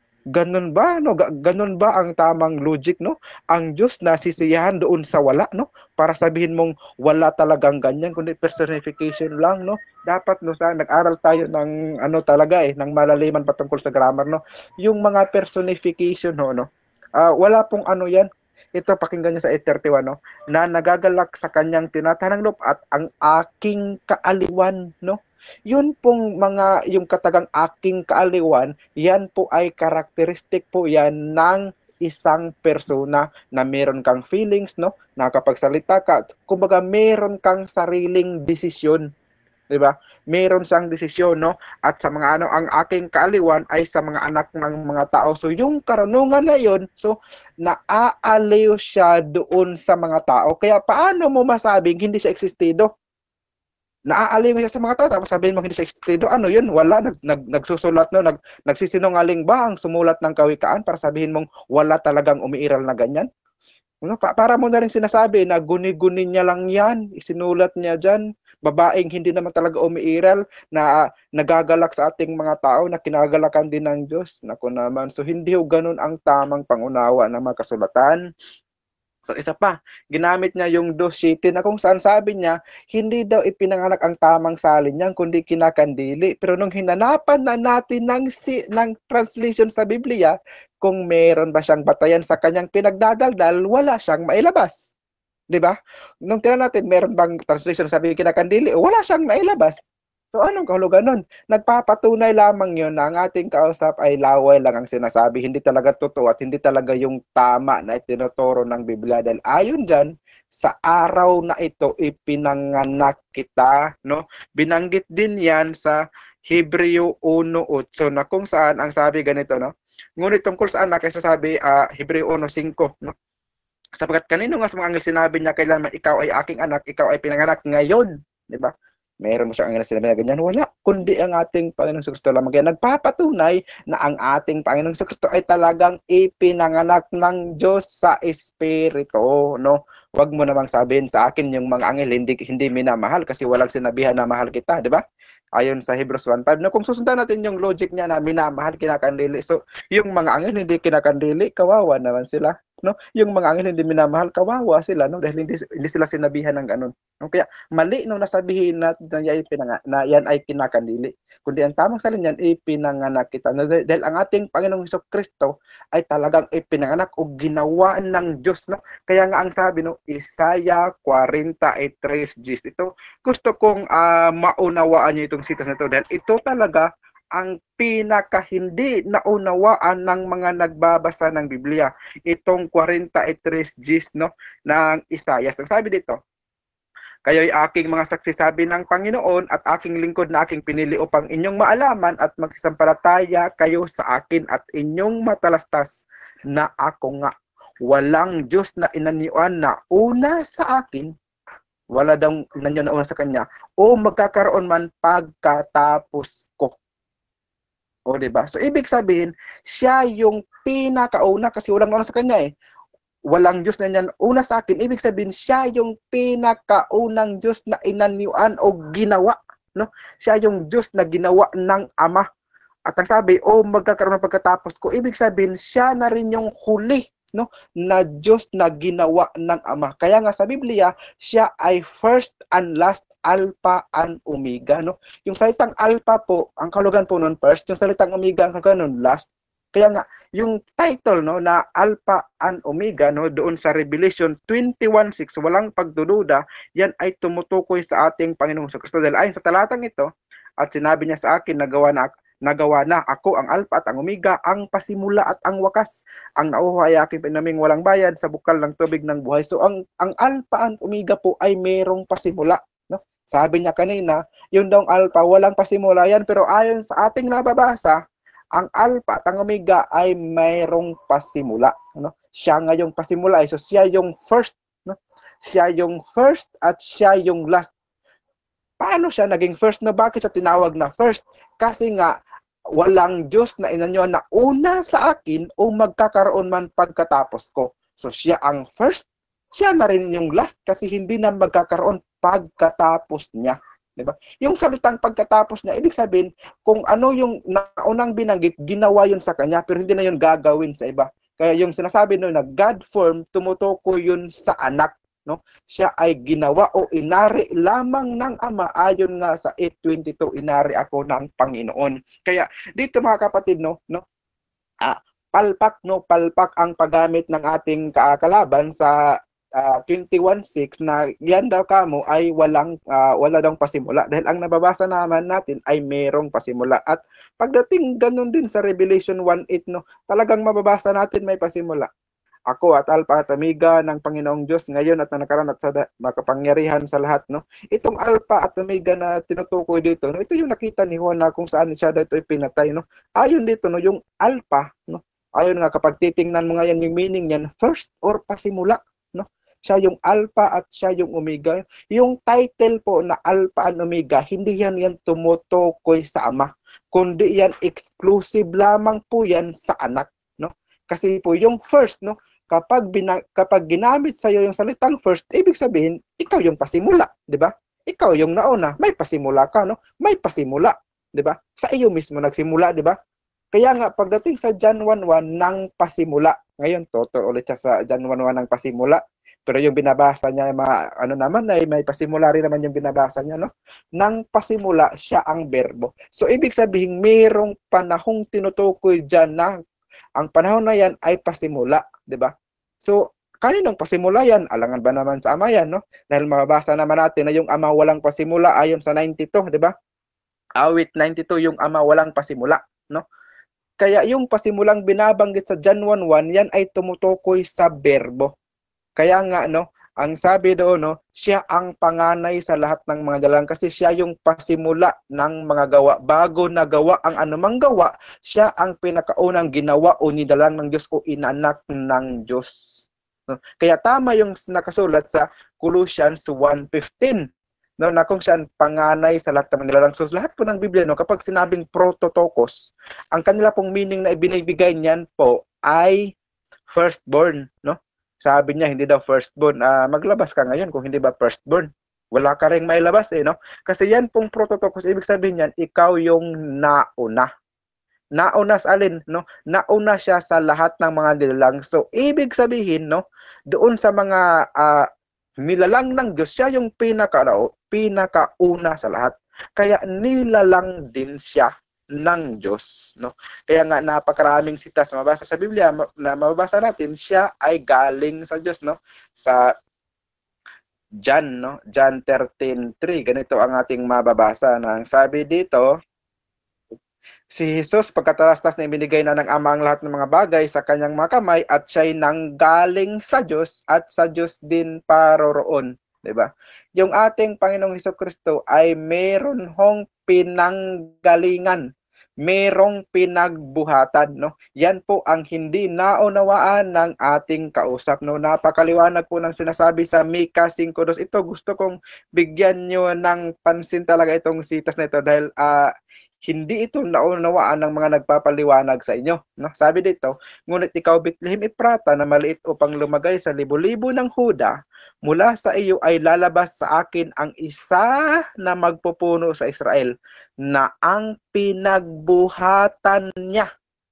Ganun ba no Ga- ganun ba ang tamang logic no ang Diyos nasisiyahan doon sa wala no para sabihin mong wala talagang ganyan kundi personification lang no dapat no sa nag-aral tayo ng ano talaga eh ng malaliman patungkol sa grammar no yung mga personification no no uh, wala pong ano yan ito pakinggan niyo sa eight thirty-one no na nagagalak sa kanyang tinatanang loob at ang aking kaaliwan no Yun pong mga yung katagang aking kaaliwan, yan po ay karakteristik po yan ng isang persona na meron kang feelings, no? Nakapagsalita ka, kumbaga meron kang sariling desisyon, 'di ba? Meron siyang desisyon, no? At sa mga ano, ang aking kaaliwan ay sa mga anak ng mga tao. So yung karunungan na yun, so naaaliw siya doon sa mga tao. Kaya paano mo masabing hindi siya existido? Naaaliw siya sa mga tao, tapos sabihin mo hindi siya existido. Ano yun? Wala. Nag, nag, nagsusulat, no? Nag, nagsisinungaling ba ang sumulat ng kawikaan para sabihin mong wala talagang umiiral na ganyan? Ano, pa, para mo na rin sinasabi na guni-guni niya lang yan, isinulat niya dyan, babaeng hindi naman talaga umiiral, na nagagalak sa ating mga tao, na kinagalakan din ng Diyos. Naku naman, so hindi ho ganun ang tamang pangunawa ng mga kasulatan. So isa pa, ginamit niya yung dos city na kung saan sabi niya, hindi daw ipinanganak ang tamang salin niyan, kundi kinakandili. Pero nung hinanapan na natin ng, si, ng translation sa Biblia, kung meron ba siyang batayan sa kanyang pinagdadaldal, wala siyang mailabas. 'Di ba? Nung tira natin, meron bang translation sabi kinakandili, wala siyang mailabas. So anong kahulugan nun? Nagpapatunay lamang yun na ang ating kausap ay laway lang ang sinasabi, hindi talaga totoo at hindi talaga yung tama na itinuturo ng Biblia. Dahil ayon dyan, sa araw na ito ipinanganak kita, no? Binanggit din yan sa Hebreo one eight na kung saan ang sabi ganito, no? Ngunit tungkol sa anak ay sasabi uh, Hebreo one five, no? Sapagkat kanino nga sa mga anghel sinabi niya, kailanman ikaw ay aking anak, ikaw ay pinanganak ngayon, di ba? Meron mo siyang anghel sinabi na ganyan? Wala, kundi ang ating Panginoong Kristo lamang. Kaya nagpapatunay na ang ating Panginoong Kristo ay talagang ipinanganak ng Diyos sa Espiritu, no? Huwag mo namang sabihin sa akin yung mga anghel hindi hindi minamahal kasi walang sinabihan na mahal kita, di ba? Ayon sa Hebrews one five, no, kung susundan natin yung logic niya na minamahal, kinakandili. So, yung mga anghel hindi kinakandili, kawawa naman sila, no? Yung mga anghel hindi minamahal, kawawa sila, no? Dahil hindi, hindi sila sinabihan ng ganun. No? Kaya mali no nasabihin na, na, yan, pinanga, na yan ay kinakandili. Kundi ang tamang salin yan, ipinanganak kita. No? Dahil, dahil ang ating Panginoong Hesukristo ay talagang ipinanganak o ginawa ng Diyos, no? Kaya nga ang sabi, no, Isaiah forty-three Gs. Ito, gusto kong uh, maunawaan niyo itong sitas na ito dahil ito talaga ang pinaka hindi naunawaan ng mga nagbabasa ng Biblia. Itong forty-three Gs, no, ng Isaiah. Ang sabi dito, kayo'y aking mga saksi, sabi ng Panginoon, at aking lingkod na aking pinili upang inyong maalaman at magsisampalataya kayo sa akin at inyong matalastas na ako nga. Walang Diyos na inaniuan na una sa akin, wala daw inaniuan na una sa kanya, o magkakaroon man pagkatapos ko. O diba? So ibig sabihin, siya yung pinakauna kasi walang nauna sa kanya eh. Walang Diyos na niyan una sa akin. Ibig sabihin, siya yung pinakaunang Diyos na inaniuan o ginawa. No? Siya yung Diyos na ginawa ng Ama. At ang sabi, o magkakaroon ng pagkatapos ko, ibig sabihin, siya na rin yung huli, no, na Diyos na ginawa ng Ama. Kaya nga sa Biblia, siya ay first and last, Alpha and Omega. No? Yung salitang Alpha po, ang kahulugan po nun first, yung salitang Omega, ang kahulugan nun last. Kaya nga, yung title, no, na Alpha and Omega, no, doon sa Revelation twenty-one six, walang pagdududa, yan ay tumutukoy sa ating Panginoong Kristo. Dahil ayon sa talatang ito, at sinabi niya sa akin, nagawa na, nagawa na ako ang Alpha at ang Omega, ang pasimula at ang wakas, ang nauho ay aking pinaming walang bayad sa bukal ng tubig ng buhay. So ang ang Alpha and Omega po ay merong pasimula, no? Sabi niya kanina, yung daw Alpha walang pasimula yan, pero ayon sa ating nababasa, ang Alpha at ang Omega ay mayroong pasimula, no? Siya nga yung pasimula, so siya yung first, no? Siya yung first at siya yung last. Paano siya naging first? No, bakit siya tinawag na first? Kasi nga walang Diyos na inanyo na una sa akin o magkakaroon man pagkatapos ko. So siya ang first, siya na rin yung last kasi hindi na magkakaroon pagkatapos niya. Diba? Yung salitang pagkatapos niya, ibig sabihin, kung ano yung naunang binanggit, ginawa yun sa kanya, pero hindi na yun gagawin sa iba. Kaya yung sinasabi no, na God form, tumutukoy yun sa anak. No? Siya ay ginawa o inari lamang ng Ama, ayon nga sa eight twenty-two, inari ako ng Panginoon. Kaya dito mga kapatid, no, no, ah, palpak, no, palpak ang paggamit ng ating kalaban sa ah, twenty-one six na yan daw kamo ay walang ah, wala daw pasimula dahil ang nababasa naman natin ay merong pasimula. At pagdating ganun din sa Revelation one eight, no, talagang mababasa natin may pasimula. Ako at Alpha at Omega ng Panginoong Diyos ngayon at na nakaraan at sa da- makapangyarihan sa lahat, no. Itong Alpha at Omega na tinutukoy dito, no, ito yung nakita ni Juan na kung saan siya dito pinatay, no. Ayon dito, no, yung Alpha, no, ayon nga kapag titingnan mo nga yan yung meaning niyan, first or pasimula, no. Siya yung Alpha at siya yung Omega. Yung title po na Alpha and Omega, hindi yan yan tumutukoy sa Ama, kundi yan exclusive lamang po yan sa anak, no. Kasi po yung first, no, kapag bina, kapag ginamit sa iyo yung salitang first, ibig sabihin ikaw yung pasimula, 'di ba? Ikaw yung nauna, may pasimula ka, no? May pasimula, 'di ba? Sa iyo mismo nagsimula, 'di ba? Kaya nga pagdating sa John one one ng pasimula, ngayon tutor ulit siya sa John one one ng pasimula. Pero yung binabasa niya, mga, ano naman, ay may pasimula rin naman yung binabasa niya, no? Nang pasimula, siya ang berbo. So, ibig sabihin, mayroong panahong tinutukoy dyan na ang panahon na yan ay pasimula, di ba? So, kaninong pasimula yan? Alangan ba naman sa Ama yan, no? Dahil mababasa naman natin na yung Ama walang pasimula ayon sa ninety-two, di ba? Awit ninety-two, yung Ama walang pasimula, no? Kaya yung pasimulang binabanggit sa John one one, yan ay tumutukoy sa berbo. Kaya nga, no, ang sabi doon, no, siya ang panganay sa lahat ng mga dalang kasi siya yung pasimula ng mga gawa. Bago nagawa ang anumang gawa, siya ang pinakaunang ginawa o nidalang ng Diyos o inanak ng Diyos. No? Kaya tama yung nakasulat sa Colossians one fifteen, no, na kung saan panganay sa lahat ng nilalang. So lahat po ng Biblia, no, kapag sinabing prototokos, ang kanila pong meaning na ibinibigay niyan po ay firstborn, no? Sabi niya, hindi daw firstborn. Uh, maglabas ka ngayon kung hindi ba firstborn. Wala ka rin mailabas eh, no? Kasi yan pong prototokos, ibig sabihin yan, ikaw yung nauna. Nauna sa alin, no? Nauna siya sa lahat ng mga nilalang. So, ibig sabihin, no? Doon sa mga uh, nilalang ng Diyos, siya yung pinaka, pinakauna sa lahat. Kaya nilalang din siya ng Diyos, no? Kaya nga napakaraming sitas mabasa sa Biblia na mababasa natin, siya ay galing sa Diyos, no? Sa John, no? John thirteen three, ganito ang ating mababasa na ang sabi dito, si Jesus pagkatalastas na ibinigay na ng Ama ang lahat ng mga bagay sa kanyang mga kamay at siya'y nanggaling sa Diyos at sa Diyos din paroroon. Diba? Yung ating Panginoong Hesukristo ay meron hong pinanggalingan, merong pinagbuhatan, no? Yan po ang hindi naunawaan ng ating kausap, no? Napakaliwanag po ng sinasabi sa Mika five two. Ito gusto kong bigyan nyo ng pansin talaga itong sitas na ito dahil uh, hindi ito naunawaan ng mga nagpapaliwanag sa inyo, no? Sabi dito, ngunit ikaw Bethlehem Ephrata na maliit upang lumagay sa libo-libo ng Huda, mula sa iyo ay lalabas sa akin ang isa na magpupuno sa Israel, na ang pinagbuhatan niya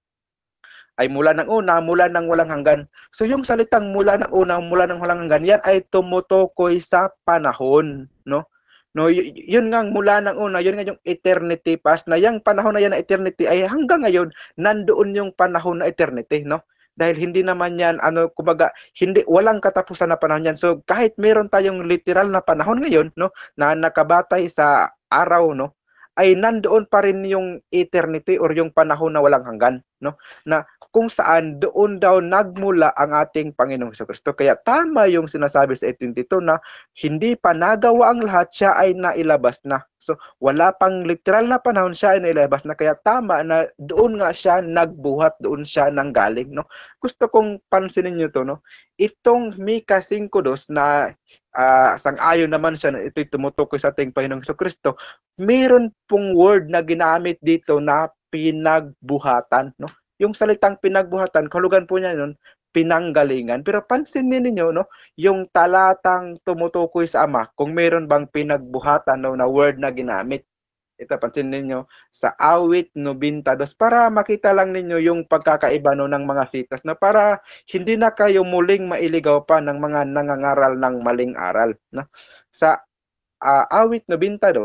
ay mula ng una, mula ng walang hanggan. So yung salitang mula ng una, mula ng walang hanggan, yan ay tumutukoy sa panahon, no? No, y- yun nga mula ng una, yun nga yung eternity past, na yung panahon na yan na eternity ay hanggang ngayon nandoon yung panahon na eternity, no? Dahil hindi naman yan, ano, kumbaga, hindi, walang katapusan na panahon yan. So, kahit meron tayong literal na panahon ngayon, no, na nakabatay sa araw, no, ay nandoon pa rin yung eternity or yung panahon na walang hanggan, no, na kung saan doon daw nagmula ang ating Panginoong Hesukristo. Kaya tama yung sinasabi sa eight twenty-two na hindi pa nagawa ang lahat, siya ay nailabas na. So, wala pang literal na panahon, siya ay nailabas na. Kaya tama na doon nga siya nagbuhat, doon siya nanggaling, no? Gusto kong pansinin nyo to, no? Itong Mika five two na uh, sang-ayon naman siya na ito'y tumutukoy sa ating Panginoong Hesukristo, meron pong word na ginamit dito na pinagbuhatan, no? Yung salitang pinagbuhatan, kahulugan po niya nun, pinanggalingan. Pero pansinin ninyo, no, yung talatang tumutukoy sa Ama, kung meron bang pinagbuhatan, no, na word na ginamit. Ito, pansinin ninyo sa awit ninety-two para makita lang ninyo yung pagkakaiba, no, ng mga sitas, no, para hindi na kayo muling mailigaw pa ng mga nangangaral ng maling aral, no. Sa uh, awit ninety-two,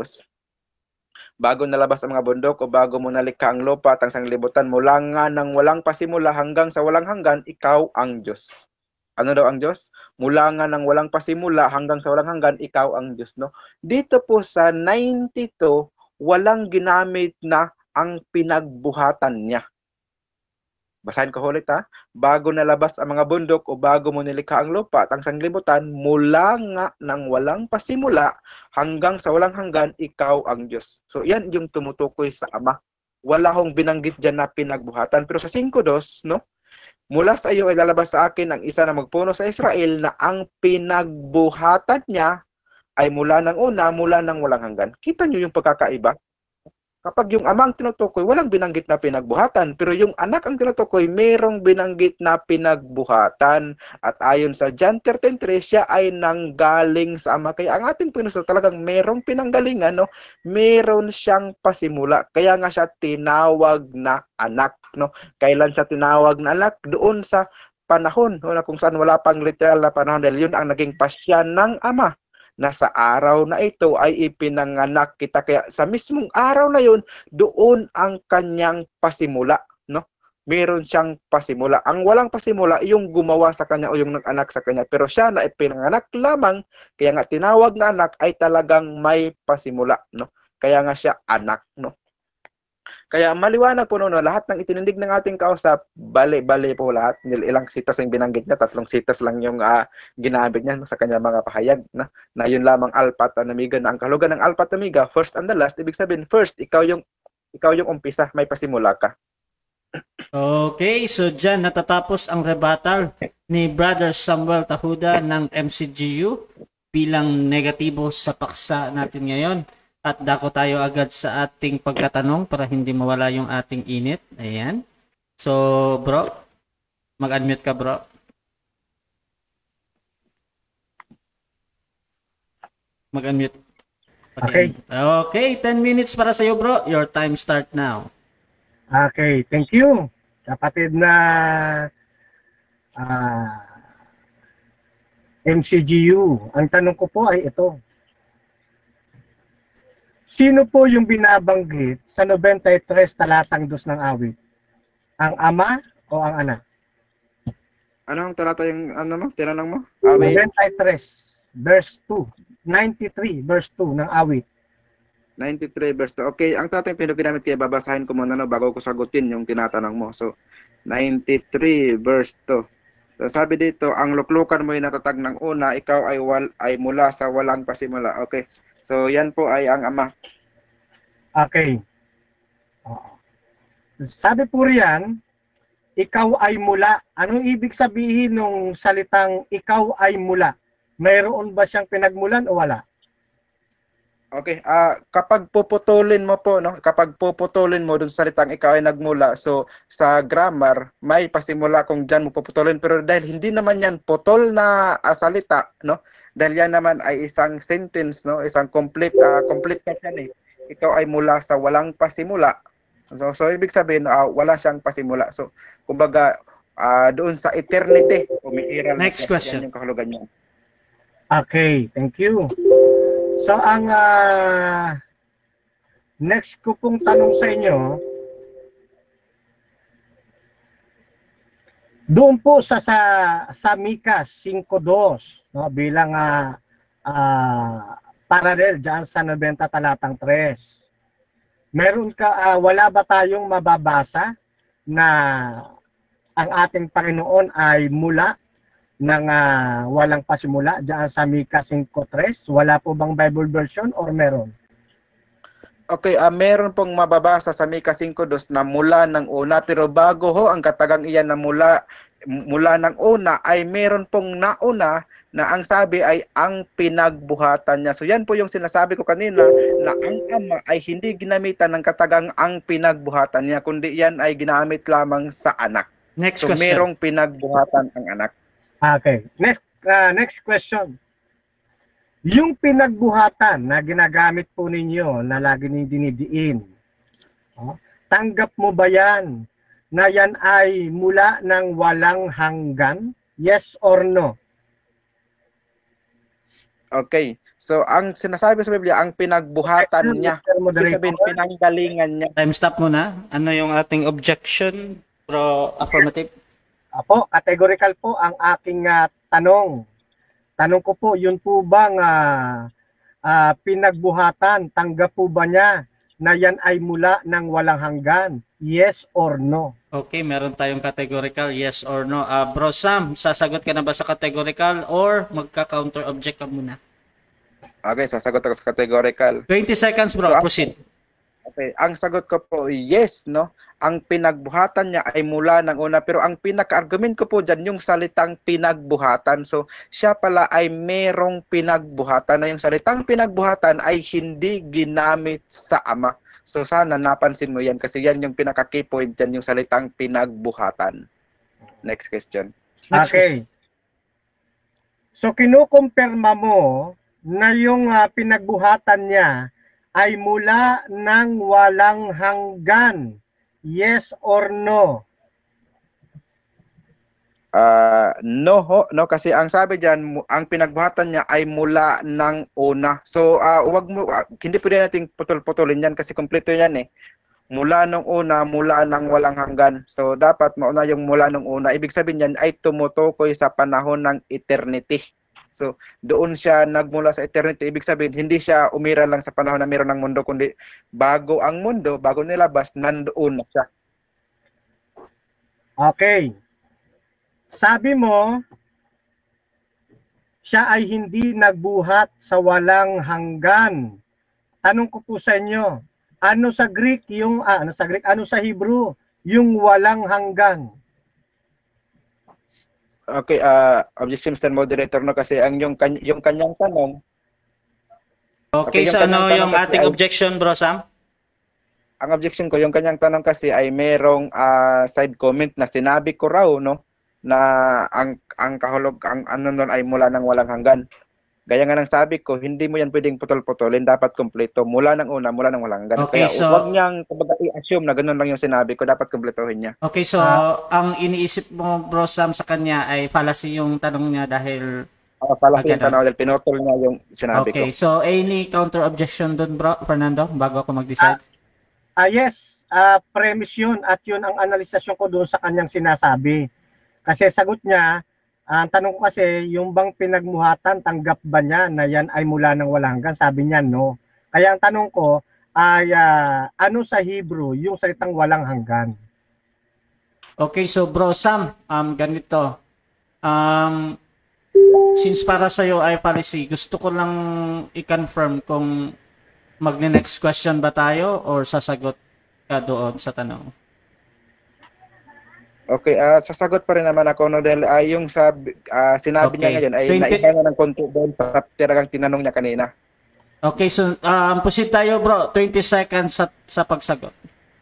bago nalabas ang mga bundok o bago mo nalikha ang lupa at ang sanglibutan, mula nga nang walang pasimula hanggang sa walang hanggan, ikaw ang Diyos. Ano daw ang Diyos? Mula nga ng walang pasimula hanggang sa walang hanggan, ikaw ang Diyos, no? Dito po sa ninety-two, walang ginamit na ang pinagbuhatan niya. Basahin ko ulit ha. Bago nalabas ang mga bundok o bago mo nilikha ang lupa at ang sanglibutan, mula nga ng walang pasimula hanggang sa walang hanggan, ikaw ang Diyos. So yan yung tumutukoy sa Ama. Wala hong binanggit dyan na pinagbuhatan. Pero sa five two, no? Mula sa iyo ay lalabas sa akin ang isa na magpuno sa Israel na ang pinagbuhatan niya ay mula ng una, mula ng walang hanggan. Kita nyo yung pagkakaiba? Kapag yung amang tinutukoy, walang binanggit na pinagbuhatan. Pero yung anak ang tinutukoy, merong binanggit na pinagbuhatan. At ayon sa John thirteen three, siya ay nanggaling sa ama. Kaya ang ating Panginoon talagang merong pinanggalingan, no? Meron siyang pasimula. Kaya nga siya tinawag na anak, no? Kailan siya tinawag na anak? Doon sa panahon, no? Na kung saan wala pang literal na panahon. Dahil yun ang naging pasya ng ama. Na sa araw na ito ay ipinanganak kita. Kaya sa mismong araw na yun, doon ang kanyang pasimula, no? Meron siyang pasimula. Ang walang pasimula, yung gumawa sa kanya o yung nag-anak sa kanya. Pero siya na ipinanganak lamang, kaya nga tinawag na anak ay talagang may pasimula, no? Kaya nga siya anak, no? Kaya maliwanag po no, lahat ng itinindig ng ating kausap, bali-bali po lahat. Ilang sitas yung binanggit niya, tatlong sitas lang yung uh, ginamit niya no, sa kanya mga pahayag. Na, na yun lamang alpha at omega, na ang kahulugan ng alpha at omega, first and the last, ibig sabihin, first, ikaw yung, ikaw yung umpisa, may pasimula ka. Okay, so dyan natatapos ang rebuttal ni Brother Samuel Tahuda ng M C G U bilang negatibo sa paksa natin ngayon. At dako tayo agad sa ating pagtatanong para hindi mawala yung ating init. Ayan. So, bro, mag-unmute ka, bro. Mag-unmute. Okay. Okay, ten minutes para sa iyo, bro. Your time start now. Okay, thank you. Kapatid na uh, M C G U, ang tanong ko po ay ito. Sino po yung binabanggit sa ninety-three talatang dos ng awit? Ang ama o ang anak? Ano ang talata yung ano mo? Tinanong mo? Awit ninety-three verse two. ninety-three verse two ng awit. ninety-three verse two. Okay, ang talatang pinaginamit kaya babasahin ko muna no, bago ko sagutin yung tinatanong mo. So, ninety-three verse two. So, sabi dito, ang luklukan mo ay natatag ng una, ikaw ay, wal, ay mula sa walang pasimula. Okay. So, yan po ay ang ama. Okay. Sabi po riyan, ikaw ay mula. Anong ibig sabihin ng salitang ikaw ay mula? Mayroon ba siyang pinagmulan o wala? Okay. Uh, kapag puputulin mo po, no? Kapag puputulin mo dun sa salitang ikaw ay nagmula, so sa grammar, may pasimula kung dyan mo puputulin. Pero dahil hindi naman yan putol na uh, salita, no? Dahil yan naman ay isang sentence, no? Isang complete, uh, complete na yan eh. Ikaw ay mula sa walang pasimula. So, so ibig sabihin, uh, wala siyang pasimula. So, kumbaga, uh, doon sa eternity, umiiral na Next siya. question. Yan yung kahulugan niya. Okay, thank you. So, ang uh, next ko pong tanong sa inyo, doon po sa sa, sa Mika five two, no, bilang uh, uh, parallel diyan sa ninety talatang three. Meron ka uh, wala ba tayong mababasa na ang ating Panginoon ay mula ng uh, walang pasimula diyan sa Mika five three? Wala po bang Bible version or meron? Okay, uh, meron pong mababasa sa Mika five two na mula ng una, pero bago ho ang katagang iyan na mula mula ng una ay meron pong nauna na ang sabi ay ang pinagbuhatan niya. So yan po yung sinasabi ko kanina na ang ama ay hindi ginamitan ng katagang ang pinagbuhatan niya, kundi yan ay ginamit lamang sa anak. Next So question. merong pinagbuhatan ang anak. Okay, next uh, next question. Yung pinagbuhatan na ginagamit po ninyo na lagi ninyong dinidiin, oh, tanggap mo ba yan na yan ay mula ng walang hanggan? Yes or no? Okay. So ang sinasabi sa Biblia, ang pinagbuhatan niya, ibig sabihin pinanggalingan niya. Time stop muna. Ano yung ating objection? Pro affirmative? Apo, categorical po ang aking ah, tanong. Tanong ko po, yun po bang ah, ah, pinagbuhatan, tanggap po ba niya na yan ay mula ng walang hanggan? Yes or no? Okay, meron tayong categorical, yes or no. Ah, Bro Sam, sasagot ka na ba sa categorical or magka-counter object ka muna? Okay, sasagot ako sa categorical. twenty seconds, bro. So, Proceed. Okay, ang sagot ko po yes, no? Ang pinagbuhatan niya ay mula ng una, pero ang pinaka-argument ko po dyan, yung salitang pinagbuhatan. So, siya pala ay merong pinagbuhatan na yung salitang pinagbuhatan ay hindi ginamit sa ama. So, sana napansin mo yan kasi yan yung pinaka-key point dyan, yung salitang pinagbuhatan. Next question. Next Okay. So, kinukumpirma mo na yung ah, pinagbuhatan niya ay mula ng walang hanggan. Yes or no? Uh, no ho, no kasi ang sabi diyan mu- ang pinagbuhatan niya ay mula ng una. So uh, wag mo uh, hindi pwede nating putol-putulin yan kasi kumpleto yan eh. Mula nung una, mula ng walang hanggan. So dapat mauna yung mula nung una. Ibig sabihin yan ay tumutukoy sa panahon ng eternity. So doon siya nagmula sa eternity. Ibig sabihin hindi siya umira lang sa panahon na meron ng mundo kundi bago ang mundo, bago nilabas, nandoon na siya. Okay. Sabi mo, siya ay hindi nagbuhat sa walang hanggan. Tanong ko po sa inyo, ano sa Greek yung, ah, ano sa Greek, ano sa Hebrew, yung walang hanggan? Okay, uh, objection Mister Moderator, no kasi ang yung kan- yung kanyang tanong. Okay, Okay, yung so ano kanyang yung tanong kasi ating ay- objection, bro Sam? Ang objection ko, yung kanyang tanong kasi ay merong ah, side comment na sinabi ko raw, no, na ang ang kahulog ang ano nun ay mula ng walang hanggan. Gaya nga ng sabi ko, hindi mo yan pwedeng putol-putulin, dapat kumpleto mula ng una, mula ng walang hanggan. Okay, Kaya so- huwag niyang kumbaga i-assume na ganun lang yung sinabi ko, dapat kumpletuhin niya. Okay, so Ah. ang iniisip mo, bro Sam, sa kanya ay fallacy yung tanong niya dahil... Uh, pala Okay, yung tanong dahil pinutol niya yung sinabi Okay, ko. so any counter objection dun, bro Fernando, bago ako mag-decide? Ah yes, ah, premise yun at yun ang analisasyon ko doon sa kanyang sinasabi. Kasi sagot niya, ang tanong ko kasi, yung bang pinagmuhatan, tanggap ba niya na yan ay mula ng walang hanggan? Sabi niya, no. Kaya ang tanong ko ay, ah, ano sa Hebrew, yung salitang walang hanggan? Okay, so bro Sam, um, ganito. Um, since para sa'yo ay fallacy, gusto ko lang i-confirm kung magne-next question ba tayo or sasagot ka doon sa tanong. Okay, ah sasagot pa rin naman ako no dahil ah, yung sabi, ah, sinabi niya Okay. ngayon ay twenty naiba na ng konti doon sa tiragang tinanong niya kanina. Okay, so um, proceed tayo, bro. twenty seconds sa, sa pagsagot.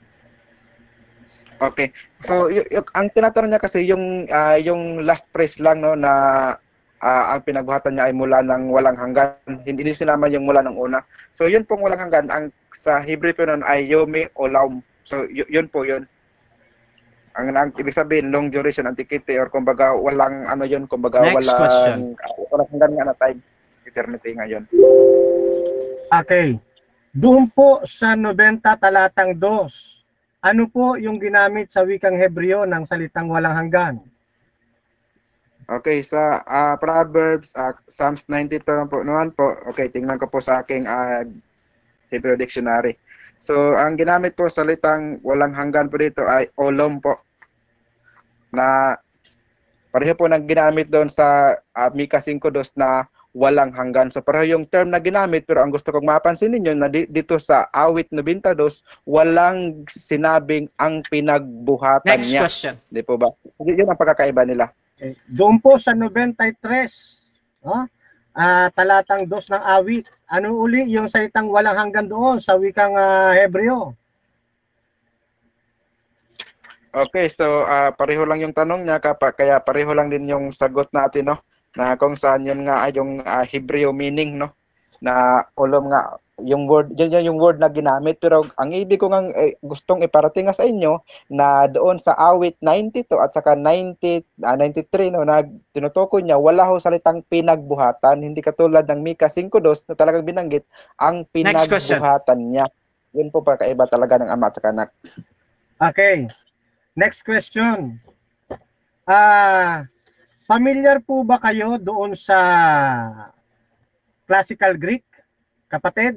Okay. So y- y- ang tinatanong niya kasi yung ah, yung last phrase lang no na ah, ang pinagbuhatan niya ay mula ng walang hanggan. Hindi hindi sinama yung mula ng una. So yun pong walang hanggan ang sa Hebrew po nun ay yomi olam. So y- yun po yun. Ang, ang ibig sabihin long duration antiquity or kumbaga walang ano yun kumbaga Next walang question. walang hanggan nga na time eternity ngayon. Okay. Doon po sa ninety talatang dos, ano po yung ginamit sa wikang Hebreo ng salitang walang hanggan? Okay, sa ah, Proverbs, ah, Psalms ninety-two po naman po. Okay, tingnan ko po sa aking ah, Hebrew Dictionary. So, ang ginamit po salitang walang hanggan po dito ay olom po. Na pareho po nang ginamit doon sa uh, Mika five two na walang hanggan. So, pareho yung term na ginamit pero ang gusto kong mapansin ninyo na di- dito sa awit ninety-two, walang sinabing ang pinagbuhatan Next niya. question. Di po ba? Y- yun ang pagkakaiba nila. Okay. Doon po sa ninety-three, no? Ah, talatang dos ng awit, ano uli yung salitang walang hanggan doon sa wikang ah, Hebreo? Okay, so ah, pareho lang yung tanong niya kapag kaya pareho lang din yung sagot natin no na kung saan yun nga ay yung ah, Hebrew meaning no na olom nga yung word yun, yun yung word na ginamit pero ang ibig ko nga eh, gustong iparating nga sa inyo na doon sa awit ninety-two at saka ninety ah, ninety-three no na tinutukoy niya wala ho salitang pinagbuhatan hindi katulad ng Mika five two na talagang binanggit ang Next question. pinagbuhatan niya. Yun po pagkaiba talaga ng ama at saka anak. Okay. Next question. Ah, familiar po ba kayo doon sa classical Greek, kapatid?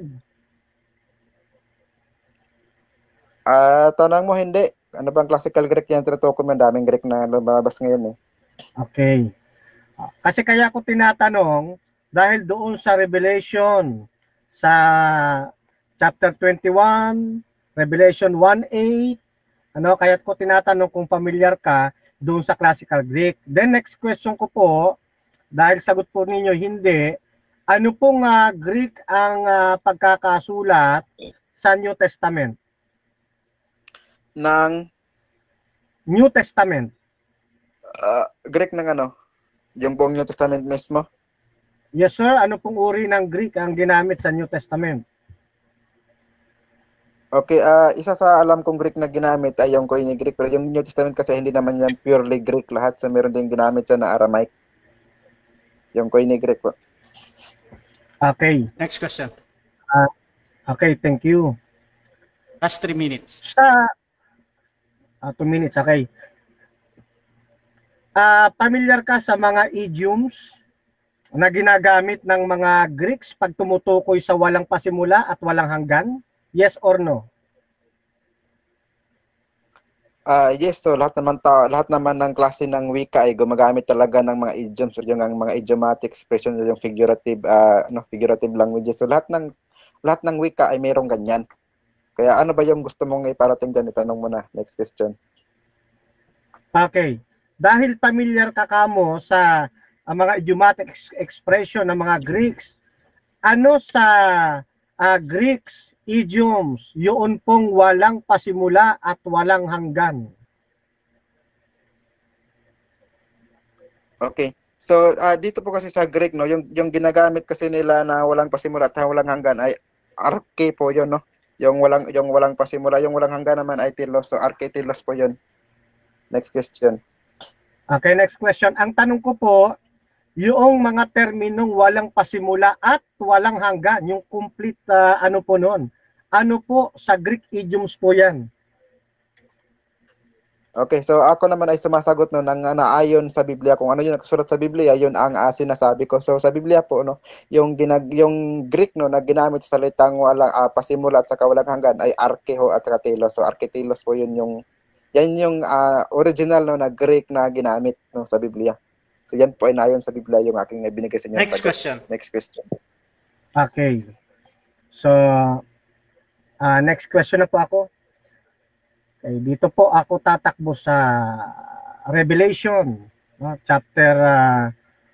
Ah, tanong mo hindi. Ano bang classical Greek yan? Tinutukoy mo, ang daming Greek na lumabas ngayon eh. Okay. Kasi kaya ko tinatanong dahil doon sa Revelation sa chapter twenty-one, Revelation one eight, ano, kaya ko tinatanong kung familiar ka doon sa classical Greek. Then next question ko po, dahil sagot po ninyo hindi, ano pong uh, Greek ang uh, pagkakasulat sa New Testament? Ng New Testament. uh, Greek ng ano? Yung buong New Testament mismo? Yes sir, ano pong uri ng Greek ang ginamit sa New Testament? Okay, uh, isa sa alam kong Greek na ginamit ay yung Koine Greek, pero yung New Testament kasi hindi naman yan purely Greek lahat, so meron din ginamit siya na Aramaic. Yung Koine Greek po. Okay. Next question. Uh, okay, thank you. Last three minutes. Sa uh, two minutes, okay. Uh, familiar ka sa mga idioms na ginagamit ng mga Greeks pag tumutukoy sa walang pasimula at walang hanggan? Yes or no? Ah, uh, yes, so lahat naman ta lahat naman ng klase ng wika ay gumagamit talaga ng mga idioms, or yung mga idiomatic expression, yung figurative uh, no, figurative languages. So lahat ng lahat ng wika ay mayroong ganyan. Kaya ano ba yung gusto mong iparating diyan? Itanong mo na. Next question. Okay. Dahil familiar ka kamo sa uh, mga idiomatic expression ng mga Greeks, ano sa uh, Greeks idioms yun pong walang pasimula at walang hanggan? Okay. So uh, dito po kasi sa Greek, no, yung yung ginagamit kasi nila na walang pasimula at walang hanggan ay arche po 'yon, no. Yung walang yung walang pasimula, yung walang hanggan naman ay telos. So arche telos po 'yon. Next question. Okay, next question. Ang tanong ko po, yung mga terminong walang pasimula at walang hanggan, yung complete uh, ano po noon. Ano po sa Greek idioms po 'yan? Okay, so ako naman ay sumasagot no ng naayon sa Biblia, kung ano yung nakasulat sa Biblia, yun ang uh, sinasabi ko. So sa Biblia po, no, yung ginag yung Greek no na ginamit sa salitang walang uh, pasimula at saka walang hanggan ay archeho at saka telos. So archetelos po yun yung yan yung uh, original no na Greek na ginamit no sa Biblia. So yan po ay naayon sa Biblia yung aking binigay sa inyo. Next sagot. question. Next question. Okay. So uh, next question na po ako. Okay, dito po ako tatakbo sa Revelation, no, chapter uh,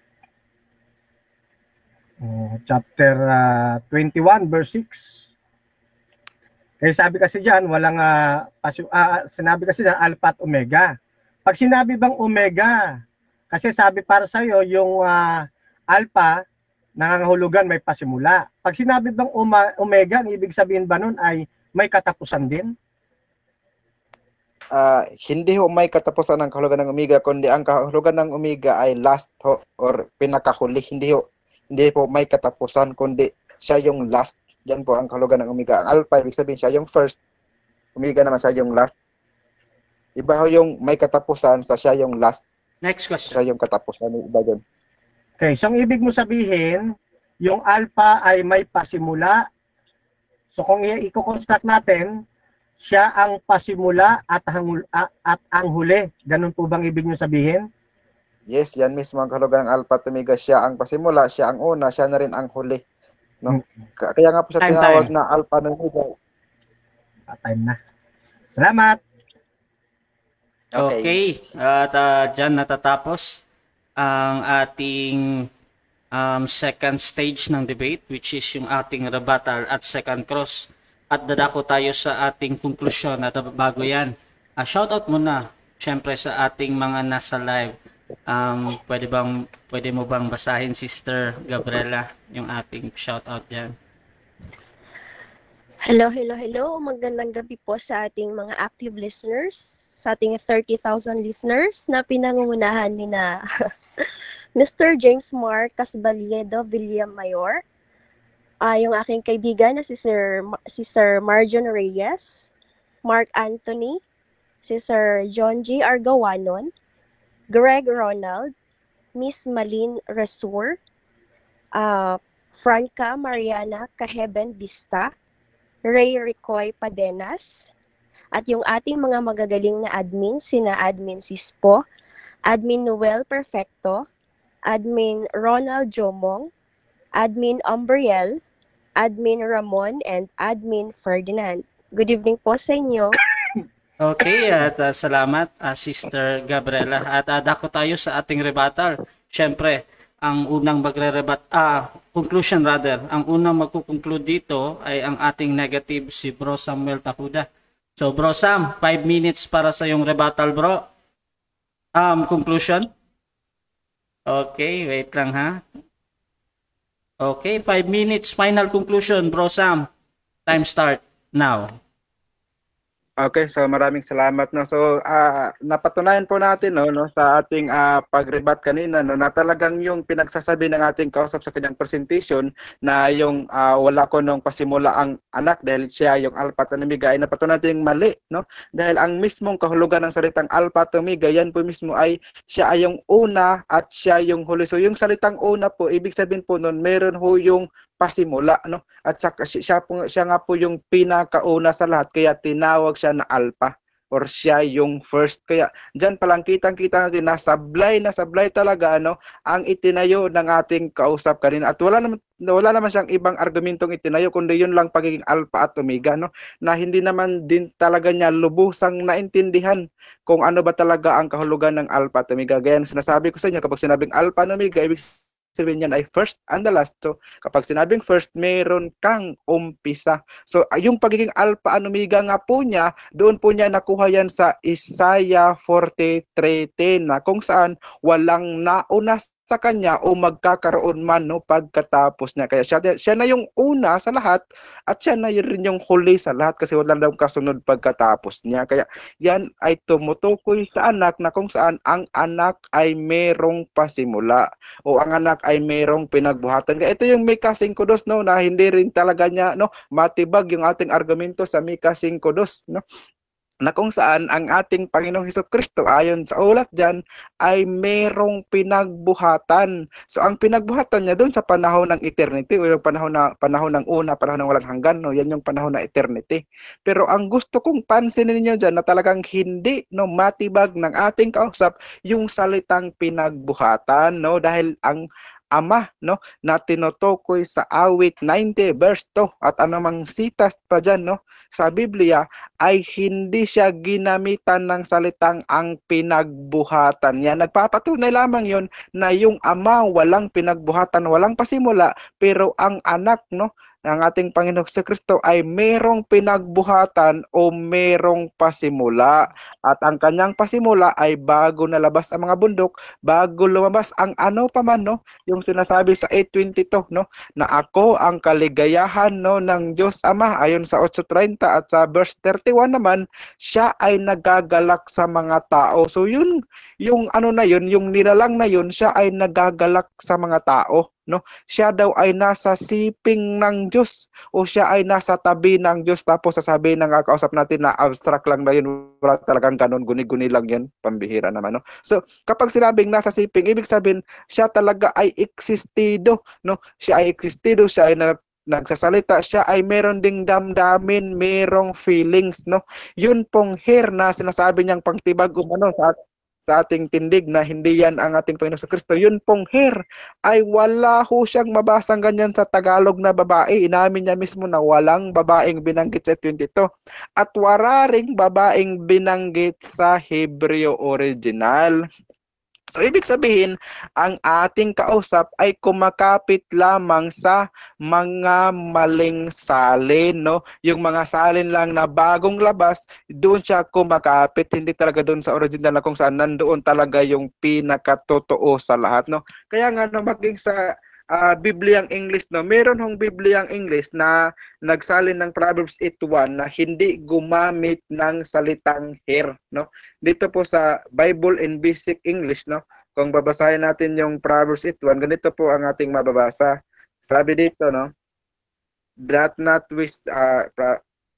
uh, chapter uh, twenty-one verse six. Kaya sabi kasi diyan walang uh, pasu uh, sinabi kasi diyan alpha at omega. Pag sinabi bang omega, kasi sabi para sa iyo yung uh, alpha nangangahulugan may pasimula. Pag sinabi bang omega, ang ibig sabihin ba nun ay may katapusan din? Uh, hindi ho may katapusan ng kahulugan ng omega, kundi ang kahulugan ng omega ay last ho, or pinakahuli. Hindi ho, hindi po may katapusan, kundi siya yung last. Yan po ang kahulugan ng omega. Ang alpha, ibig sabihin siya yung first, omega naman siya yung last. Iba ho yung may katapusan sa siya yung last. Next question. Siya yung katapusan. Iba dyan. Okay, so ang ibig mo sabihin, yung alpha ay may pasimula. So kung i-construct natin, siya ang pasimula at ang, at ang huli. Ganun po bang ibig nyo sabihin? Yes, yan mismo ang kahulugan ng alpha at omega. Siya ang pasimula, siya ang una, siya na rin ang huli. No? Kaya nga po siya Time, tinawag time. na alpha at omega. Time na. Salamat! Okay. okay. At uh, dyan natatapos ang ating um, second stage ng debate, which is yung ating rebuttal at second cross. At dadako tayo sa ating konklusyon at bago yan. Uh, shoutout muna, syempre sa ating mga nasa live. Um, pwede, bang, pwede mo bang basahin, Sister Gabriela, yung ating shoutout dyan? Hello, hello, hello. Magandang gabi po sa ating mga active listeners, sa ating thirty thousand listeners na pinangungunahan ni na Mister James Mark Casbaliedo Villamayor, uh, yung aking kaibigan na si Sir, si Sir Marjon Reyes, Mark Anthony, si Sir John G. Argawanon, Greg Ronald, Miss Malin Resur, uh, Franca Mariana Caheben Vista, Ray Ricoy Padenas, at yung ating mga magagaling na admin, sina Admin Sispo, Admin Noel Perfecto, Admin Ronald Jomong, Admin Umbriel, Admin Ramon, and Admin Ferdinand. Good evening po sa inyo. Okay, at uh, salamat uh, Sister Gabriela. At uh, dako tayo sa ating rebuttal. Siyempre, ang unang magre-rebat, ah, conclusion rather, ang unang magkukonclude dito ay ang ating negative si Bro Samuel Tahuda. So Bro Sam, five minutes para sa yung rebuttal, bro. Um, conclusion? Okay, wait lang ha. Okay, five minutes, final conclusion, Bro Sam. Time start now. Okay, so maraming salamat no. So ah, napatunayan po natin no, no sa ating ah, pag-rebat kanina no na talagang yung pinagsasabi ng ating kausap sa kanyang presentation na yung ah, wala ko nung pasimula ang anak dahil siya yung Alpha at Omega ay napatunayan natin mali no. Dahil ang mismong kahulugan ng salitang Alpha at Omega yan po mismo ay siya ay yung una at siya yung huli. So yung salitang una po ibig sabihin po noon meron ho yung pasimula no at saka siya po siya nga po yung pinakauna sa lahat kaya tinawag siya na Alpha or siya yung first kaya diyan pa lang kitang-kita natin na sablay na sablay talaga ano ang itinayo ng ating kausap kanina at wala naman wala naman siyang ibang argumentong itinayo kundi yun lang pagiging Alpha at Omega no na hindi naman din talaga niya lubusang naintindihan kung ano ba talaga ang kahulugan ng Alpha at Omega gaya sinasabi ko sa inyo kapag sinabing Alpha at Omega ibig sabihin niyan ay first and the last. So, kapag sinabing first, meron kang umpisa. So, yung pagiging Alpha and Omega nga po niya, doon po niya nakuha yan sa Isaiah forty-three ten na kung saan walang nauna sa kanya o magkakaroon man no pagkatapos niya. Kaya siya, siya na yung una sa lahat at siya na yun rin yung huli sa lahat kasi wala daw kasunod pagkatapos niya. Kaya yan ay tumutukoy sa anak na kung saan ang anak ay merong pasimula o ang anak ay merong pinagbuhatan. Kaya ito yung Mika five two no na hindi rin talaga niya no matibag yung ating argumento sa Mika five two no na kung saan ang ating Panginoong Hesukristo ayon sa ulat diyan ay merong pinagbuhatan. So ang pinagbuhatan niya doon sa panahon ng eternity o yung panahon na panahon ng una, panahon ng walang hanggan, no, yan yung panahon na eternity. Pero ang gusto kong pansinin niyo diyan na talagang hindi no matibag ng ating kausap yung salitang pinagbuhatan, no, dahil ang Ama no na tinutukoy sa awit ninety verse two at anumang sitas pa diyan no sa Biblia ay hindi siya ginamitan ng salitang ang pinagbuhatan. Yan nagpapatunay lamang 'yon na yung Ama walang pinagbuhatan, walang pasimula, pero ang anak no ng ating Panginoong Kristo ay merong pinagbuhatan o merong pasimula. At ang kanyang pasimula ay bago nalabas ang mga bundok, bago lumabas ang ano pa man no yung sinasabi sa eight twenty-two no na ako ang kaligayahan no ng Diyos Ama ayon sa eight thirty at sa verse thirty-one naman siya ay nagagalak sa mga tao. So yun yung ano na yun yung nilalang na yun siya ay nagagalak sa mga tao no siya daw ay nasa siping ng Diyos o siya ay nasa tabi ng Diyos tapos sasabihin ng kakausap natin na abstract lang na yun wala talagang ganun guni-guni lang yun pambihira naman no so kapag sinabing nasa siping ibig sabihin siya talaga ay existido no siya ay existido siya ay na nagsasalita siya ay meron ding damdamin merong feelings no yun pong hair na sinasabi niyang pangtibag umano sa sa ating tindig na hindi yan ang ating Panginoon sa Kristo. Yun pong hair ay wala ho siyang mabasang ganyan sa Tagalog na babae. Inamin niya mismo na walang babaeng binanggit sa twenty-two. At wala ring babaeng binanggit sa Hebreo original. So, ibig sabihin, ang ating kausap ay kumakapit lamang sa mga maling salin, no? Yung mga salin lang na bagong labas, doon siya kumakapit, hindi talaga doon sa original na kung saan nandoon talaga yung pinakatotoo sa lahat, no? Kaya nga, no, maging sa uh, Bibliang English, no? Meron hong Bibliang English na nagsalin ng Proverbs eight one na hindi gumamit ng salitang hair, no? Dito po sa Bible in Basic English, no? Kung babasahin natin yung Proverbs eight one, ganito po ang ating mababasa. Sabi dito, no? That not with uh,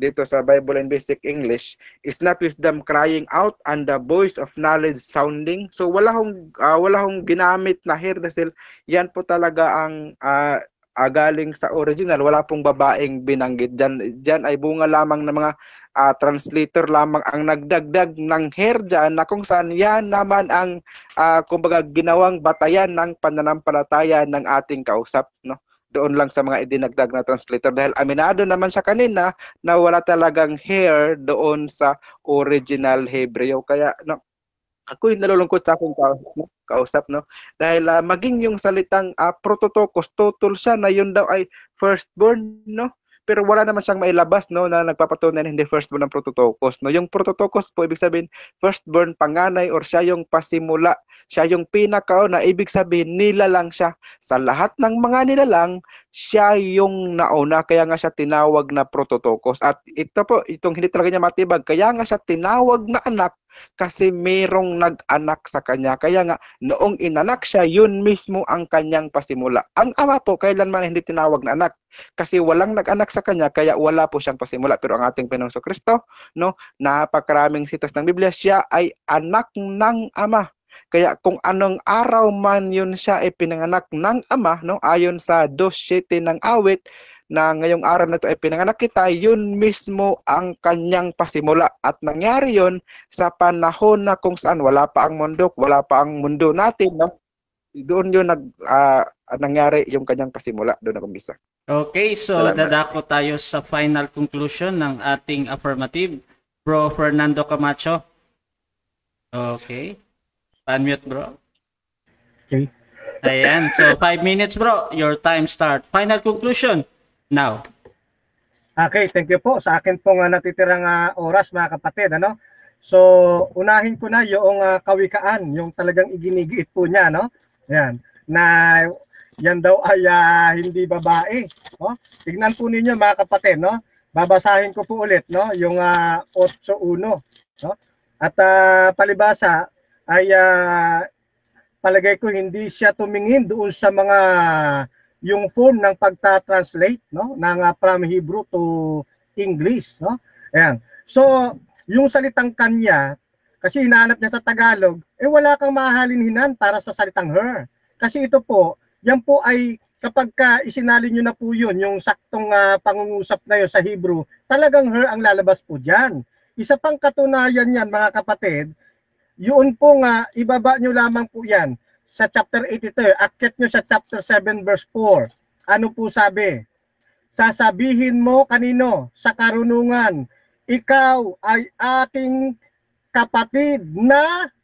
dito sa Bible and Basic English, is not wisdom crying out and the voice of knowledge sounding. So wala hong uh, wala hong ginamit na hair dahil yan po talaga ang uh, uh, galing sa original. Wala pong babaeng binanggit diyan. Diyan ay bunga lamang ng mga uh, translator lamang ang nagdagdag ng hair diyan, na kung saan yan naman ang uh, kumbaga ginawang batayan ng pananampalataya ng ating kausap, no? Doon lang sa mga idinagdag na translator, dahil aminado naman siya kanina na wala talagang hair doon sa original Hebreo. Kaya no, ako'y nalulungkot sa akong kausap, no? Dahil uh, maging yung salitang uh, prototokos, tutol siya na yun daw ay firstborn, no? Pero wala naman siyang mailabas, no, na nagpapatunay na hindi firstborn ng prototokos, no? Yung prototokos po, ibig sabihin, firstborn, panganay, or siya yung pasimula, siya yung pinakauna, ibig sabihin, nilalang siya. Sa lahat ng mga nilalang, siya yung nauna, kaya nga siya tinawag na prototokos. At ito po, itong hindi talaga niya matibag, kaya nga siya tinawag na anak, kasi merong nag-anak sa kanya. Kaya nga, noong inanak siya, yun mismo ang kanyang pasimula. Ang ama po, kailanman hindi tinawag na anak, kasi walang nag-anak sa kanya, kaya wala po siyang pasimula. Pero ang ating Panginoong Kristo, no, napakaraming sitas ng Biblia, siya ay anak ng ama. Kaya kung anong araw man yun siya ay pinanganak ng ama, no, ayon sa two seven ng awit, na ngayong araw na ito ay pinanganak kita, yun mismo ang kanyang pasimula. At nangyari yun sa panahon na kung saan wala pa ang mundo, wala pa ang mundo natin, no? Doon yun nag, uh, nangyari yung kanyang pasimula, doon nag-umpisa. Okay, so Salamat. Dadako tayo sa final conclusion ng ating affirmative. Bro Fernando Camacho. Okay. Unmute, bro. Okay. Ayan, so five minutes, bro. Your time start. Final conclusion now. Okay, thank you po sa akin pong uh, natitirang uh, oras, mga kapatid, ano? So, unahin ko na yung uh, kawikaan, yung talagang iginigiit po niya, no? Yan, na yan daw ay uh, hindi babae, no? Tignan po ninyo, mga kapatid, no? Babasahin ko po ulit, no? Yung uh, eight one, no? At uh, palibasa ay uh, palagay ko hindi siya tumingin doon sa mga yung form ng pagta-translate, no, ng uh, from Hebrew to English, no? Ayan. So, yung salitang kanya, kasi hinahanap niya sa Tagalog, eh wala kang mahalinhinan para sa salitang her. Kasi ito po, yan po ay kapag ka isinalin niyo na po yun, yung saktong uh, pangungusap na yun sa Hebrew, talagang her ang lalabas po diyan. Isa pang katunayan yan, mga kapatid, yun po nga, ibaba nyo lamang po yan sa chapter eighty-two, akyat nyo sa chapter seven verse four. Ano po sabi? Sasabihin mo kanino? Sa karunungan, ikaw ay aking kapatid na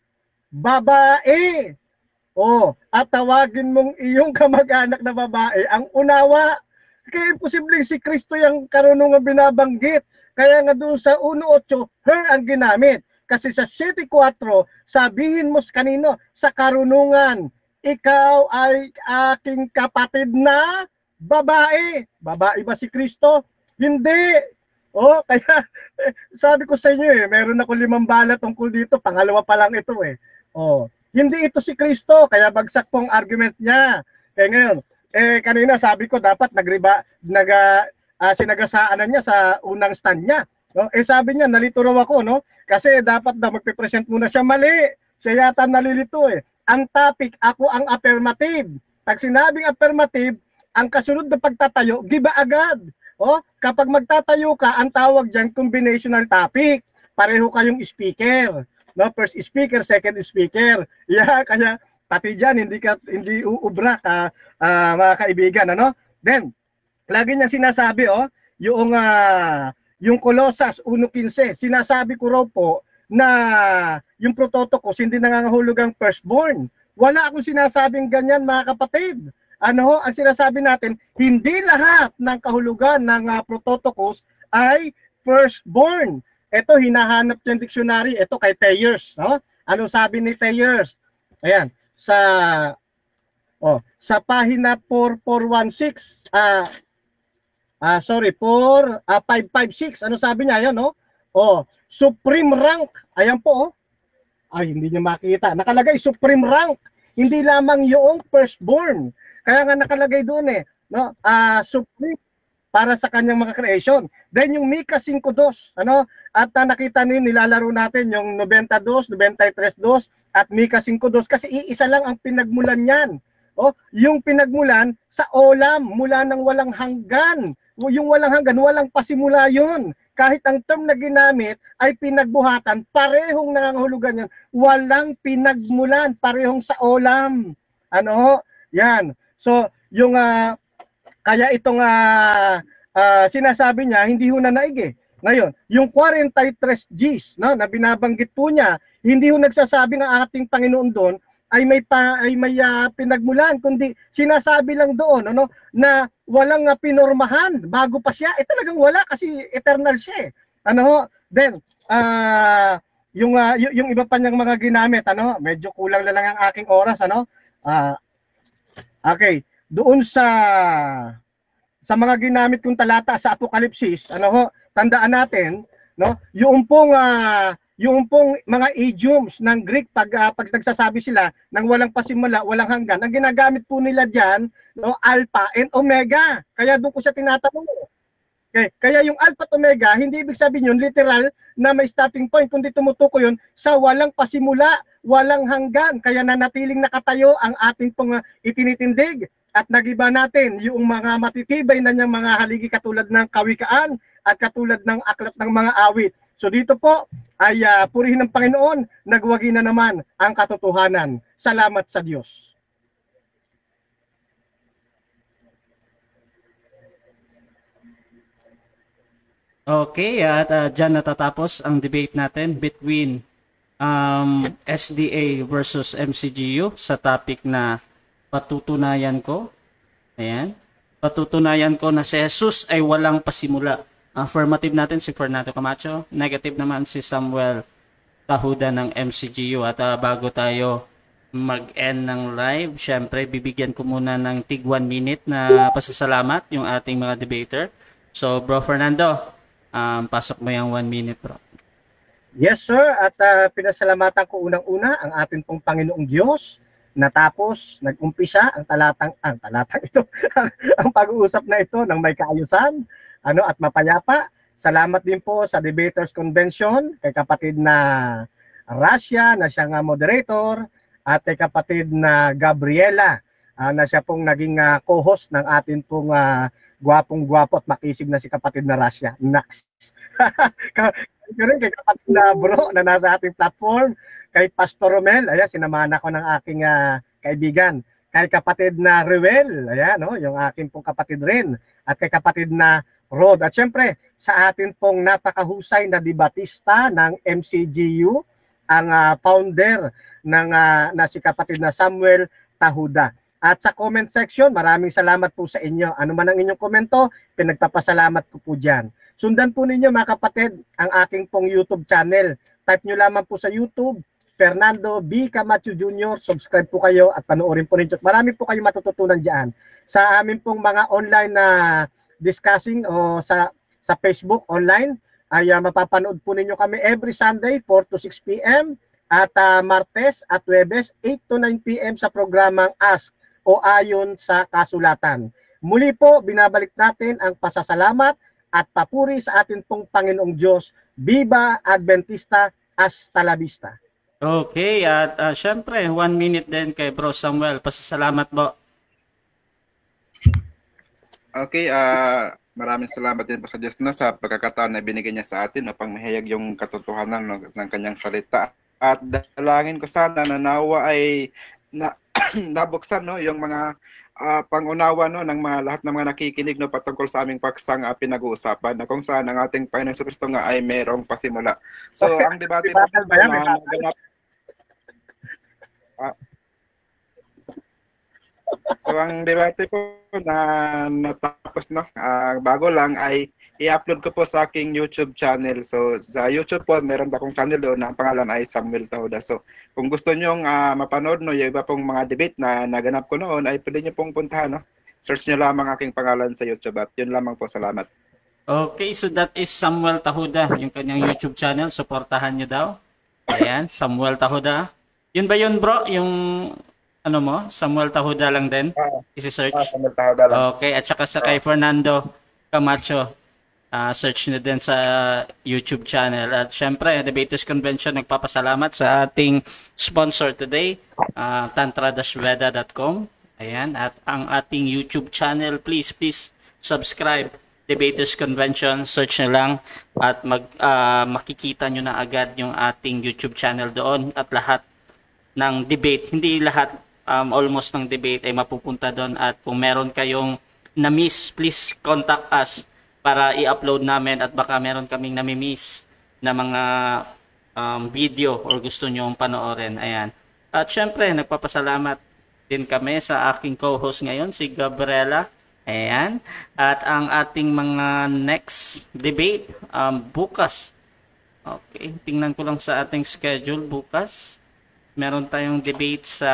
babae. O, at tawagin mong iyong kamag-anak na babae ang unawa. Kaya imposibleng si Kristo yung karunungan binabanggit. Kaya nga doon sa one eight, her ang ginamit. Kasi sa seven four, sabihin mo kanino? Sa karunungan, ikaw ay aking kapatid na babae. Babae ba si Kristo? Hindi. Oh, kaya sabi ko sa inyo eh, meron ako limang bala tungkol dito, pangalawa pa lang ito eh. Oh, hindi ito si Kristo, kaya bagsak pong argument niya. Kaya ngayon, eh kanina sabi ko dapat nagriba, nag uh, sinagasaan niya sa unang stand niya. No? Eh sabi niya, nalito raw ako, no? Kasi dapat na magpe-present muna siya, mali. Siya yata nalilito eh. Ang topic, ako ang affirmative. Pag sinabing affirmative, ang kasunod na pagtatayo, giba agad. O, kapag magtatayo ka, ang tawag diyan combinational topic. Pareho kayong speaker. No? First speaker, second speaker. Yeah, kaya pati diyan hindi ka hindi uubra ka, uh, mga kaibigan, ano? Then, lagi niya sinasabi, oh, yung uh, yung Colossus one fifteen, sinasabi ko raw po na yung prototokos hindi nangangahulugang firstborn. Wala akong sinasabing ganyan, mga kapatid. Ano, ang sinasabi natin, hindi lahat ng kahulugan ng uh, prototokos ay firstborn. Ito, hinahanap yung dictionary. Ito kay Thayers, no? Ano sabi ni Thayers? Ayan, sa oh, sa pahina four four one six, ah uh, Ah, uh, sorry, for uh, five five six. Ano sabi niya? Ayan, no? Oh, supreme rank. Ayan po, oh. Ay, hindi niyo makita. Nakalagay supreme rank. Hindi lamang yung firstborn. Kaya nga nakalagay doon eh, no? Ah, uh, supreme para sa kanyang mga creation. Then yung Mika five two, ano, at uh, nakita niyo nilalaro natin yung ninety-two, ninety-three two at Mika five two kasi iisa lang ang pinagmulan niyan. Oh, yung pinagmulan sa olam mula ng walang hanggan. Yung walang hanggan, walang pasimula yun. Kahit ang term na ginamit ay pinagbuhatan, parehong nangangahulugan yan. Walang pinagmulan, parehong sa olam. Ano? Yan. So, yung uh, kaya itong uh, uh, sinasabi niya, hindi ho na naig eh. Ngayon, yung forty-three Gs no, na binabanggit po niya, hindi ho nagsasabi ng ating Panginoon doon ay may pa, ay may uh, pinagmulan, kundi sinasabi lang doon ano, na walang uh, pinormahan bago pa siya. Eh talagang wala kasi eternal siya eh. Ano ho? Then, uh, yung, uh, yung iba pa niyang mga ginamit, ano, medyo kulang na lang ang aking oras. Ano? Uh, okay. Doon sa sa mga ginamit kong talata sa Apokalipsis, ano ho, tandaan natin, no, yung pong uh, yung pong mga idioms ng Greek pag uh, pag nagsasabi sila ng walang pasimula, walang hanggan, ang ginagamit po nila diyan, no, alpha and omega. Kaya doon ko siya tinatanong. Okay, kaya yung alpha at omega, hindi ibig sabihin yun literal na may starting point, kundi tumutukoy yun sa walang pasimula, walang hanggan. Kaya nanatiling nakatayo ang ating pong uh, itinitindig. At nagiba natin yung mga matitibay na niyang mga haligi katulad ng kawikaan at katulad ng aklat ng mga awit. So dito po ay uh, purihin ng Panginoon, nagwagi na naman ang katotohanan. Salamat sa Diyos. Okay, at uh, dyan natatapos ang debate natin between um, S D A versus M C G U sa topic na patutunayan ko, ayan, patutunayan ko na si Jesus ay walang pasimula. Affirmative natin si Fernando Camacho, negative naman si Samuel Tahuda ng M C G U. At uh, bago tayo mag-end ng live, syempre bibigyan ko muna ng tig one minute na pasasalamat yung ating mga debater. So bro Fernando, um, pasok mo yung one minute bro. Yes sir, at uh, pinasalamatan ko unang-una ang ating pong Panginoong Diyos. Natapos, nag-umpisa ang talatang, ang talatang ito, ang pag-uusap na ito ng may kaayusan, ano, at mapayapa. Salamat din po sa Debaters Convention, kay kapatid na Russia, na siya nga moderator, at kay kapatid na Gabriela, uh, na siya pong naging uh, co-host ng atin pong uh, gwapong-gwapo at makisig na si kapatid na Russia. Nax. Kaya kay kapatid na bro na nasa ating platform, kay Pastor Romel, ayan, sinamahan ako ng aking uh, kaibigan. Kay kapatid na Ruel, ayan, no, yung aking pong kapatid rin. At kay kapatid na Rod. At syempre, sa atin pong napakahusay na debatista ng M C G U, ang uh, founder ng uh, na si kapatid na Samuel Tahuda. At sa comment section, maraming salamat po sa inyo. Ano man ang inyong komento, pinagpapasalamat ko po dyan. Sundan po ninyo mga kapatid ang aking pong YouTube channel. Type nyo lamang po sa YouTube, Fernando B. Camacho Junior Subscribe po kayo at panoorin po ninyo. Marami po kayo matututunan dyan. Sa amin pong mga online na discussing o sa sa Facebook online ay uh, mapapanood po ninyo kami every Sunday four to six p m at uh, Martes at Huwebes eight to nine p m sa programang Ask o Ayon sa Kasulatan. Muli po binabalik natin ang pasasalamat at papuri sa atin pong Panginoong Diyos. Viva Adventista, hasta la vista. Okay, at uh, syempre, one minute din kay Bro Samuel. Pasasalamat po. Okay, uh, maraming salamat din po sa Diyos na sa pagkakataon na binigay niya sa atin upang mahayag yung katotohanan ng, ng kanyang salita. At dalangin ko sana na nawa ay na, nabuksan no, yung mga uh, pangunawa no, ng mga, lahat ng mga nakikinig no, patungkol sa aming paksang uh, pinag-uusapan na kung saan ang ating Panginoong Kristo nga ay merong pasimula. So, ang debate po na naganap Uh, so ang debate po na natapos no, uh, bago lang ay i-upload ko po sa aking YouTube channel. So sa YouTube po meron pa akong channel doon na ang pangalan ay Samuel Tahuda. So kung gusto niyo uh, mapanood no yung iba pong mga debate na naganap ko noon ay pwede niyo pong puntahan no. Search niyo lamang aking pangalan sa YouTube at yun lamang po, salamat. Okay, so that is Samuel Tahuda, yung kanyang YouTube channel, suportahan niyo daw. Ayan, Samuel Tahuda. Yun ba yun bro? Yung ano mo? Samuel Tahuda lang din? Uh, Isi-search? Uh, Samuel Tahuda lang. Okay, at saka sa kay Fernando, Camacho. Ah, search nyo din sa YouTube channel. At syempre, Debaters Convention nagpapasalamat sa ating sponsor today, uh, tantra dash veda dot com. Ayan, at ang ating YouTube channel, please, please subscribe. Debaters Convention, search nyo lang at mag, uh, makikita nyo na agad yung ating YouTube channel doon at lahat ng debate, hindi lahat, um, almost ng debate ay mapupunta doon at kung meron kayong na-miss, please contact us para i-upload namin at baka meron kaming nami-miss na mga um, video or gusto nyo panoorin. Ayan. At syempre, nagpapasalamat din kami sa aking co-host ngayon, si Gabriela. Ayan. At ang ating mga next debate, um, bukas. Okay, tingnan ko lang sa ating schedule bukas. Meron tayong debate sa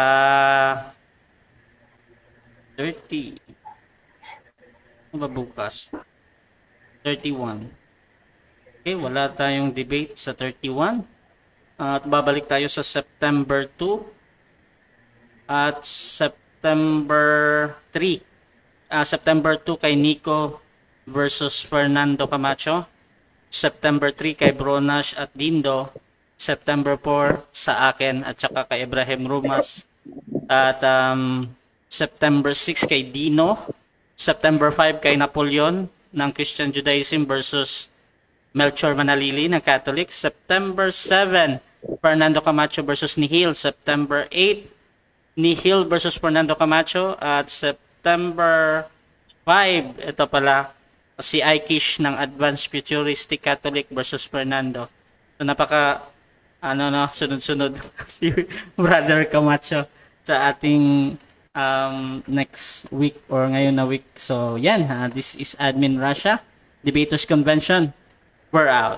thirty. Ano ba bukas? thirty-one. Okay, wala tayong debate sa thirty-one. Uh, at babalik tayo sa September two at September three. Uh, September two kay Nico versus Fernando Camacho. September three kay Bronash at Dindo. September four sa akin at saka kay Ibrahim Rumas. At um, September six kay Dino. September five kay Napoleon ng Christian Judaism versus Melchor Manalili ng Catholic. September seven, Fernando Camacho versus Nihil. September eight, Nihil versus Fernando Camacho. At September five, ito pala, si Aikish ng Advanced Futuristic Catholic versus Fernando. So napaka, ano no, sunod-sunod si Brother Camacho sa ating Um, next week or ngayon na week. So yan, uh, this is Admin Russia, Debaters Convention. We're out.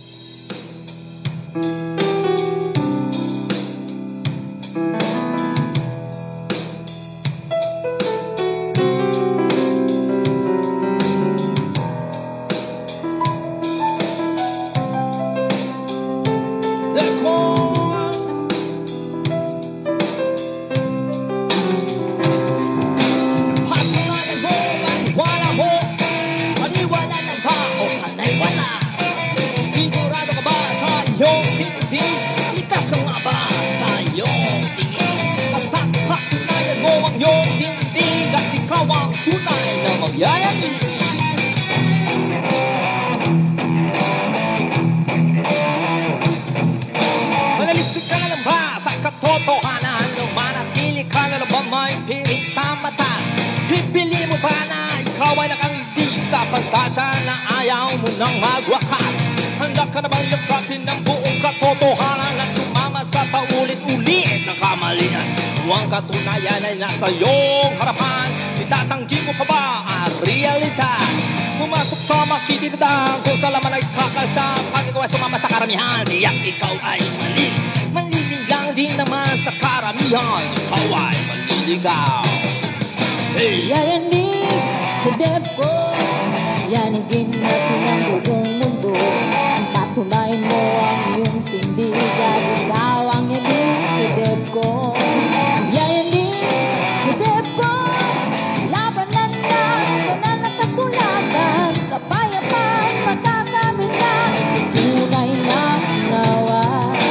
Manalisig ka na lang ba sa katotohanan? Nung manatili ka na lang ba may piling sa mata? Pipili mo ba na ikaw ay nakangiti sa pagtasa na ayaw mo nang magwakas? Handa ka na bang yakapin ng buong katotohanan at sumama sa paulit-ulit na kamalian? Ang katunayan ay nasa iyong harapan. Itatanggi mo pa ba ang realidad? Pumasok sa makikitidang kung sa laman ay kakasya. Pag ikaw ay sumama sa karamihan, tiyak ikaw ay mali. Malilig lang din naman sa karamihan. Ikaw ay maliligaw. Hey! Yayanig sa depko, yanigin natin ang buong mundo. Patunayin mo ang iyong tindigan, ikaw ang yanig sa depko. Yayanig sa depko, labanan na, banal na kasulatan, kapayapaan, makakamit na, tunay na nawa.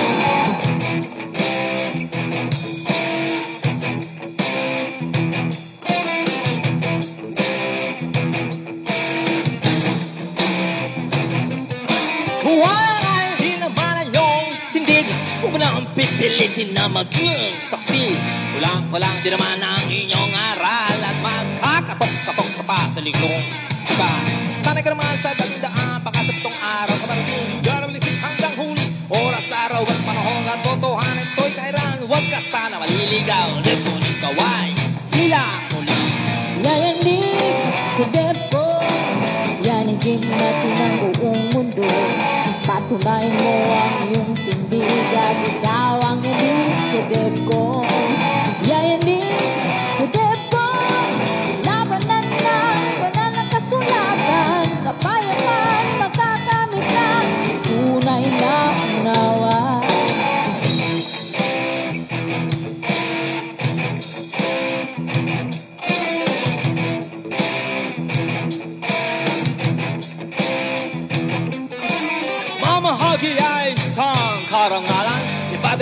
Pipilitin na maging saksi. Kulang-kulang din naman ang inyong aral at magkakatoks-katoks ka pa sa ligong ka. Sanay ka naman sa dagdaan, baka sa pitong araw ka marating. Garalisip hanggang huli, oras, araw at panahon at totohanan ito'y kairan. Huwag ka sana maliligaw, kung ikaw ay sila muli. Yayanig sa depko, yanigin natin ang buong mundo. Patunayin mo ang iyong tindigan, ikaw ang yanig sa depko. Yayanig sa depko, labanan na, banal na kasulatan, kapayapaan, magkakamit na, tunay na unawa.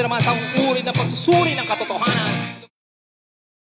naman sa uri ng pagsusuri ng katotohanan.